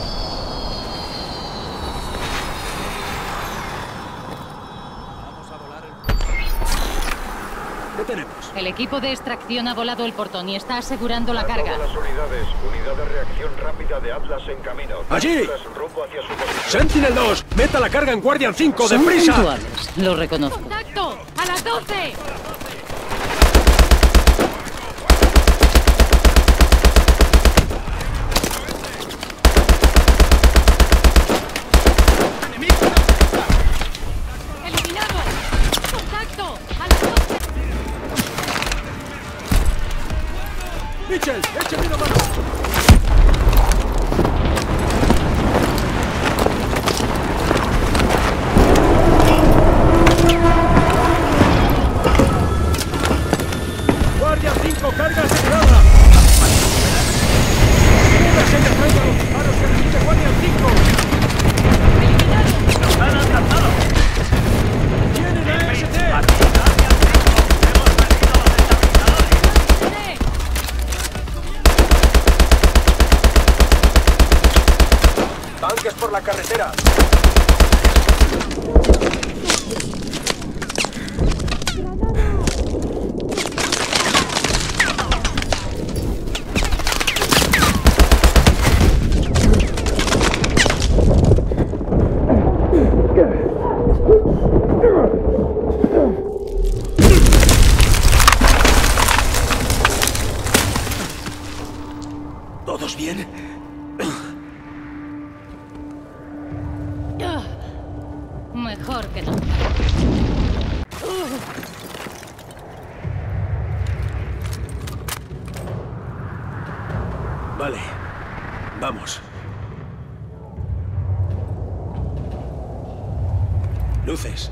Vamos a volar el... ¿Qué tenemos? El equipo de extracción ha volado el portón y está asegurando la carga. Todas las unidades, unidad de reacción rápida de Atlas en camino. ¡Allí! Atlas rumbo hacia su posición. Sentinel dos, meta la carga en Guardian cinco, Son deprisa. puntuales, lo reconozco. ¡Contacto! ¡A las doce! ¡Eliminado! ¡Contacto! ¡A las doce! Mitchell, échame una mano. Guardia cinco, carga asegurada. ¡Súbese y atraiga a los disparos que recibe Guardia cinco! ¡Eliminado! ¡Nos han alcanzado! ¡Tienen a S T! ¡Hemos perdido los estabilizadores! ¡Sí! Mejor que no. Vale. Vamos. Luces.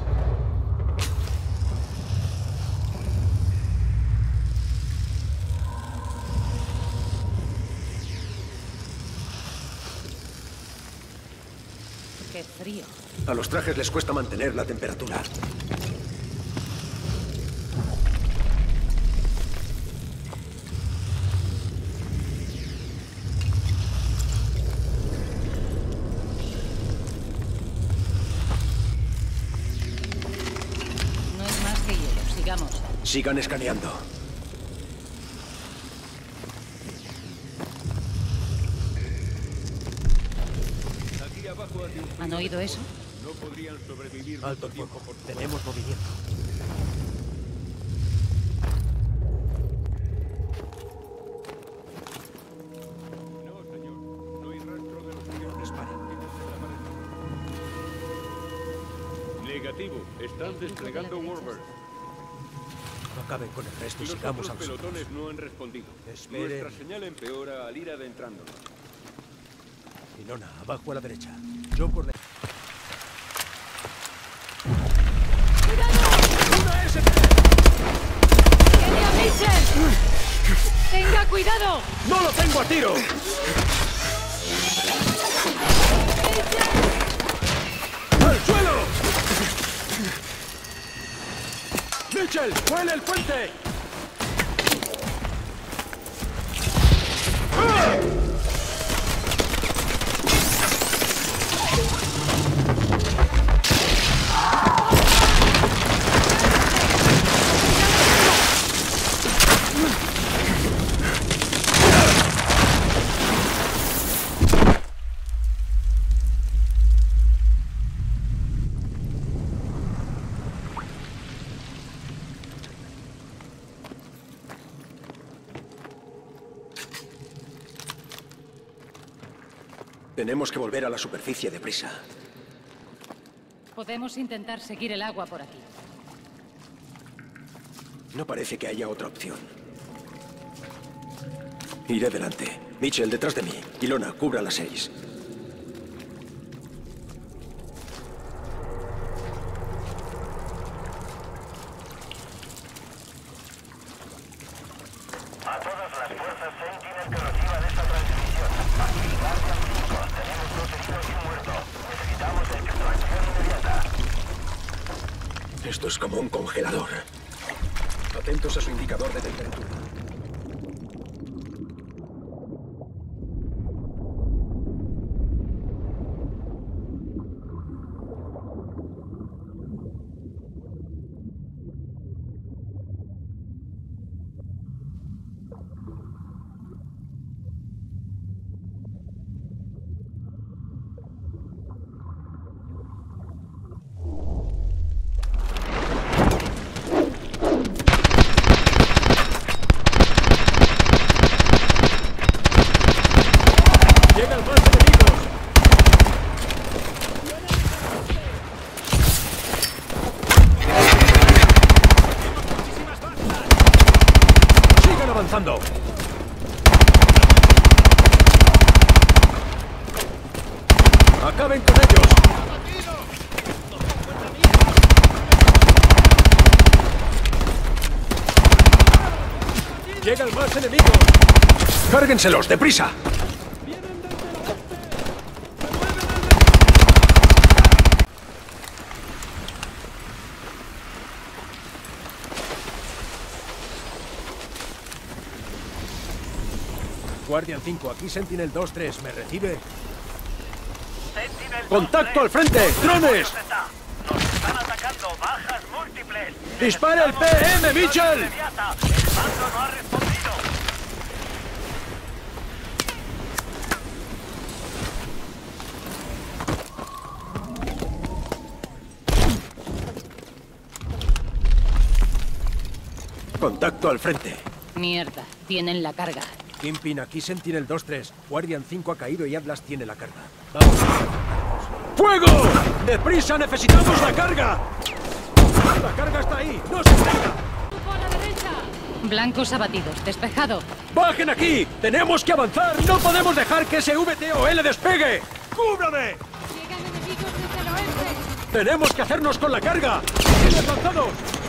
Qué frío. A los trajes les cuesta mantener la temperatura. No es más que hielo. Sigamos. Sigan escaneando. ¿Han oído eso? No podrían sobrevivir Alto el fuego. Tenemos movimiento. No, señor. No hay rastro de los que Disparen. Negativo. Están desplegando Warbird. No acaben con el resto y Los sigamos a otros nosotros. pelotones no han respondido. Esperen. Nuestra señal empeora al ir adentrándonos. Ilona, abajo a la derecha. Yo por derecha. ¡Tiene a Mitchell! ¡Tenga cuidado! ¡No lo tengo a tiro! ¡Al suelo! ¡Mitchell! ¡Huele el puente! ¡Ah! Tenemos que volver a la superficie deprisa. Podemos intentar seguir el agua por aquí. No parece que haya otra opción. Iré delante. Mitchell, detrás de mí. Ilona, cubra las seis. A todas las fuerzas Sentinel que reciban esta transmisión. Aquí Guardian cinco. Tenemos dos heridos y un muerto. Necesitamos extracción inmediata. Esto es como un congelador. Atentos a su indicador de temperatura. avanzando. ¡Acaben con ellos! ¡Llegan más enemigos! ¡Cárguenselos, deprisa! Guardian cinco, aquí Sentinel dos tres, ¿me recibe? Sentinel ¡Contacto al frente! ¡Drones! Nos están atacando, bajas múltiples. ¡Dispara el P M, Mitchell! Inmediata. El mando no ha respondido. Contacto al frente. Mierda, tienen la carga. Kingpin, aquí Sentinel dos tres. Guardian cinco ha caído y Atlas tiene la carga. ¡Vamos! ¡Fuego! ¡Deprisa! ¡Necesitamos la carga! ¡La carga está ahí! ¡No se caiga! Blancos abatidos. Despejado. ¡Bajen aquí! ¡Tenemos que avanzar! ¡No podemos dejar que ese V T O L despegue! ¡Cúbrame! Llegan enemigos desde el oeste. ¡Tenemos que hacernos con la carga! ¡Bien avanzados!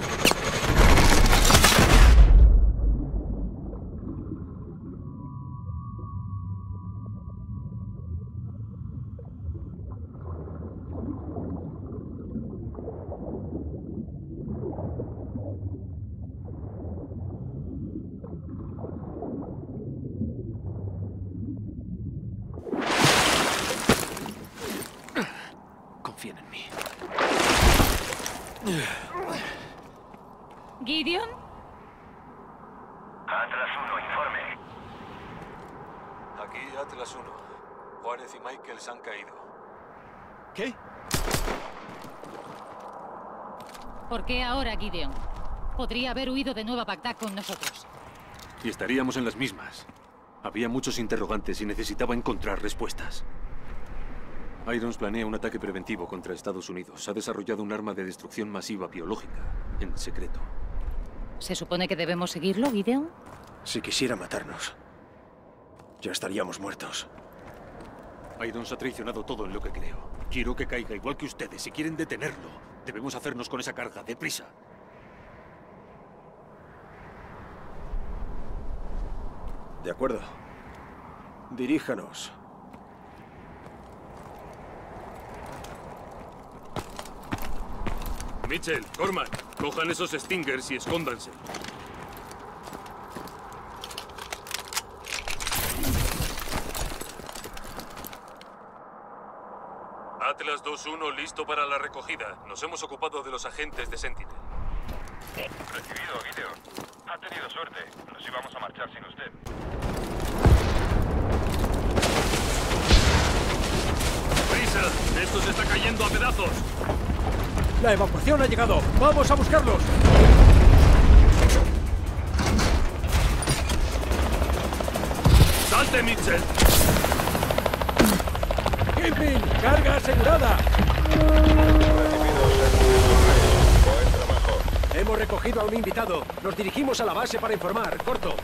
Confíen en mí. ¿Gideon? Atlas uno, informe. Aquí Atlas uno. Juárez y Michaels han caído. ¿Qué? ¿Por qué ahora, Gideon? Podría haber huido de nuevo a Bagdad con nosotros. Y estaríamos en las mismas. Había muchos interrogantes y necesitaba encontrar respuestas. Irons planea un ataque preventivo contra Estados Unidos. Ha desarrollado un arma de destrucción masiva biológica, en secreto. ¿Se supone que debemos seguirlo, Gideon? Si quisiera matarnos, ya estaríamos muertos. Irons ha traicionado todo en lo que creo. Quiero que caiga igual que ustedes. Si quieren detenerlo, debemos hacernos con esa carga. ¡Deprisa! De acuerdo. Diríjanos. Mitchell, Cormac, cojan esos Stingers y escóndanse. Atlas dos uno listo para la recogida. Nos hemos ocupado de los agentes de Sentinel. Recibido, Gideon. Ha tenido suerte. Nos íbamos a marchar sin usted. ¡Prisa! ¡Esto se está cayendo a pedazos! ¡La evacuación ha llegado! ¡Vamos a buscarlos! ¡Salte, Mitchell! ¡Kingpin! ¡Carga asegurada! Buen trabajo. Hemos recogido a un invitado. Nos dirigimos a la base para informar. Corto.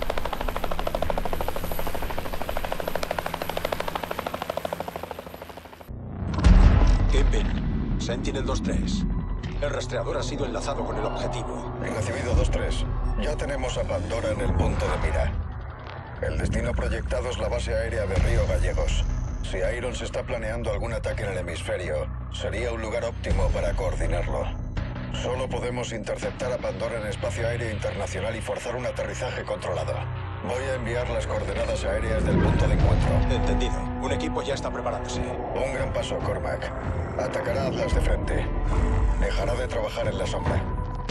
Kingpin, Sentinel dos tres. El rastreador ha sido enlazado con el objetivo. Recibido dos tres. Ya tenemos a Pandora en el punto de mira. El destino proyectado es la base aérea de Río Gallegos. Si Irons está planeando algún ataque en el hemisferio, sería un lugar óptimo para coordinarlo. Solo podemos interceptar a Pandora en espacio aéreo internacional y forzar un aterrizaje controlado. Voy a enviar las coordenadas aéreas del punto de encuentro. Entendido. Un equipo ya está preparándose. Un gran paso, Cormac. Atacará a Atlas de frente. Dejará de trabajar en la sombra.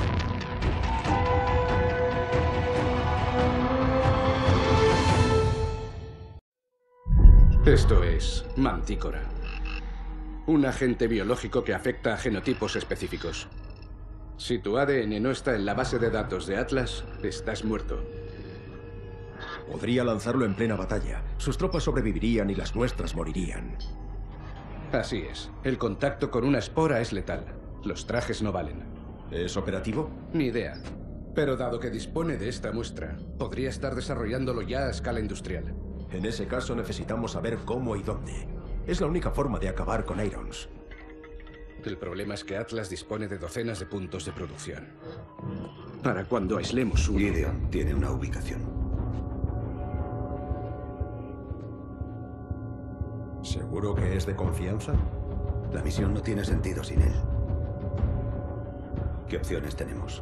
Esto es Mantícora. Un agente biológico que afecta a genotipos específicos. Si tu A D N no está en la base de datos de Atlas, estás muerto. Podría lanzarlo en plena batalla. Sus tropas sobrevivirían y las nuestras morirían. Así es. El contacto con una espora es letal. Los trajes no valen. ¿Es operativo? Ni idea. Pero dado que dispone de esta muestra, podría estar desarrollándolo ya a escala industrial. En ese caso necesitamos saber cómo y dónde. Es la única forma de acabar con Irons. El problema es que Atlas dispone de docenas de puntos de producción. Para cuando aislemos uno... Gideon tiene una ubicación. ¿Seguro que es de confianza? La misión no tiene sentido sin él. ¿Qué opciones tenemos?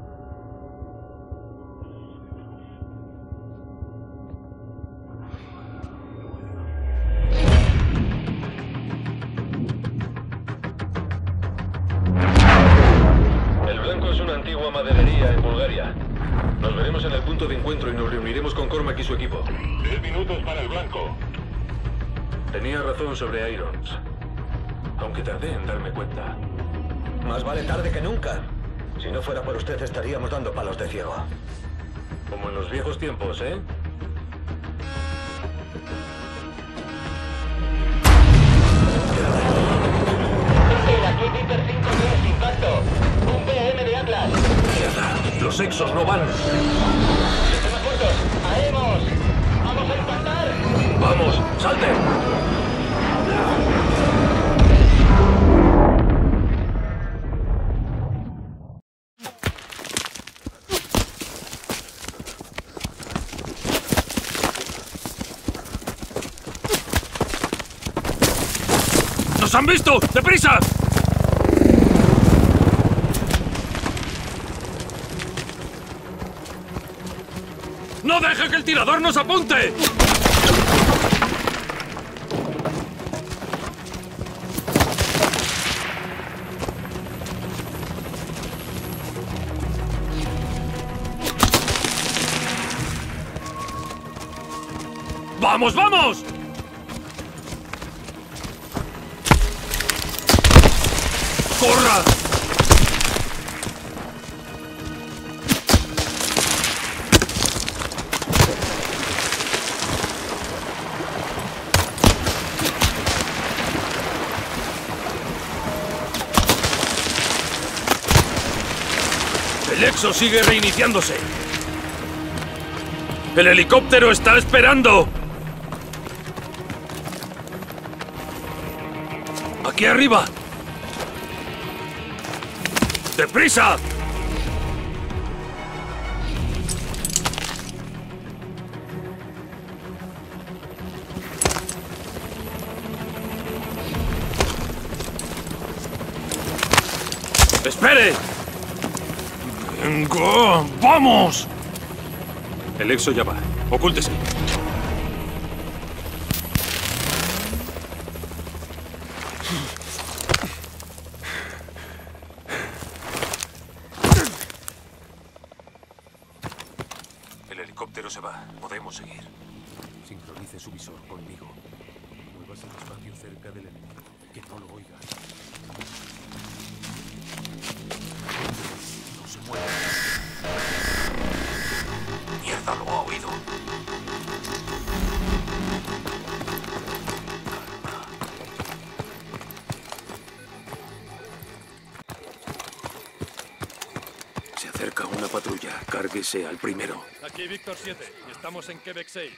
El Blanco es una antigua maderería en Bulgaria. Nos veremos en el punto de encuentro y nos reuniremos con Cormac y su equipo. Diez minutos para el Blanco. Tenía razón sobre Irons. Aunque tardé en darme cuenta. Más vale tarde que nunca. Si no fuera por usted, estaríamos dando palos de ciego. Como en los viejos tiempos, ¿eh? Captain, aquí Viper cinco tres, impacto. Un P M de Atlas. Mierda, los exos no van. Sistemas muertos. ¡Haremos! ¡Vamos a impactar! ¡Vamos, salte! ¡Nos han visto! ¡Deprisa! ¡No deje que el tirador nos apunte! ¡Vamos, vamos! ¡Corra! El Exo sigue reiniciándose. El helicóptero está esperando. Aquí arriba. ¡Deprisa! ¡Espere! ¡Venga! ¡Vamos! El Exo ya va. Ocúltese. El helicóptero se va. Podemos seguir. Sincronice su visor conmigo. Muévase despacio cerca del enemigo. Que no lo oiga. No se mueva. Mierda, lo ha oído. Se acerca una patrulla. Cárguese al primero. Aquí Víctor siete. Estamos en Quebec seis.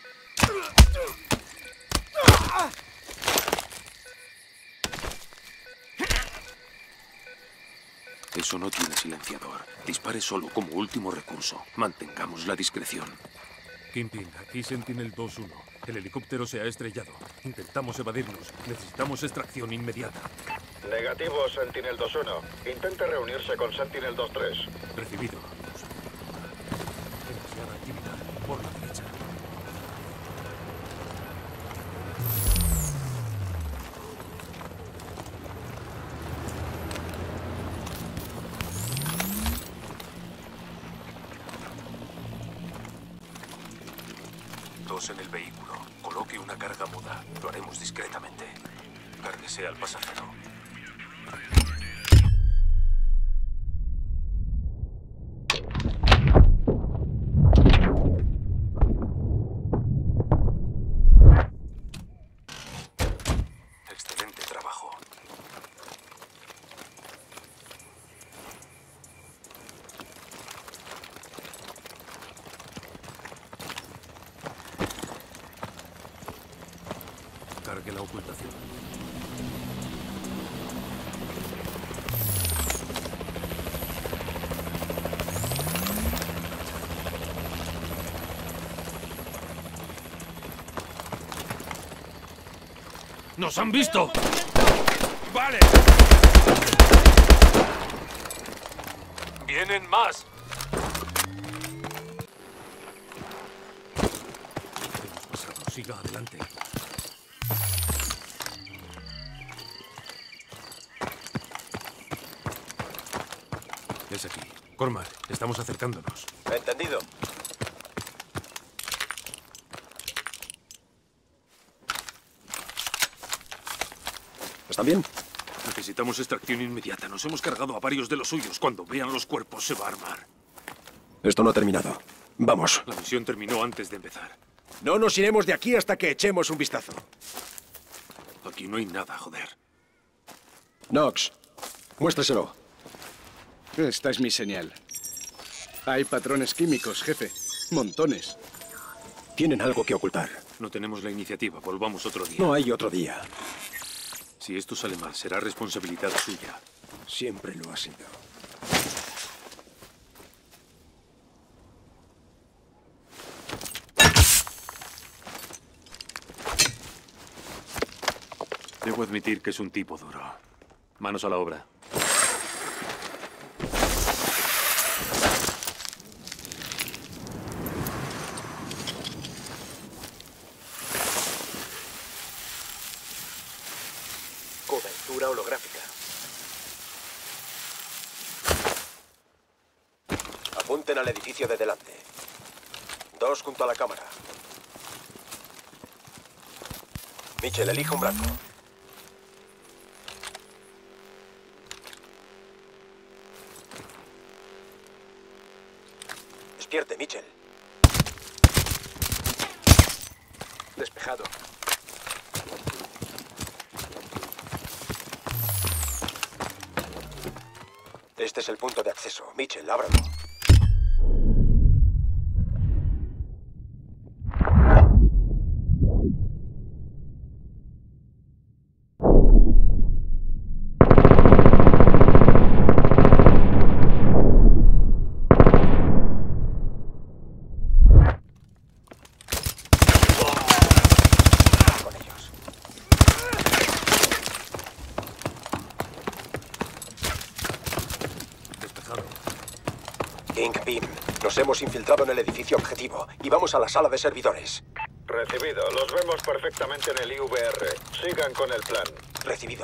Eso no tiene silenciador. Dispare solo como último recurso. Mantengamos la discreción. Kingpin, aquí Sentinel dos uno. El helicóptero se ha estrellado. Intentamos evadirnos. Necesitamos extracción inmediata. Negativo, Sentinel dos uno. Intente reunirse con Sentinel dos tres. Recibido. Demasiada actividad. Por la derecha. Dos en el vehículo. Coloque una carga muda. Lo haremos discretamente. Cárguese al pasajero. Excelente trabajo. Cargue la ocultación. ¡Nos han visto! ¡Vale! ¡Vienen más! Hemos pasado. Siga adelante. Es aquí. Cormac, estamos acercándonos. Entendido. ¿Están bien? Necesitamos extracción inmediata. Nos hemos cargado a varios de los suyos. Cuando vean los cuerpos se va a armar. Esto no ha terminado. Vamos. La misión terminó antes de empezar. No nos iremos de aquí hasta que echemos un vistazo. Aquí no hay nada, joder. Knox, Muéstreselo. Esta es mi señal. Hay patrones químicos, jefe. Montones. Tienen algo que ocultar. No tenemos la iniciativa. Volvamos otro día. No hay otro día. Si esto sale mal, será responsabilidad suya. Siempre lo ha sido. Debo admitir que es un tipo duro. Manos a la obra. Cobertura holográfica. Apunten al edificio de delante. Dos junto a la cámara. Mitchell, elige un brazo. Despierte, Mitchell. Despejado. Este es el punto de acceso. Mitchell, ábralo. Kingpin, nos hemos infiltrado en el edificio objetivo y vamos a la sala de servidores. Recibido. Los vemos perfectamente en el I V R. Sigan con el plan. Recibido.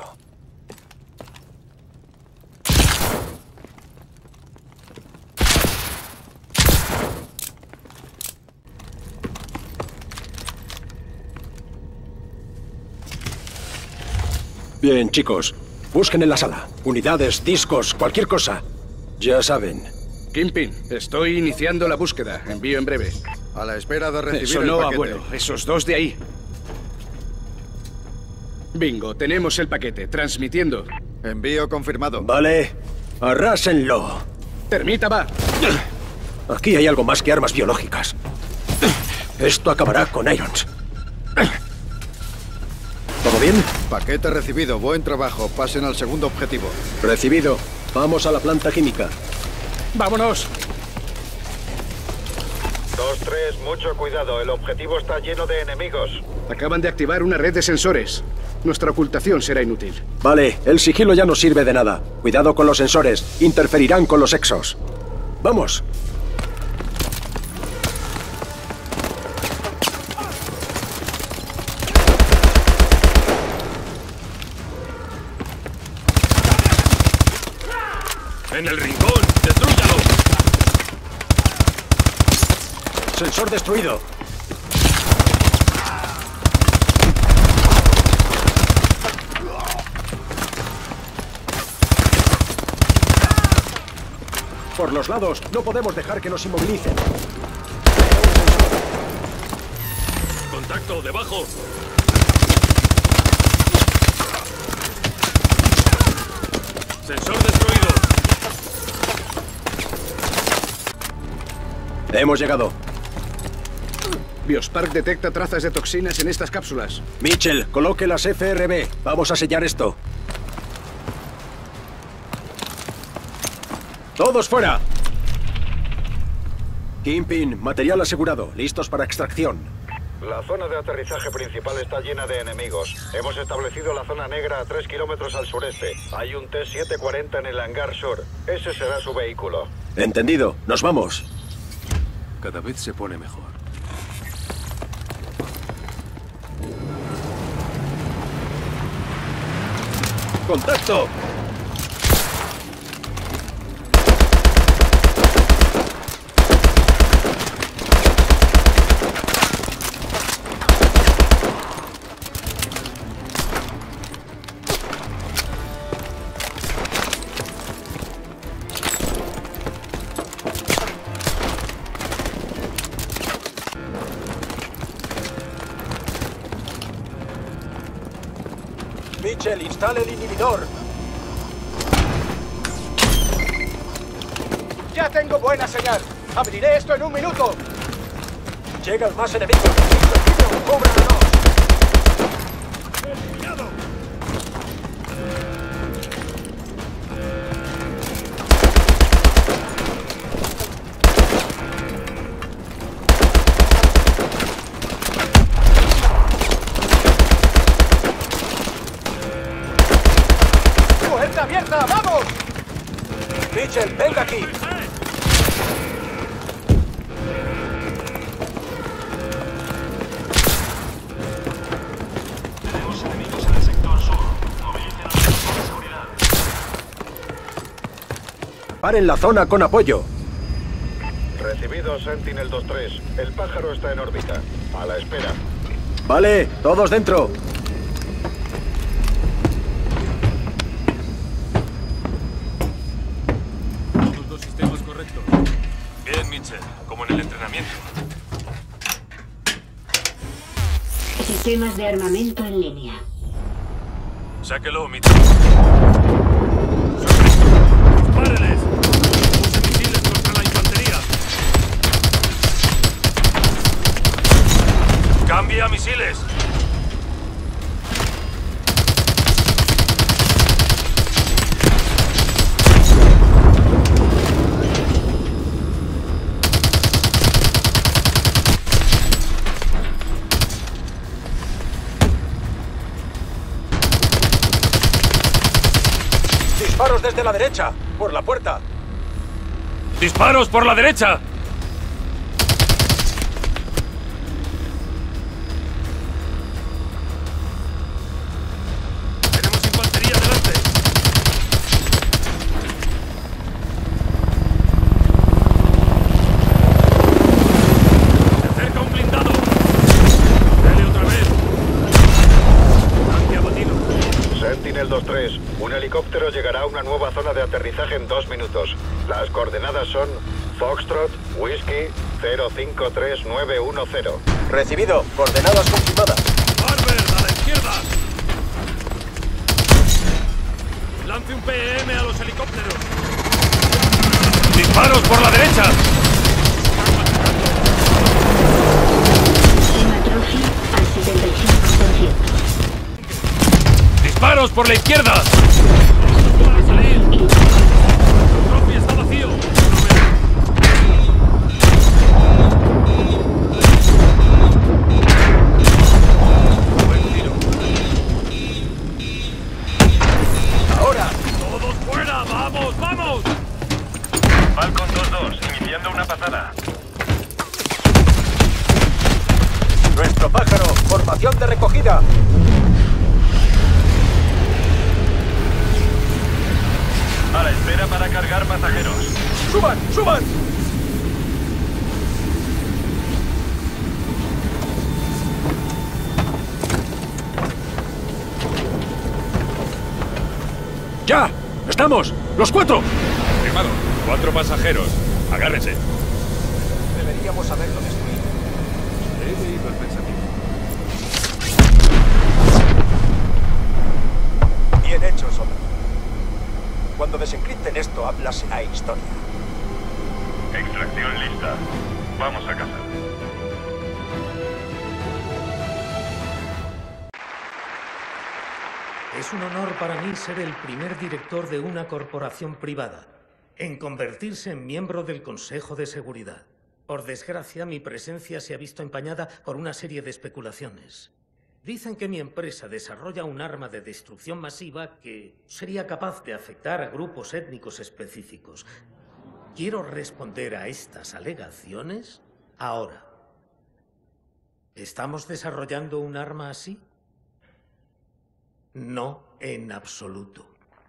Bien, chicos. Busquen en la sala. Unidades, discos, cualquier cosa. Ya saben. Kingpin, estoy iniciando la búsqueda. Envío en breve. A la espera de recibir Eso el no, paquete. abuelo. Esos dos de ahí. Bingo, tenemos el paquete. Transmitiendo. Envío confirmado. Vale. Arrásenlo. Termita va. Aquí hay algo más que armas biológicas. Esto acabará con Irons. ¿Todo bien? Paquete recibido. Buen trabajo. Pasen al segundo objetivo. Recibido. Vamos a la planta química. ¡Vámonos! dos tres, mucho cuidado. El objetivo está lleno de enemigos. Acaban de activar una red de sensores. Nuestra ocultación será inútil. Vale, el sigilo ya no sirve de nada. Cuidado con los sensores. Interferirán con los exos. ¡Vamos! ¡En el rincón! ¡Destrúyalo! Sensor destruido. Por los lados, no podemos dejar que nos inmovilicen. ¡Contacto, debajo! ¡Sensor destruido! Hemos llegado. Biospark detecta trazas de toxinas en estas cápsulas. Mitchell, coloque las F R B. Vamos a sellar esto. ¡Todos fuera! Kingpin, material asegurado. Listos para extracción. La zona de aterrizaje principal está llena de enemigos. Hemos establecido la zona negra a tres kilómetros al sureste. Hay un T setecientos cuarenta en el hangar sur. Ese será su vehículo. Entendido. Nos vamos. Cada vez se pone mejor. ¡Contacto! Mitchell, instale el inhibidor. Ya tengo buena señal. Abriré esto en un minuto. Llegan más enemigos. ¡Cúbranos! ¡Puerta abierta! ¡Vamos! Mitchell, venga aquí. Tenemos enemigos en el sector sur. Movilicen los equipos de seguridad. Paren la zona con apoyo. Recibido, Sentinel dos tres. El pájaro está en órbita. A la espera. Vale, todos dentro. Los dos sistemas correctos. Bien, Mitchell. Como en el entrenamiento. Sistemas de armamento en línea. Sáquelo, Mitchell. ¡Dispáreles! ¡Use misiles contra la infantería! ¡Cambia misiles! ¡Disparos desde la derecha! ¡Por la puerta! ¡Disparos por la derecha! ¡Tenemos infantería delante! ¡Se acerca un blindado! ¡Dele otra vez! ¡Tanque abatido! Sentinel dos tres. Un helicóptero llegará a una nueva zona de aterrizaje en dos minutos. Las coordenadas son Foxtrot, Whiskey, cero cinco tres nueve uno cero. Recibido. Coordenadas confirmadas. ¡Barber, a la izquierda! ¡Lance un P M a los helicópteros! ¡Disparos por la derecha! Hematrofia al setenta y cinco por ciento. ¡Disparos por la izquierda! ¡Trophy está vacío! Buen tiro. ¡Ahora! ¡Todos fuera! ¡Vamos, vamos! Falcon dos dos, iniciando una pasada. ¡Nuestro pájaro! ¡Formación de recogida! A la espera para cargar pasajeros. ¡Suban! ¡Suban! ¡Ya! ¡Estamos! ¡Los cuatro! Firmado. Cuatro pasajeros. Agárrense. Deberíamos haberlo destruido. He leído el pensamiento. Bien hecho, soldado. Cuando desencripten esto, Atlas será historia. Extracción lista. Vamos a casa. Es un honor para mí ser el primer director de una corporación privada en convertirse en miembro del Consejo de Seguridad. Por desgracia, mi presencia se ha visto empañada por una serie de especulaciones. Dicen que mi empresa desarrolla un arma de destrucción masiva que sería capaz de afectar a grupos étnicos específicos. Quiero responder a estas alegaciones ahora. ¿Estamos desarrollando un arma así? No, en absoluto.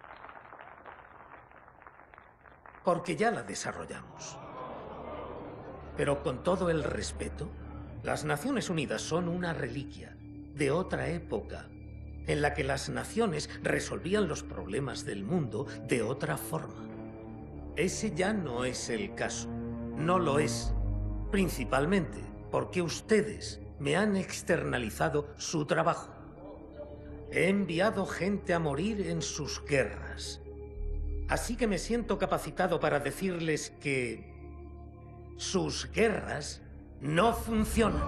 Porque ya la desarrollamos. Pero con todo el respeto, las Naciones Unidas son una reliquia de otra época, en la que las naciones resolvían los problemas del mundo de otra forma. Ese ya no es el caso. No lo es. Principalmente porque ustedes me han externalizado su trabajo. He enviado gente a morir en sus guerras. Así que me siento capacitado para decirles que sus guerras no funcionan.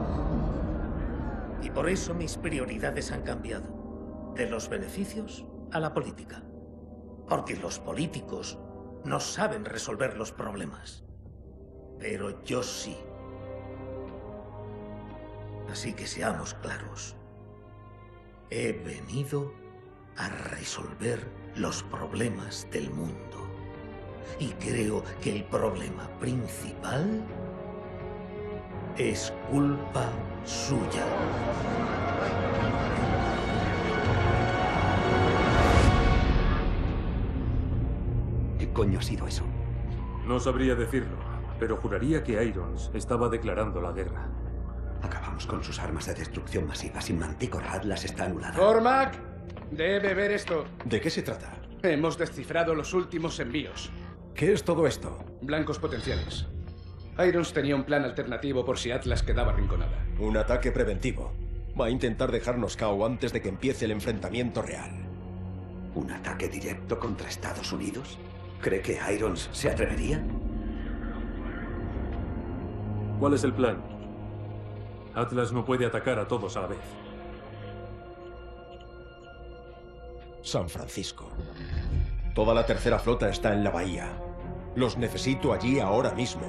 Y por eso mis prioridades han cambiado. De los beneficios a la política. Porque los políticos no saben resolver los problemas. Pero yo sí. Así que seamos claros. He venido a resolver los problemas del mundo. Y creo que el problema principal es culpa suya. ¿Qué coño ha sido eso? No sabría decirlo, pero juraría que Irons estaba declarando la guerra. Acabamos con sus armas de destrucción masiva. Sin Mantícora, Atlas está anulada. Cormac, debe ver esto. ¿De qué se trata? Hemos descifrado los últimos envíos. ¿Qué es todo esto? Blancos potenciales. Irons tenía un plan alternativo por si Atlas quedaba arrinconada. Un ataque preventivo. Va a intentar dejarnos K O antes de que empiece el enfrentamiento real. ¿Un ataque directo contra Estados Unidos? ¿Cree que Irons se atrevería? ¿Cuál es el plan? Atlas no puede atacar a todos a la vez. San Francisco. Toda la tercera flota está en la bahía. Los necesito allí ahora mismo.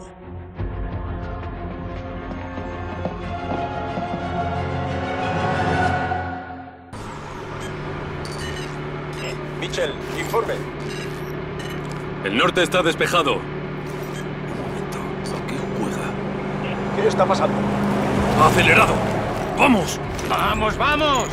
Mitchell, informe. El norte está despejado. ¿Qué está pasando? ¡Acelerado! ¡Vamos! ¡Vamos, vamos!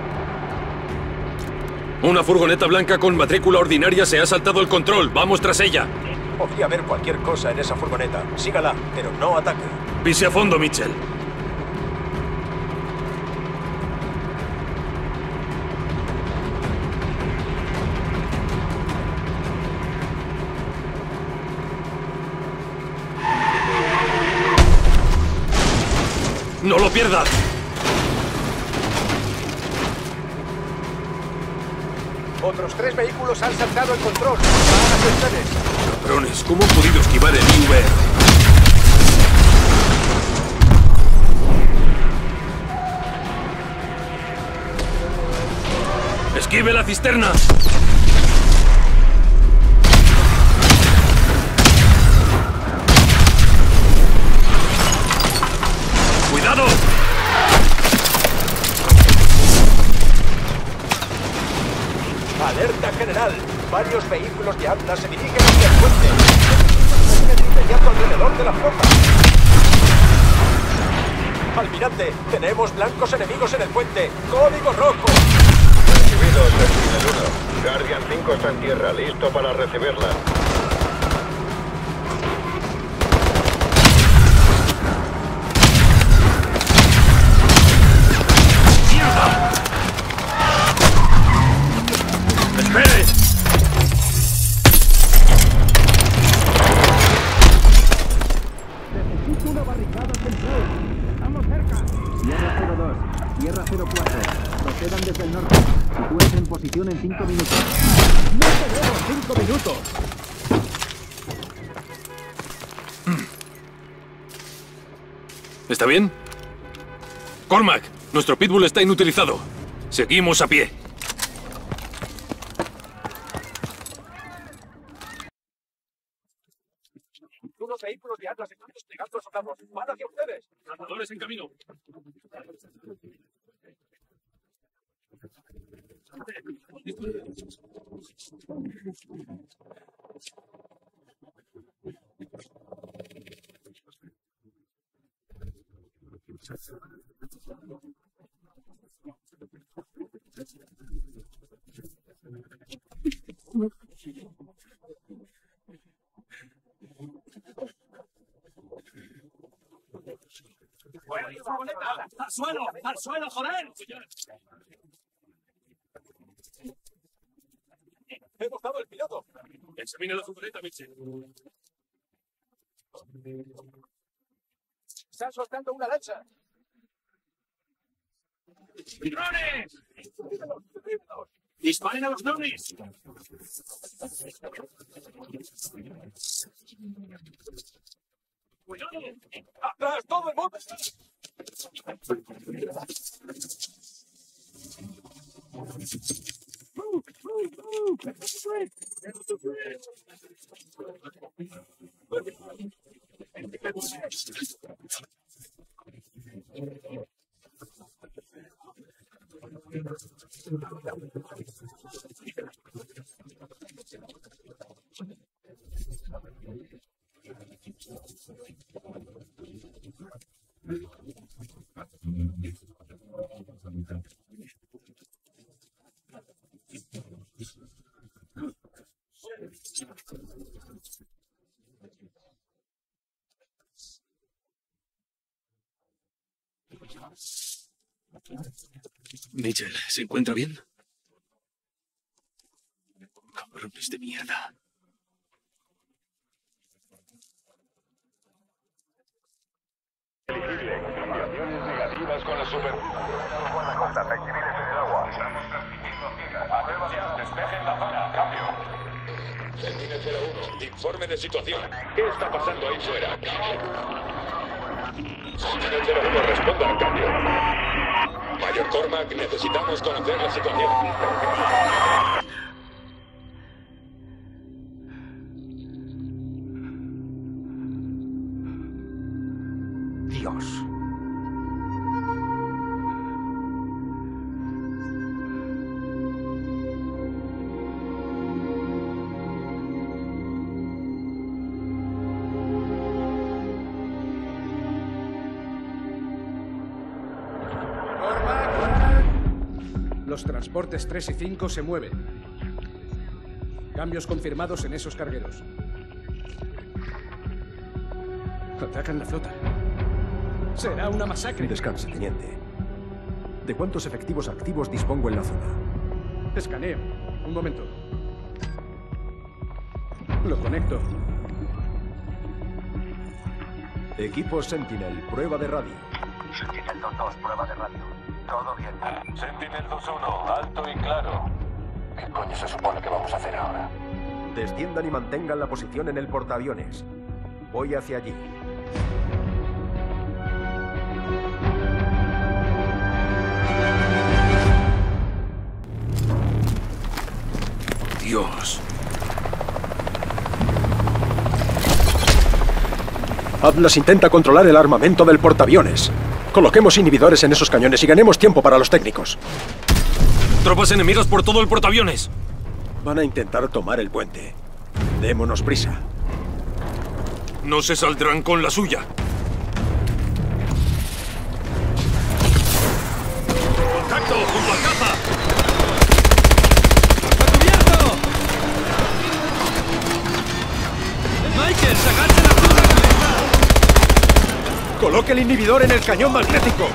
Una furgoneta blanca con matrícula ordinaria se ha saltado el control. ¡Vamos tras ella! Podría haber cualquier cosa en esa furgoneta. Sígala, pero no ataque. Pise a fondo, Mitchell. ¡No lo pierdas! Otros tres vehículos han saltado el control. Van hacia ustedes. Cabrones, ¿cómo han podido esquivar el I V? ¡Esquive la cisterna! ¡Cuidado! Alerta general. Varios vehículos de Atlas se dirigen hacia el puente. Están inmediato alrededor de la flota. Almirante, tenemos blancos enemigos en el puente. Código rojo. Recibido, Sentinel uno. Guardian cinco está en tierra, listo para recibirla. ¡Espere! Necesito una barricada central. Estamos cerca. Tierra cero dos, Tierra cero cuatro. Procedan desde el norte. Sitúense en posición en cinco minutos. ¡No tenemos cinco minutos! ¿Está bien? Cormac, nuestro pitbull está inutilizado. Seguimos a pie. Unos vehículos de Atlas están desplegando soldados. Van hacia ustedes. Lanzadores en camino. ¡Al suelo! ¡Al suelo, joder! Hemos dado el piloto. Examina la furgoneta, Mitchell. Están soltando una lancha. ¡Drones! ¡Disparen a los drones! ¡Cuidado! ¡Atrás, todo el mundo! Move, move, move! That's the break! That's the break! Mitchell, ¿se encuentra bien? Cabrones de mierda. Confirmaciones negativas con la super... Guardacostas, hay civiles en el agua. Estamos transmitiendo cita. Pruebas, despejen la zona. Cambio. Sentinel cero uno, informe de situación. ¿Qué está pasando ahí fuera? Sentinel cero uno, responda al cambio. Mayor Cormac, necesitamos conocer la situación. Dios. Los transportes tres y cinco se mueven. Cambios confirmados en esos cargueros. Atacan la flota. Será una masacre. Descanse, teniente. ¿De cuántos efectivos activos dispongo en la zona? Escaneo. Un momento. Lo conecto. Equipo Sentinel, prueba de radio. Sentinel dos dos, prueba de radio. Todo bien. Sentinel dos uno, alto y claro. ¿Qué coño se supone que vamos a hacer ahora? Desciendan y mantengan la posición en el portaaviones. Voy hacia allí. Dios. Atlas intenta controlar el armamento del portaaviones. Coloquemos inhibidores en esos cañones y ganemos tiempo para los técnicos. Tropas enemigas por todo el portaaviones. Van a intentar tomar el puente. Démonos prisa. No se saldrán con la suya. ¡Contacto junto al caza! ¡Está cubierto! ¡Michael, se agacha la punta! Coloque el inhibidor en el cañón magnético.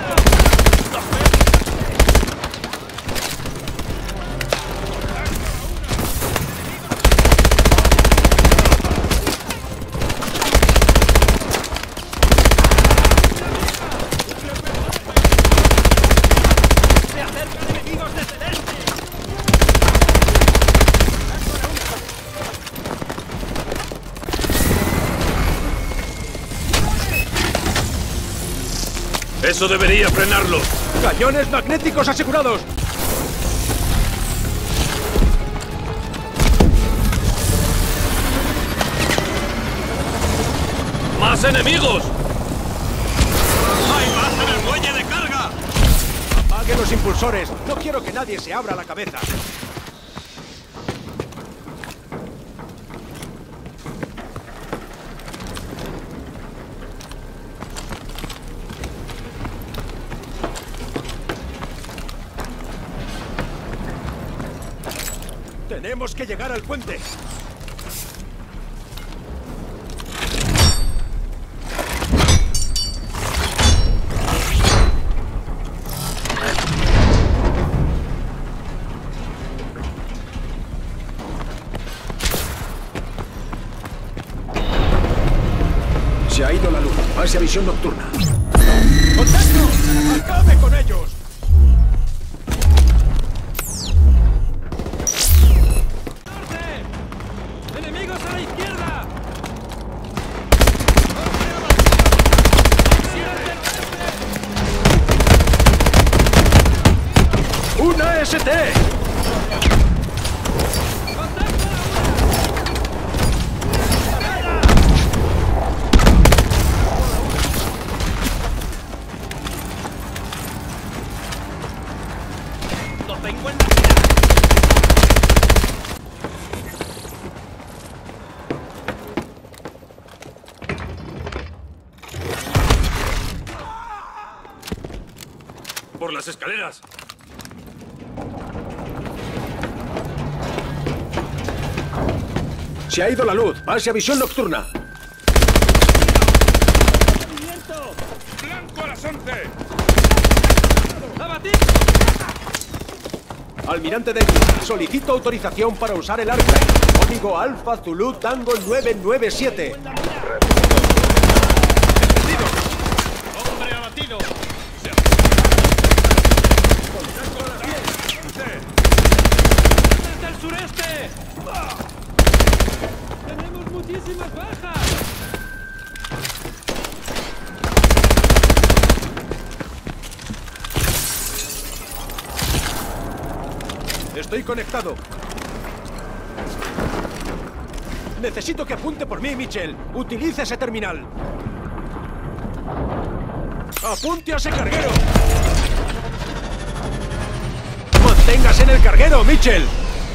Eso debería frenarlo. ¡Cañones magnéticos asegurados! ¡Más enemigos! ¡Hay más en el muelle de carga! ¡Apaguen los impulsores! No quiero que nadie se abra la cabeza. Tenemos que llegar al puente. Se ha ido la luz. Pase a visión nocturna. ¡Contacto! ¡Acabe con ellos! S T! ¡Lo tengo en la mira! ¡Por las escaleras! Se ha ido la luz. Base a visión nocturna. ¡Blanco a las once! ¡Abatir! Almirante Davis, solicito autorización para usar el arco. Código Alfa Zulu Tango nueve nueve siete. ¡Hombre abatido! ¡Desde el sureste! ¡Tenemos muchísimas bajas! Estoy conectado. Necesito que apunte por mí, Mitchell. Utilice ese terminal. ¡Apunte a ese carguero! ¡Manténgase en el carguero, Mitchell!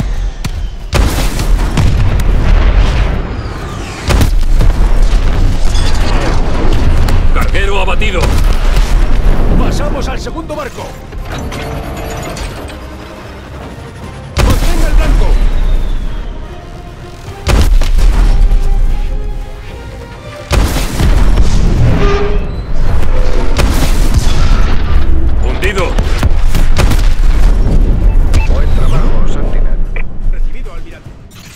¡Carguero abatido! ¡Pasamos al segundo barco! ¡Mantenga el blanco! ¡Hundido! Buen trabajo, Sentinel. Recibido, almirante.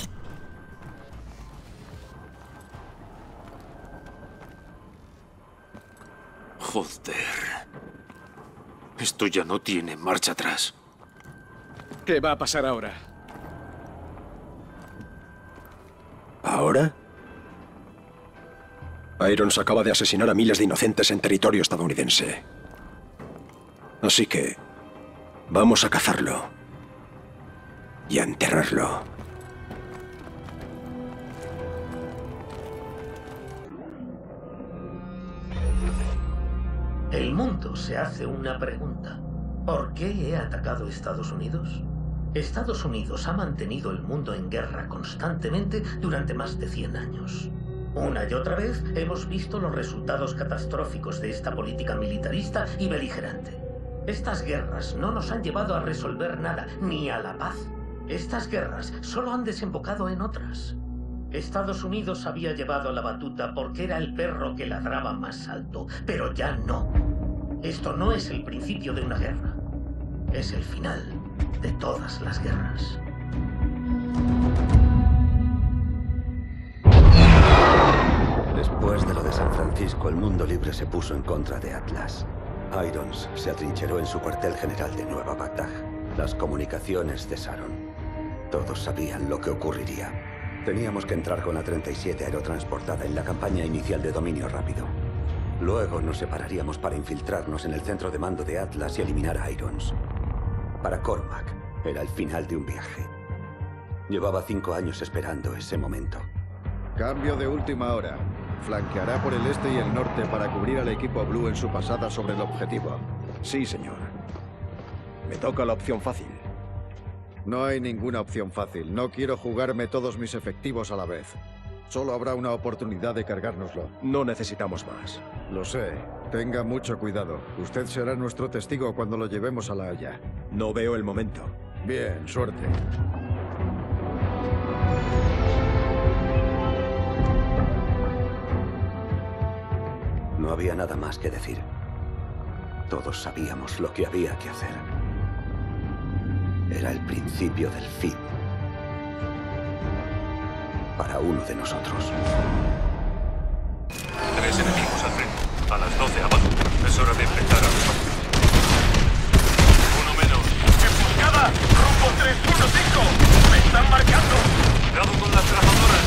Joder. Esto ya no tiene marcha atrás. ¿Qué va a pasar ahora? ¿Ahora? Irons acaba de asesinar a miles de inocentes en territorio estadounidense. Así que vamos a cazarlo y a enterrarlo. El mundo se hace una pregunta. ¿Por qué he atacado a Estados Unidos? Estados Unidos ha mantenido el mundo en guerra constantemente durante más de cien años. Una y otra vez hemos visto los resultados catastróficos de esta política militarista y beligerante. Estas guerras no nos han llevado a resolver nada, ni a la paz. Estas guerras solo han desembocado en otras. Estados Unidos había llevado la batuta porque era el perro que ladraba más alto, pero ya no. Esto no es el principio de una guerra. Es el final de todas las guerras. Después de lo de San Francisco, el mundo libre se puso en contra de Atlas. Irons se atrincheró en su cuartel general de Nueva Bagdad. Las comunicaciones cesaron. Todos sabían lo que ocurriría. Teníamos que entrar con la treinta y siete aerotransportada en la campaña inicial de dominio rápido. Luego nos separaríamos para infiltrarnos en el centro de mando de Atlas y eliminar a Irons. Para Cormac, era el final de un viaje. Llevaba cinco años esperando ese momento. Cambio de última hora. Flanqueará por el este y el norte para cubrir al equipo Blue en su pasada sobre el objetivo. Sí, señor. Me toca la opción fácil. No hay ninguna opción fácil. No quiero jugarme todos mis efectivos a la vez. Solo habrá una oportunidad de cargárnoslo. No necesitamos más. Lo sé. Tenga mucho cuidado. Usted será nuestro testigo cuando lo llevemos a La Haya. No veo el momento. Bien, suerte. No había nada más que decir. Todos sabíamos lo que había que hacer. Era el principio del fin. Para uno de nosotros. Tres enemigos al frente. A las doce abajo. Es hora de empezar a repartir. Uno menos. ¡Emboscada! ¡Rumbo tres uno cinco! ¡Me están marcando! ¡Cuidado con las trazadoras!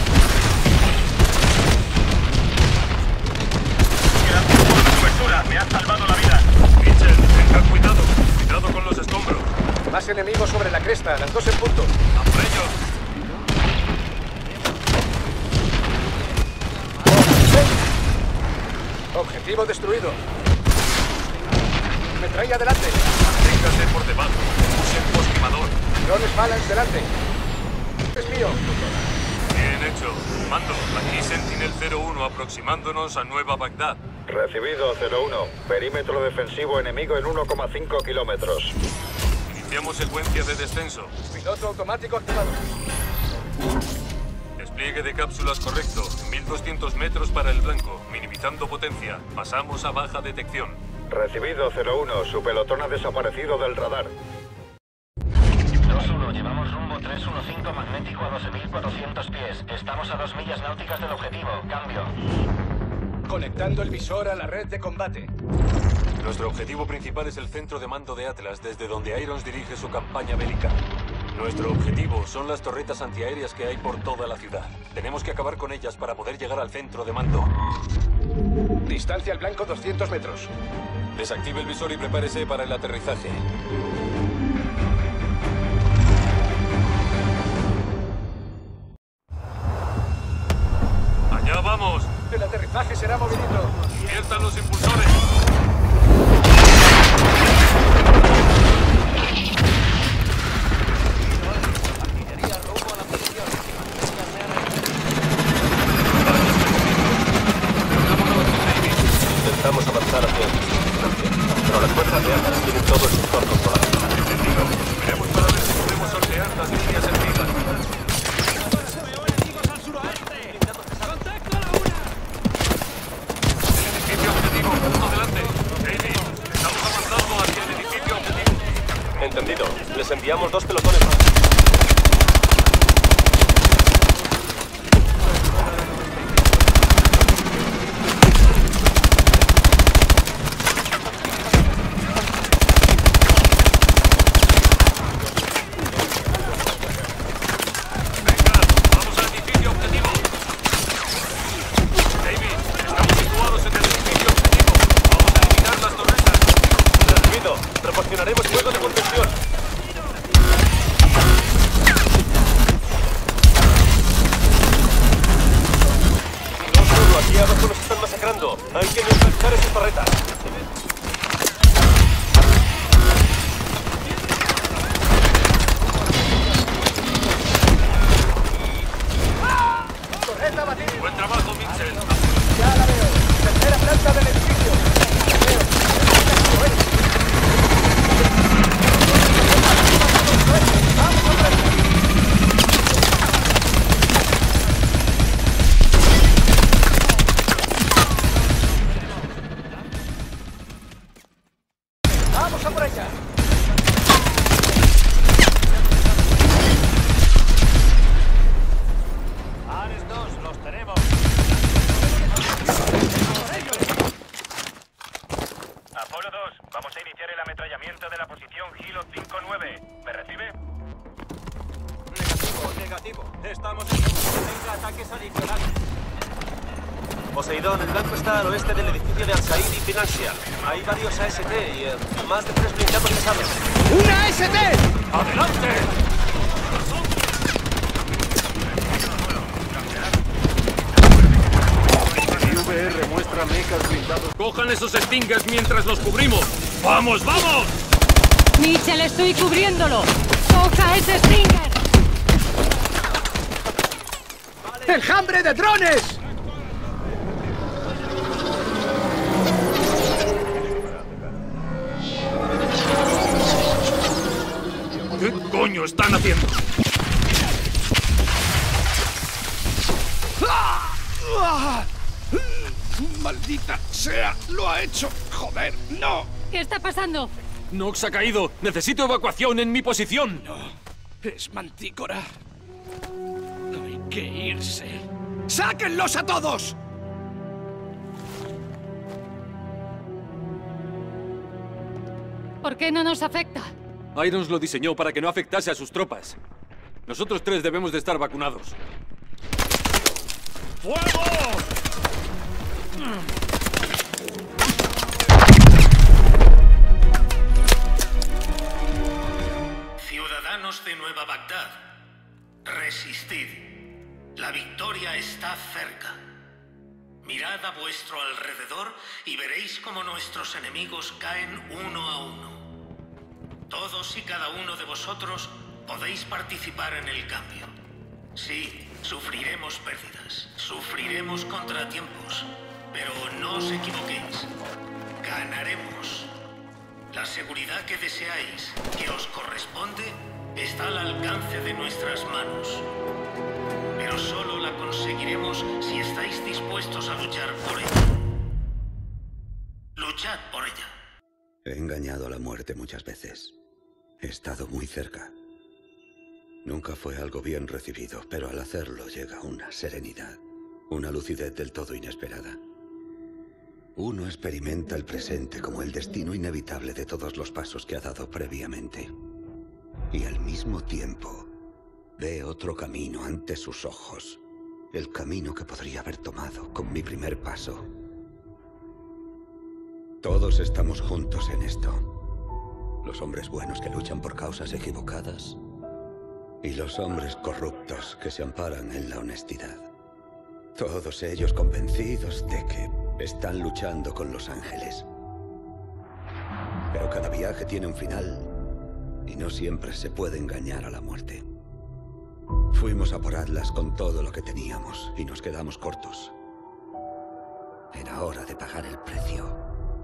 Gracias por la cobertura. Me has salvado la vida. Mitchell, tenga cuidado. Cuidado con los escombros. Base enemigo sobre la cresta, las dos en punto. ¡A por ellos! Objetivo destruido. Me trae adelante. Téngase por debajo. Use el posquemador. Drones balas delante. Es mío. Bien hecho. Mando, aquí Sentinel cero uno aproximándonos a Nueva Bagdad. Recibido, cero uno. Perímetro defensivo enemigo en uno coma cinco kilómetros. Iniciamos secuencia de descenso. Piloto automático activado. Despliegue de cápsulas correcto. mil doscientos metros para el blanco. Minimizando potencia. Pasamos a baja detección. Recibido, cero uno. Su pelotón ha desaparecido del radar. dos uno, llevamos rumbo tres uno cinco magnético a doce mil cuatrocientos pies. Estamos a dos millas náuticas del objetivo. Cambio. Conectando el visor a la red de combate. Nuestro objetivo principal es el centro de mando de Atlas, desde donde Irons dirige su campaña bélica. Nuestro objetivo son las torretas antiaéreas que hay por toda la ciudad. Tenemos que acabar con ellas para poder llegar al centro de mando. Distancia al blanco doscientos metros. Desactive el visor y prepárese para el aterrizaje. ¡Allá vamos! El aterrizaje será movidito. ¡Inviertan los impulsores! Intentamos avanzar hacia el pero las fuerzas de Atlas tienen todo el sector controlado. Entendido. Veremos para ver si podemos sortear las líneas enemigas. Edificio objetivo, punto delante. David, estamos avanzando hacia el edificio objetivo. Entendido. Les enviamos dos pelotones más. Proporcionaremos fuego de contención. No solo, aquí abajo nos están masacrando. Hay que neutralizar esas torretas. Torreta abatida. Buen trabajo, Mitchell. Ya la veo. Tercera planta del edificio. La veo. ¡Vamos a por ella! Ares dos, los tenemos. Apolo dos, vamos a iniciar el ametrallamiento de la posición Hilo cinco nueve. ¿Me recibe? Negativo, negativo. Estamos en tenga ataques adicionales. Poseidón, el blanco está al oeste del edificio de Al-Said y Financial. Hay varios A S T y eh, más de tres blindados pesados. ¡Una A S T! ¡Adelante! I V R muestra mechas blindados. ¡Cojan esos Stingers mientras los cubrimos! ¡Vamos, vamos! Mitchell, estoy cubriéndolo. ¡Coja ese Stinger! ¡Enjambre de drones! ¿Qué coño están haciendo? ¡Maldita sea! ¡Lo ha hecho! ¡Joder! ¡No! ¿Qué está pasando? Nox ha caído. Necesito evacuación en mi posición. No. Es Mantícora. Hay que irse. ¡Sáquenlos a todos! ¿Por qué no nos afecta? Irons lo diseñó para que no afectase a sus tropas. Nosotros tres debemos de estar vacunados. ¡Fuego! Bagdad. Resistid. La victoria está cerca. Mirad a vuestro alrededor y veréis cómo nuestros enemigos caen uno a uno. Todos y cada uno de vosotros podéis participar en el cambio. Sí, sufriremos pérdidas, sufriremos contratiempos, pero no os equivoquéis. Ganaremos. La seguridad que deseáis, que os corresponde, está al alcance de nuestras manos. Pero solo la conseguiremos si estáis dispuestos a luchar por ella. Luchad por ella. He engañado a la muerte muchas veces. He estado muy cerca. Nunca fue algo bien recibido, pero al hacerlo llega una serenidad, una lucidez del todo inesperada. Uno experimenta el presente como el destino inevitable de todos los pasos que ha dado previamente. Y al mismo tiempo, ve otro camino ante sus ojos. El camino que podría haber tomado con mi primer paso. Todos estamos juntos en esto. Los hombres buenos que luchan por causas equivocadas y los hombres corruptos que se amparan en la honestidad. Todos ellos convencidos de que están luchando con los ángeles. Pero cada viaje tiene un final y no siempre se puede engañar a la muerte. Fuimos a por Atlas con todo lo que teníamos y nos quedamos cortos. Era hora de pagar el precio.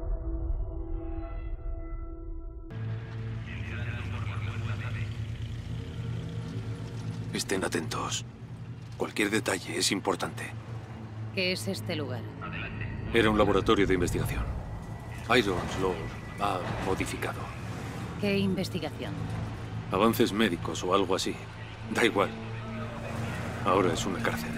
Estén atentos. Cualquier detalle es importante. ¿Qué es este lugar? Era un laboratorio de investigación. Irons lo ha modificado. ¿Qué investigación? Avances médicos o algo así. Da igual. Ahora es una cárcel.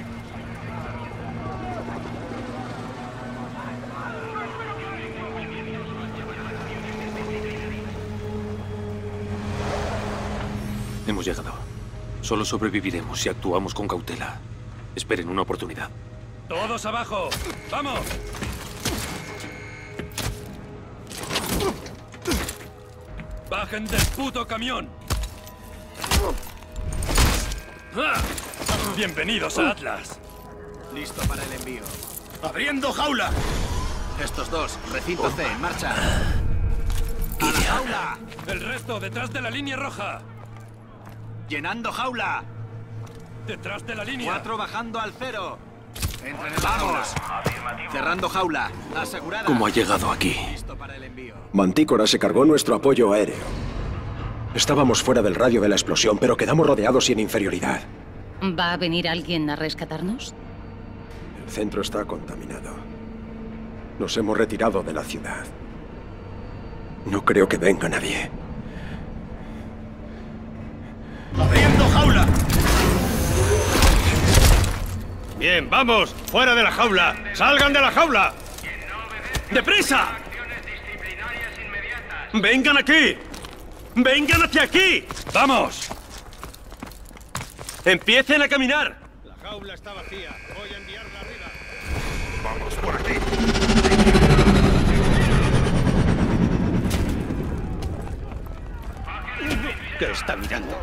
Hemos llegado. Solo sobreviviremos si actuamos con cautela. Esperen una oportunidad. ¡Todos abajo! ¡Vamos! ¡Bajen del puto camión! ¡Ah! ¡Bienvenidos a Atlas! Listo para el envío. ¡Abriendo jaula! Estos dos, recinto C, en marcha. ¡A la jaula! ¡El resto detrás de la línea roja! ¡Llenando jaula! ¡Detrás de la línea! Cuatro bajando al cero. Entren en la jaula. Cerrando jaula. Asegurada. ¿Cómo ha llegado aquí? Listo para el envío. Mantícora se cargó nuestro apoyo aéreo. Estábamos fuera del radio de la explosión, pero quedamos rodeados y en inferioridad. ¿Va a venir alguien a rescatarnos? El centro está contaminado. Nos hemos retirado de la ciudad. No creo que venga nadie. ¡Abriendo jaula! Bien, vamos, fuera de la jaula. ¡Salgan de la jaula! ¡Deprisa! ¡Vengan aquí! ¡Vengan hacia aquí! ¡Vamos! ¡Empiecen a caminar! La jaula está vacía. Voy a enviarla arriba. Vamos por aquí. ¿Qué está mirando?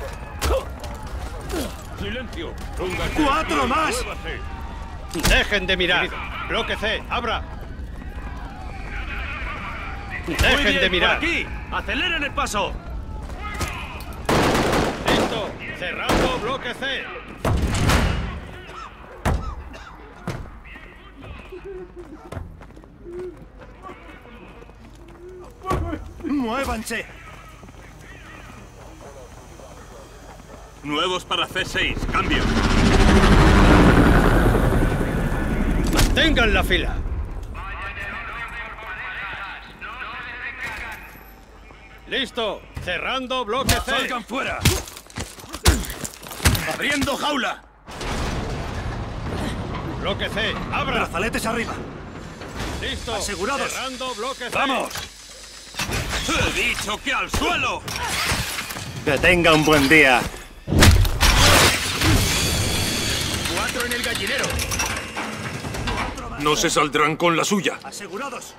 ¡Silencio! ¡Cuatro más! ¡Dejen de mirar! ¡Bloque C, abra! ¡Dejen de mirar! ¡Aquí! ¡Aceleren el paso! ¡Listo! ¡Cerrando bloque C! ¡Muévanse! Nuevos para C seis. Cambio. Mantengan la fila. Listo. Cerrando bloque C. ¡Salgan fuera! ¡Abriendo jaula! Bloque C. ¡Abra! ¡Brazaletes arriba! ¡Listo! ¡Asegurados! ¡Cerrando bloque C! ¡Vamos! ¡He dicho que al suelo! ¡Que tenga un buen día! ¡Cuatro en el gallinero! No se saldrán con la suya. ¡Asegurados!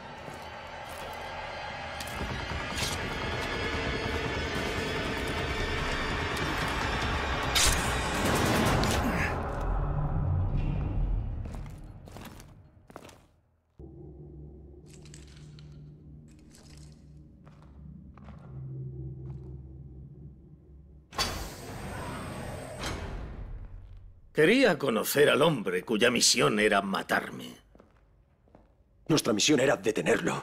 Quería conocer al hombre cuya misión era matarme. Nuestra misión era detenerlo.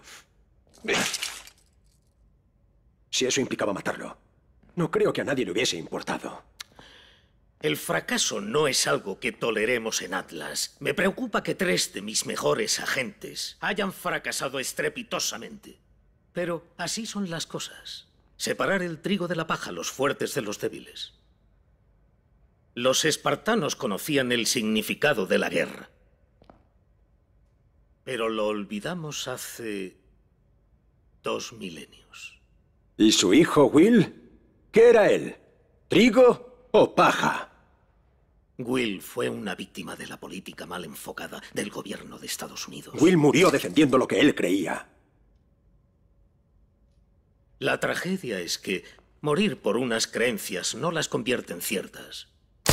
Si eso implicaba matarlo, no creo que a nadie le hubiese importado. El fracaso no es algo que toleremos en Atlas. Me preocupa que tres de mis mejores agentes hayan fracasado estrepitosamente. Pero así son las cosas. Separar el trigo de la paja, los fuertes de los débiles. Los espartanos conocían el significado de la guerra. Pero lo olvidamos hace dos milenios. ¿Y su hijo Will? ¿Qué era él? ¿Trigo o paja? Will fue una víctima de la política mal enfocada del gobierno de Estados Unidos. Will murió defendiendo lo que él creía. La tragedia es que morir por unas creencias no las convierte en ciertas.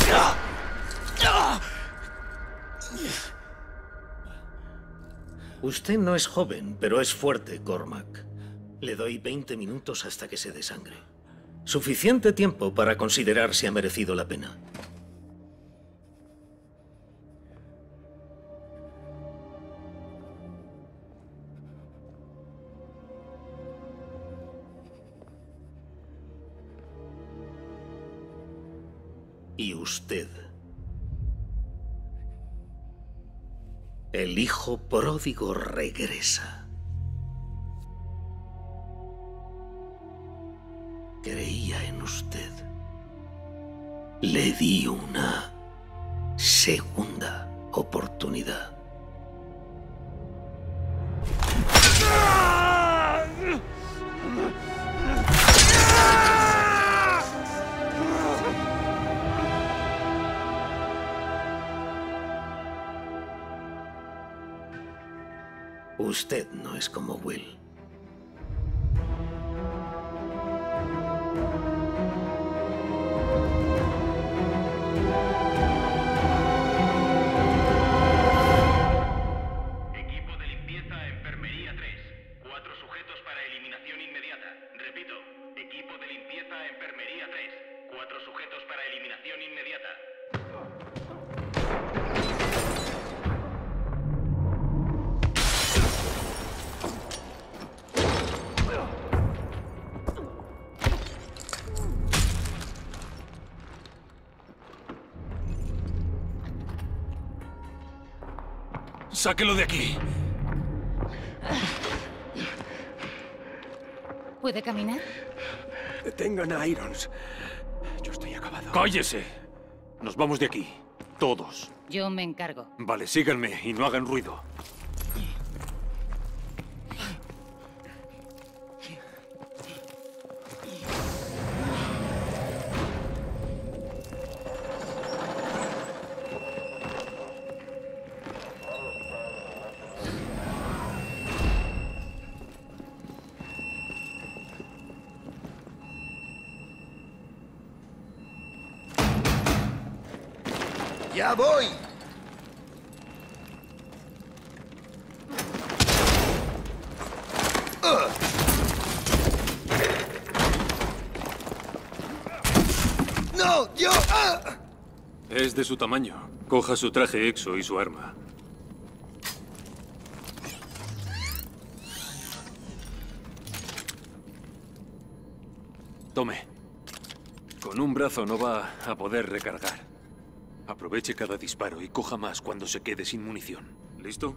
Usted no es joven, pero es fuerte, Cormac. Le doy veinte minutos hasta que se desangre. Suficiente tiempo para considerar si ha merecido la pena. Y usted, el hijo pródigo, regresa. Creía en usted. Le di una segunda oportunidad. Usted no es como Will. Equipo de limpieza, enfermería tres. Cuatro sujetos para eliminación inmediata. Repito, equipo de limpieza, enfermería tres. Cuatro sujetos para eliminación inmediata. ¡Sáquelo de aquí! ¿Puede caminar? Detengan a Irons. Yo estoy acabado. ¡Cállese! Nos vamos de aquí. Todos. Yo me encargo. Vale, síganme y no hagan ruido. ¡Ya voy! ¡No! ¡Yo! ¡Ah! Es de su tamaño. Coja su traje exo y su arma. Tome. Con un brazo no va a poder recargar. Aproveche cada disparo y coja más cuando se quede sin munición. ¿Listo?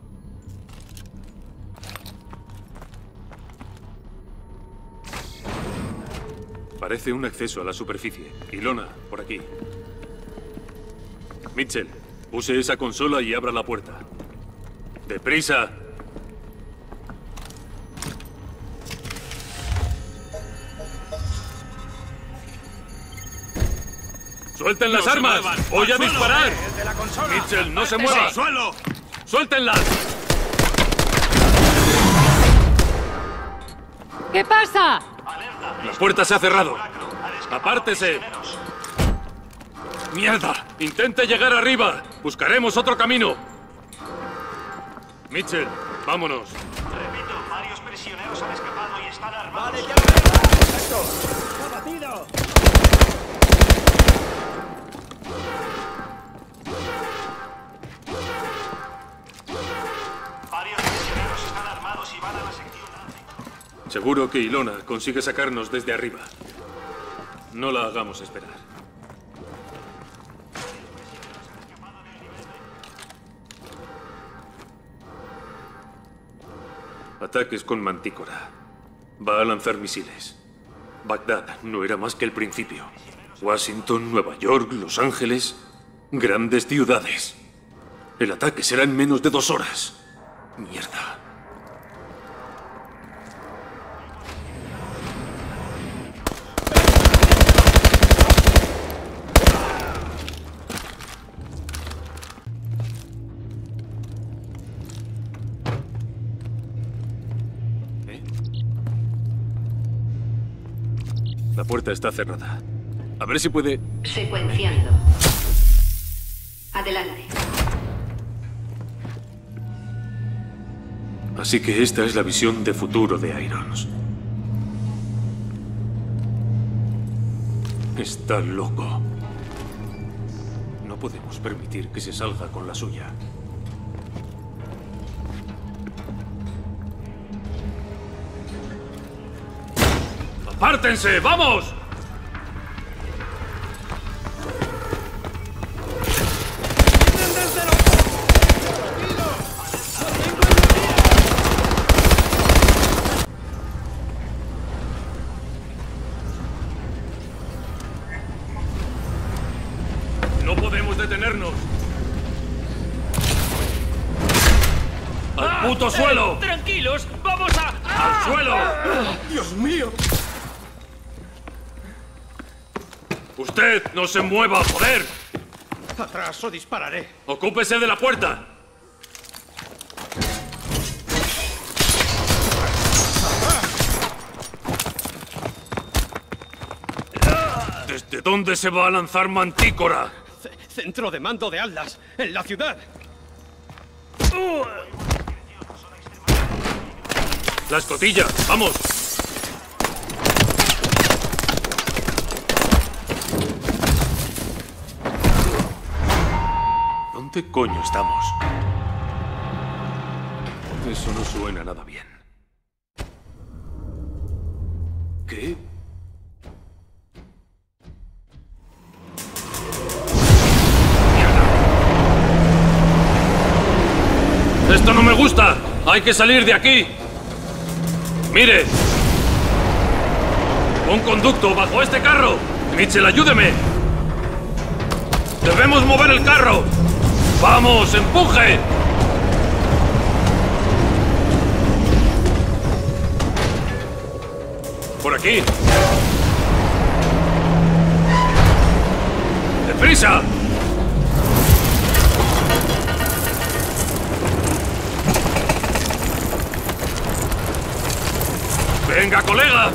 Parece un acceso a la superficie. Ilona, por aquí. Mitchell, use esa consola y abra la puerta. ¡Deprisa! ¡Suelten las ¡No se armas! muevan! ¡Voy a ¡Al suelo! disparar! ¡El de la consola! ¡Mitchell, no se ¡Métese! mueva! ¡Al suelo! ¡Suéltenlas! ¿Qué pasa? La puerta se ha cerrado. ¡Apártese! ¡Mierda! ¡Intente llegar arriba! ¡Buscaremos otro camino! Mitchell, vámonos. Repito, varios prisioneros han escapado y están armados. ¡Vale, ya lo veo! ¡Perfecto! ¡Está batido! Seguro que Ilona consigue sacarnos desde arriba. No la hagamos esperar. Ataques con Mantícora. Va a lanzar misiles. Bagdad no era más que el principio. Washington, Nueva York, Los Ángeles... Grandes ciudades. El ataque será en menos de dos horas. Mierda. ¿Eh? La puerta está cerrada. A ver si puede... Secuenciando. Adelante. Así que esta es la visión de futuro de Irons. Está loco. No podemos permitir que se salga con la suya. ¡Apártense! ¡Vamos! No podemos detenernos. ¡Al puto suelo! Eh, ¡Tranquilos! ¡Vamos a... ¡Al suelo! ¡Dios mío! ¡Usted no se mueva, joder! Atrás o dispararé. ¡Ocúpese de la puerta! ¿Desde dónde se va a lanzar Mantícora? C- centro de mando de Atlas, en la ciudad. ¡La escotilla! ¡Vamos! ¿Dónde coño estamos? Eso no suena nada bien. ¿Qué? ¡Esto no me gusta! ¡Hay que salir de aquí! ¡Mire! ¡Un conducto bajo este carro! ¡Mitchell, ayúdeme! ¡Debemos mover el carro! ¡Vamos, empuje! ¡Por aquí! ¡Deprisa! ¡Venga, colega!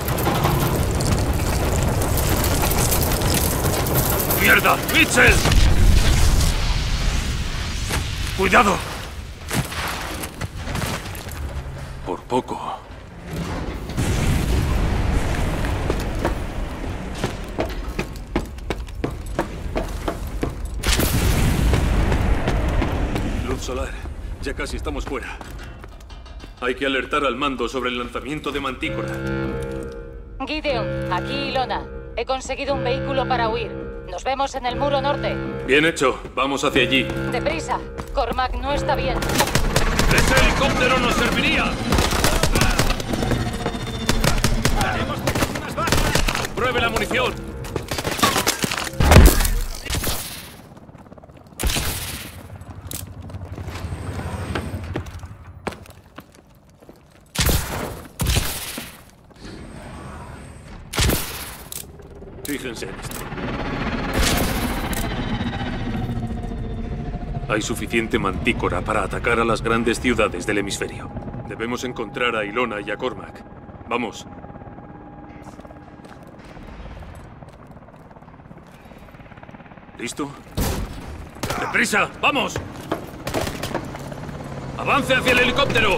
¡Mierda! ¡Mitchell! ¡Cuidado! Por poco. Luz solar. Ya casi estamos fuera. Hay que alertar al mando sobre el lanzamiento de Mantícora. Gideon, aquí Ilona. He conseguido un vehículo para huir. Nos vemos en el muro norte. Bien hecho. Vamos hacia allí. Deprisa. Cormac no está bien. ¡Ese helicóptero nos serviría! ¡Pruebe la munición! Fíjense en esto. Hay suficiente Mantícora para atacar a las grandes ciudades del hemisferio. Debemos encontrar a Ilona y a Cormac. Vamos. ¿Listo? ¡Deprisa! ¡Vamos! ¡Avance hacia el helicóptero!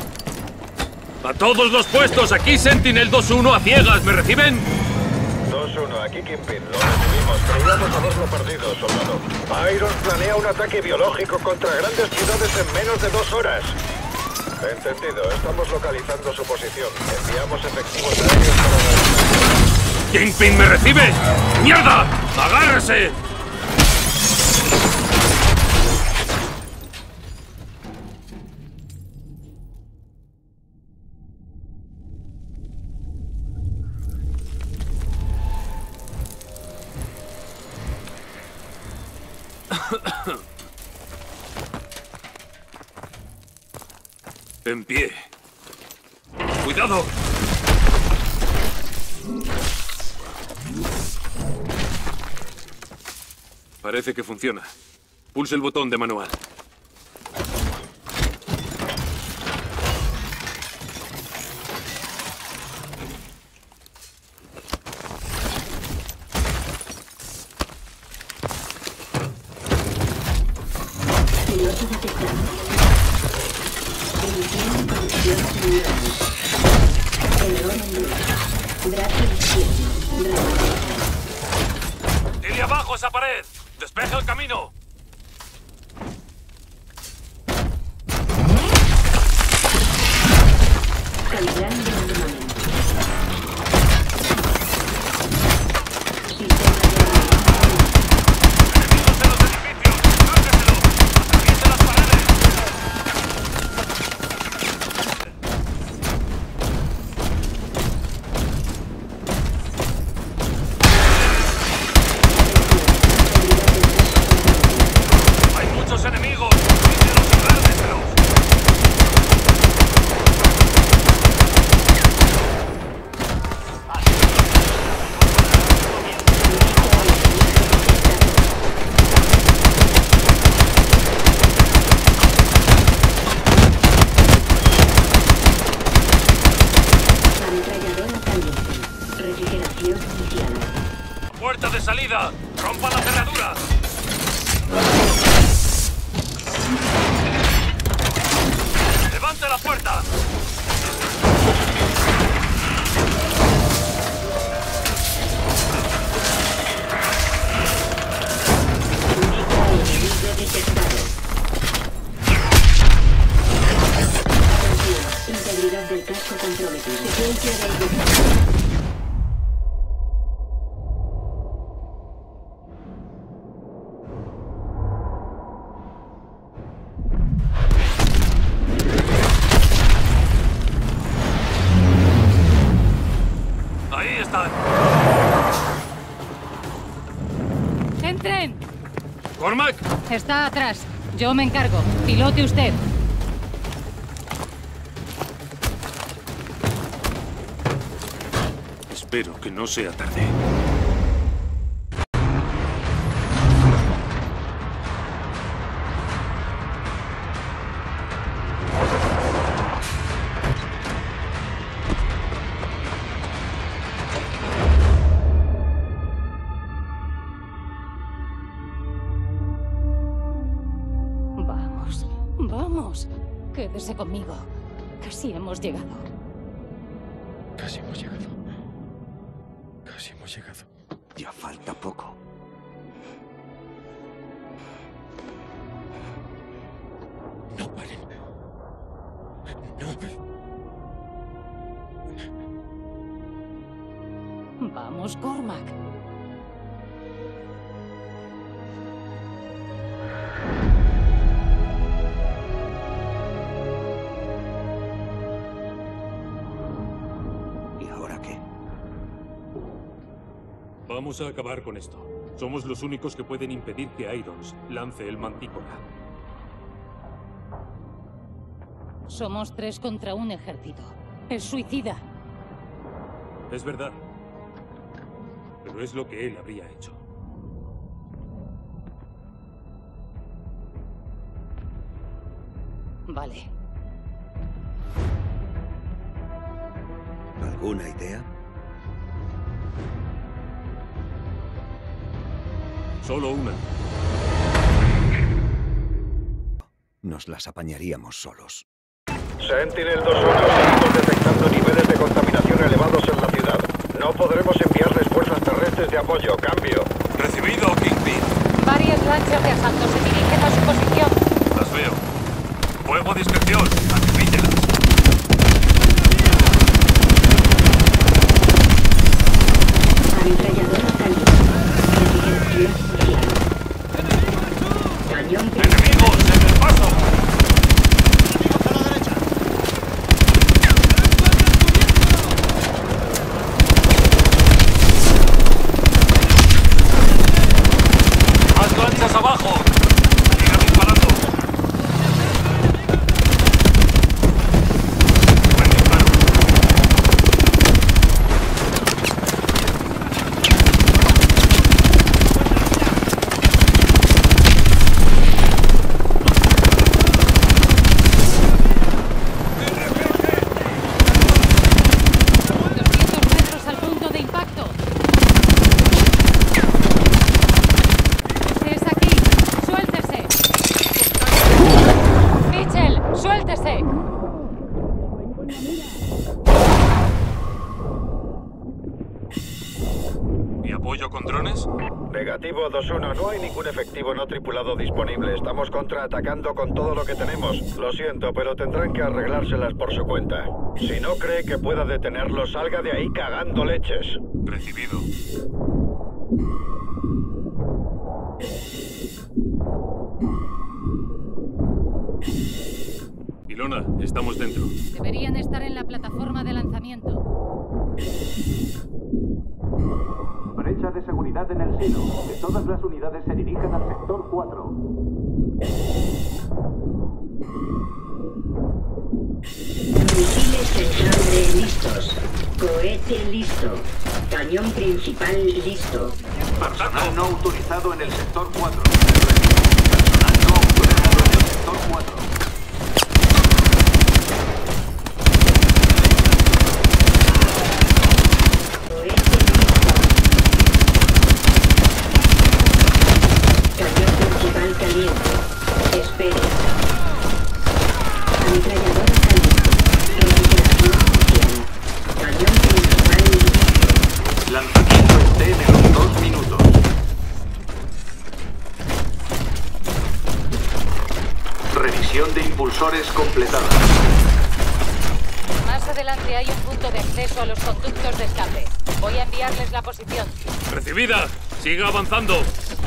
¡A todos los puestos! Aquí Sentinel dos uno a ciegas. ¿Me reciben? dos tres uno, aquí Kingpin. Lo recibimos. Creíamos haberlo perdido, soldado. Irons planea un ataque biológico contra grandes ciudades en menos de dos horas. Entendido. Estamos localizando su posición. Enviamos efectivos aéreos para... ¡Kingpin me recibe! ¡Mierda! ¡Agárrese! En pie. ¡Cuidado! Parece que funciona. Pulse el botón de manual. ¡Tire abajo esa pared! ¡Despeja el camino! ¡Puerta de salida! ¡Rompa la cerradura! ¡Levante la puerta! Integridad del casco comprometida. Secuencia de ejecución. Ahí están. ¡Entren! ¡Cormac! Está atrás. Yo me encargo. Pilote usted. Espero que no sea tarde. Vamos, vamos. Quédese conmigo. Casi hemos llegado. Casi hemos llegado. Casi hemos llegado. Ya falta poco. No paren. No. Vamos, Cormac. ¿Y ahora qué? Vamos a acabar con esto. Somos los únicos que pueden impedir que Irons lance el Mantícora. Somos tres contra un ejército. Es suicida. Es verdad. Pero es lo que él habría hecho. Vale. ¿Alguna idea? Solo una. Nos las apañaríamos solos. Sentinel dos uno, seguimos detectando niveles de contaminación elevados en la ciudad. No podremos enviarles fuerzas terrestres de apoyo. Cambio. Recibido, Kingpin. Varias lanchas de asalto se dirigen a su posición. Las veo. Fuego a discreción. Activíllelas. Ametralladora calibre. Resignancia social. Cañón principal. ¡Enemigos en el paso! ¡Más lanchas abajo! ¡Siga disparando! Buen disparo. doscientos metros al punto de impacto. Ese es aquí. Suéltese. Mitchell, suéltese. ¿Y apoyo con drones? Negativo dos uno, no hay ningún efectivo no tripulado disponible. Estamos contraatacando con todo lo que tenemos. Lo siento, pero tendrán que arreglárselas por su cuenta. Si no cree que pueda detenerlo, salga de ahí cagando leches. Recibido. Ilona, estamos dentro. Deberían estar en la plataforma de lanzamiento. Brecha de seguridad en el silo. Que todas las unidades se dirijan al sector cuatro. Misiles enjambre listos. Cohete listo. Cañón principal listo. Personal no autorizado en el sector cuatro. Personal no autorizado en el sector cuatro. Cohete listo. Cañón principal caliente. Espere. Ametralladora caliente. Refrigeración social. Cañón principal listo. Lanzamiento esté en los dos minutos. Revisión de impulsores completada. Más adelante hay un punto de acceso a los conductos de escape. Voy a enviarles la posición. ¡Recibida! ¡Siga avanzando!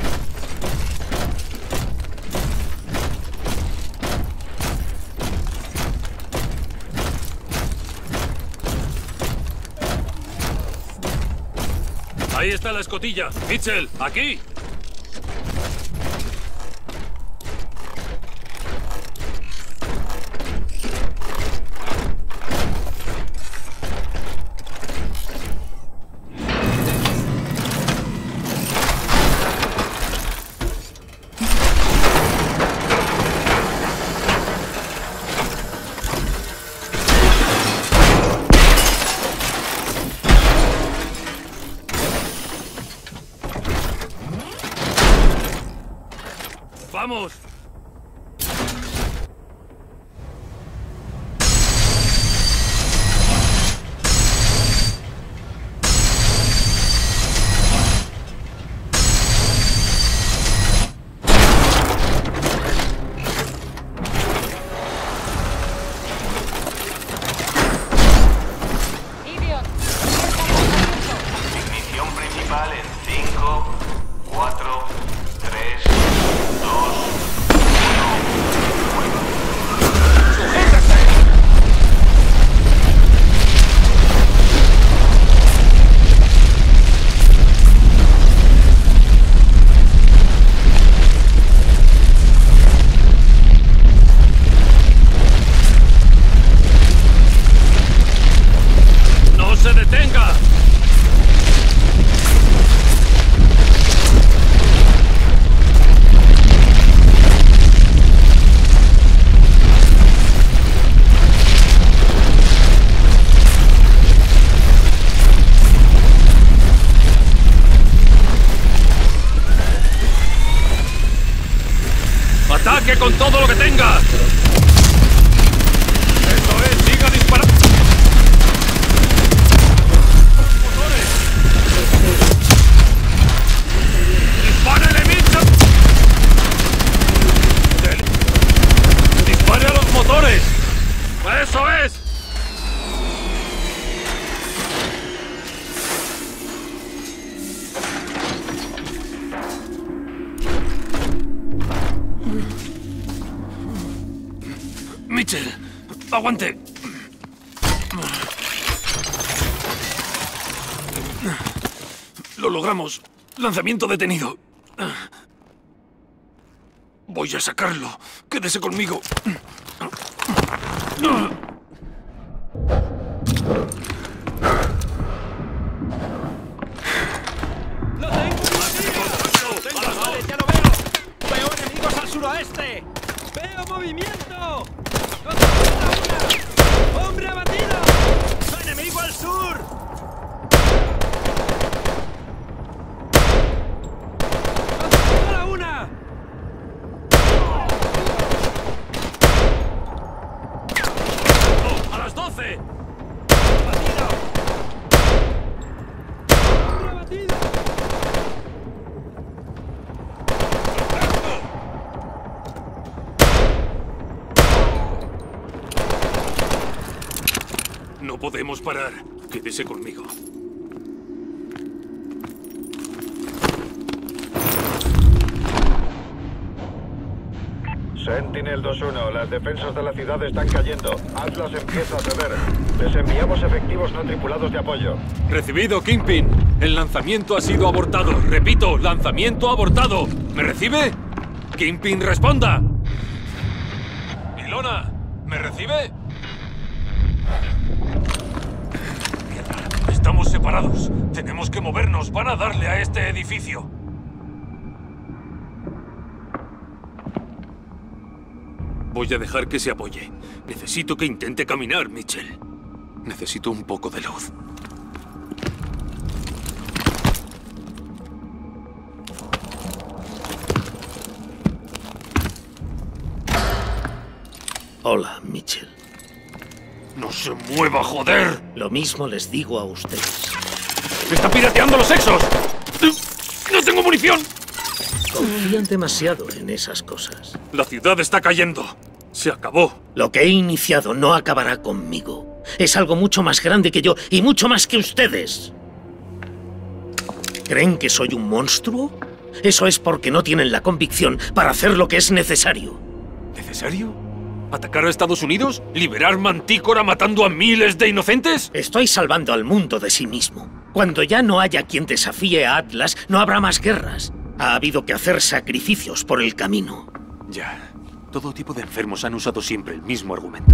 Ahí está la escotilla. Mitchell, aquí. ¡Vamos! Gideon, Ignición principal en cinco, cuatro, tres, dos, ¡No se detenga! ¡Ataque con todo lo que tenga! ¡Eso es! ¡Siga disparando! ¡Motores! Mitchell, aguante. Lo logramos. Lanzamiento detenido. Voy a sacarlo. Quédese conmigo. ¡Lo tengo! ¡Tengo las balas, ya lo veo! ¡Veo enemigos al suroeste! ¡Veo movimiento! ¡Una! ¡Hombre abatido! ¡Enemigo al sur! ¡A la una! ¡A las doce! ¡Abatido! ¡Hombre abatido! No podemos parar. Quédese conmigo. Sentinel dos uno, las defensas de la ciudad están cayendo. Atlas empieza a ceder. Les enviamos efectivos no tripulados de apoyo. Recibido, Kingpin. El lanzamiento ha sido abortado. Repito, lanzamiento abortado. ¿Me recibe? Kingpin, responda. Ilona, ¿me recibe? Estamos separados. Tenemos que movernos. Van a darle a este edificio. Voy a dejar que se apoye. Necesito que intente caminar, Mitchell. Necesito un poco de luz. Hola, Mitchell. ¡No se mueva, joder! Lo mismo les digo a ustedes. ¡Me está pirateando los exos! ¡No tengo munición! Confían demasiado en esas cosas. La ciudad está cayendo. Se acabó. Lo que he iniciado no acabará conmigo. Es algo mucho más grande que yo y mucho más que ustedes. ¿Creen que soy un monstruo? Eso es porque no tienen la convicción para hacer lo que es necesario. ¿Necesario? ¿Atacar a Estados Unidos? ¿Liberar Mantícora matando a miles de inocentes? Estoy salvando al mundo de sí mismo. Cuando ya no haya quien desafíe a Atlas, no habrá más guerras. Ha habido que hacer sacrificios por el camino. Ya. Todo tipo de enfermos han usado siempre el mismo argumento.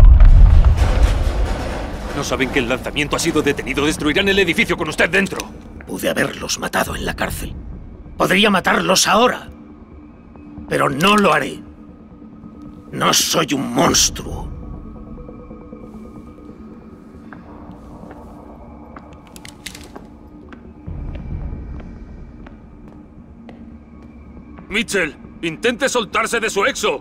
¿No saben que el lanzamiento ha sido detenido? Destruirán el edificio con usted dentro. Pude haberlos matado en la cárcel. Podría matarlos ahora. Pero no lo haré. No soy un monstruo. Mitchell, intente soltarse de su exo.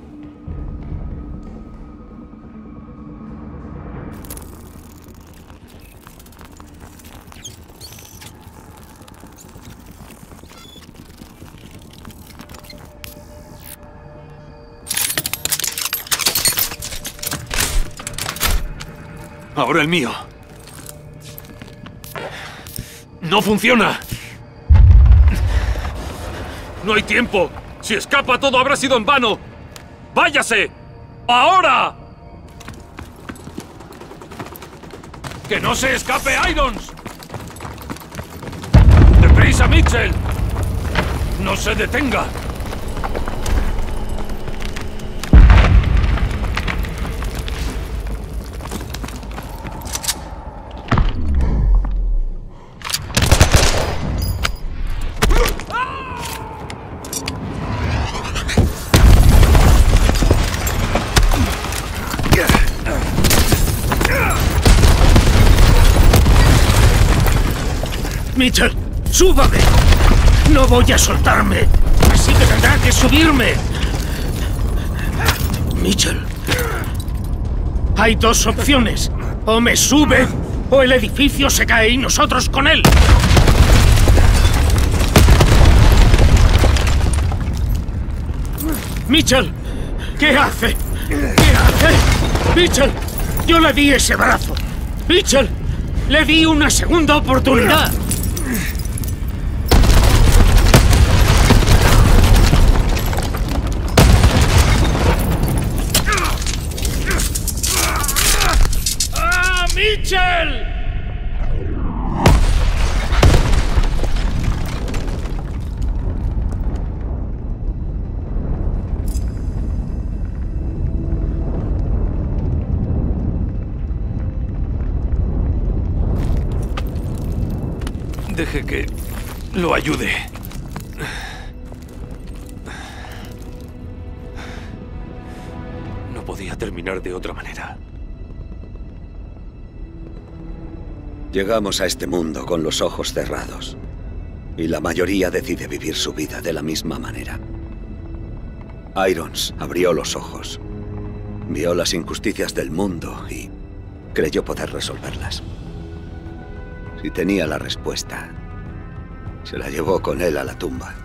Ahora el mío. ¡No funciona! ¡No hay tiempo! ¡Si escapa todo habrá sido en vano! ¡Váyase! ¡Ahora! ¡Que no se escape Irons! ¡Deprisa, Mitchell! ¡No se detenga! Mitchell, ¡súbame! No voy a soltarme. Así que tendrá que subirme. Mitchell. Hay dos opciones. O me sube, o el edificio se cae y nosotros con él. Mitchell, ¿qué hace? ¿Qué hace? Mitchell, yo le di ese brazo. Mitchell, le di una segunda oportunidad. Deje que lo ayude. No podía terminar de otra manera. Llegamos a este mundo con los ojos cerrados. Y la mayoría decide vivir su vida de la misma manera. Irons abrió los ojos. Vio las injusticias del mundo y creyó poder resolverlas. Si tenía la respuesta, se la llevó con él a la tumba.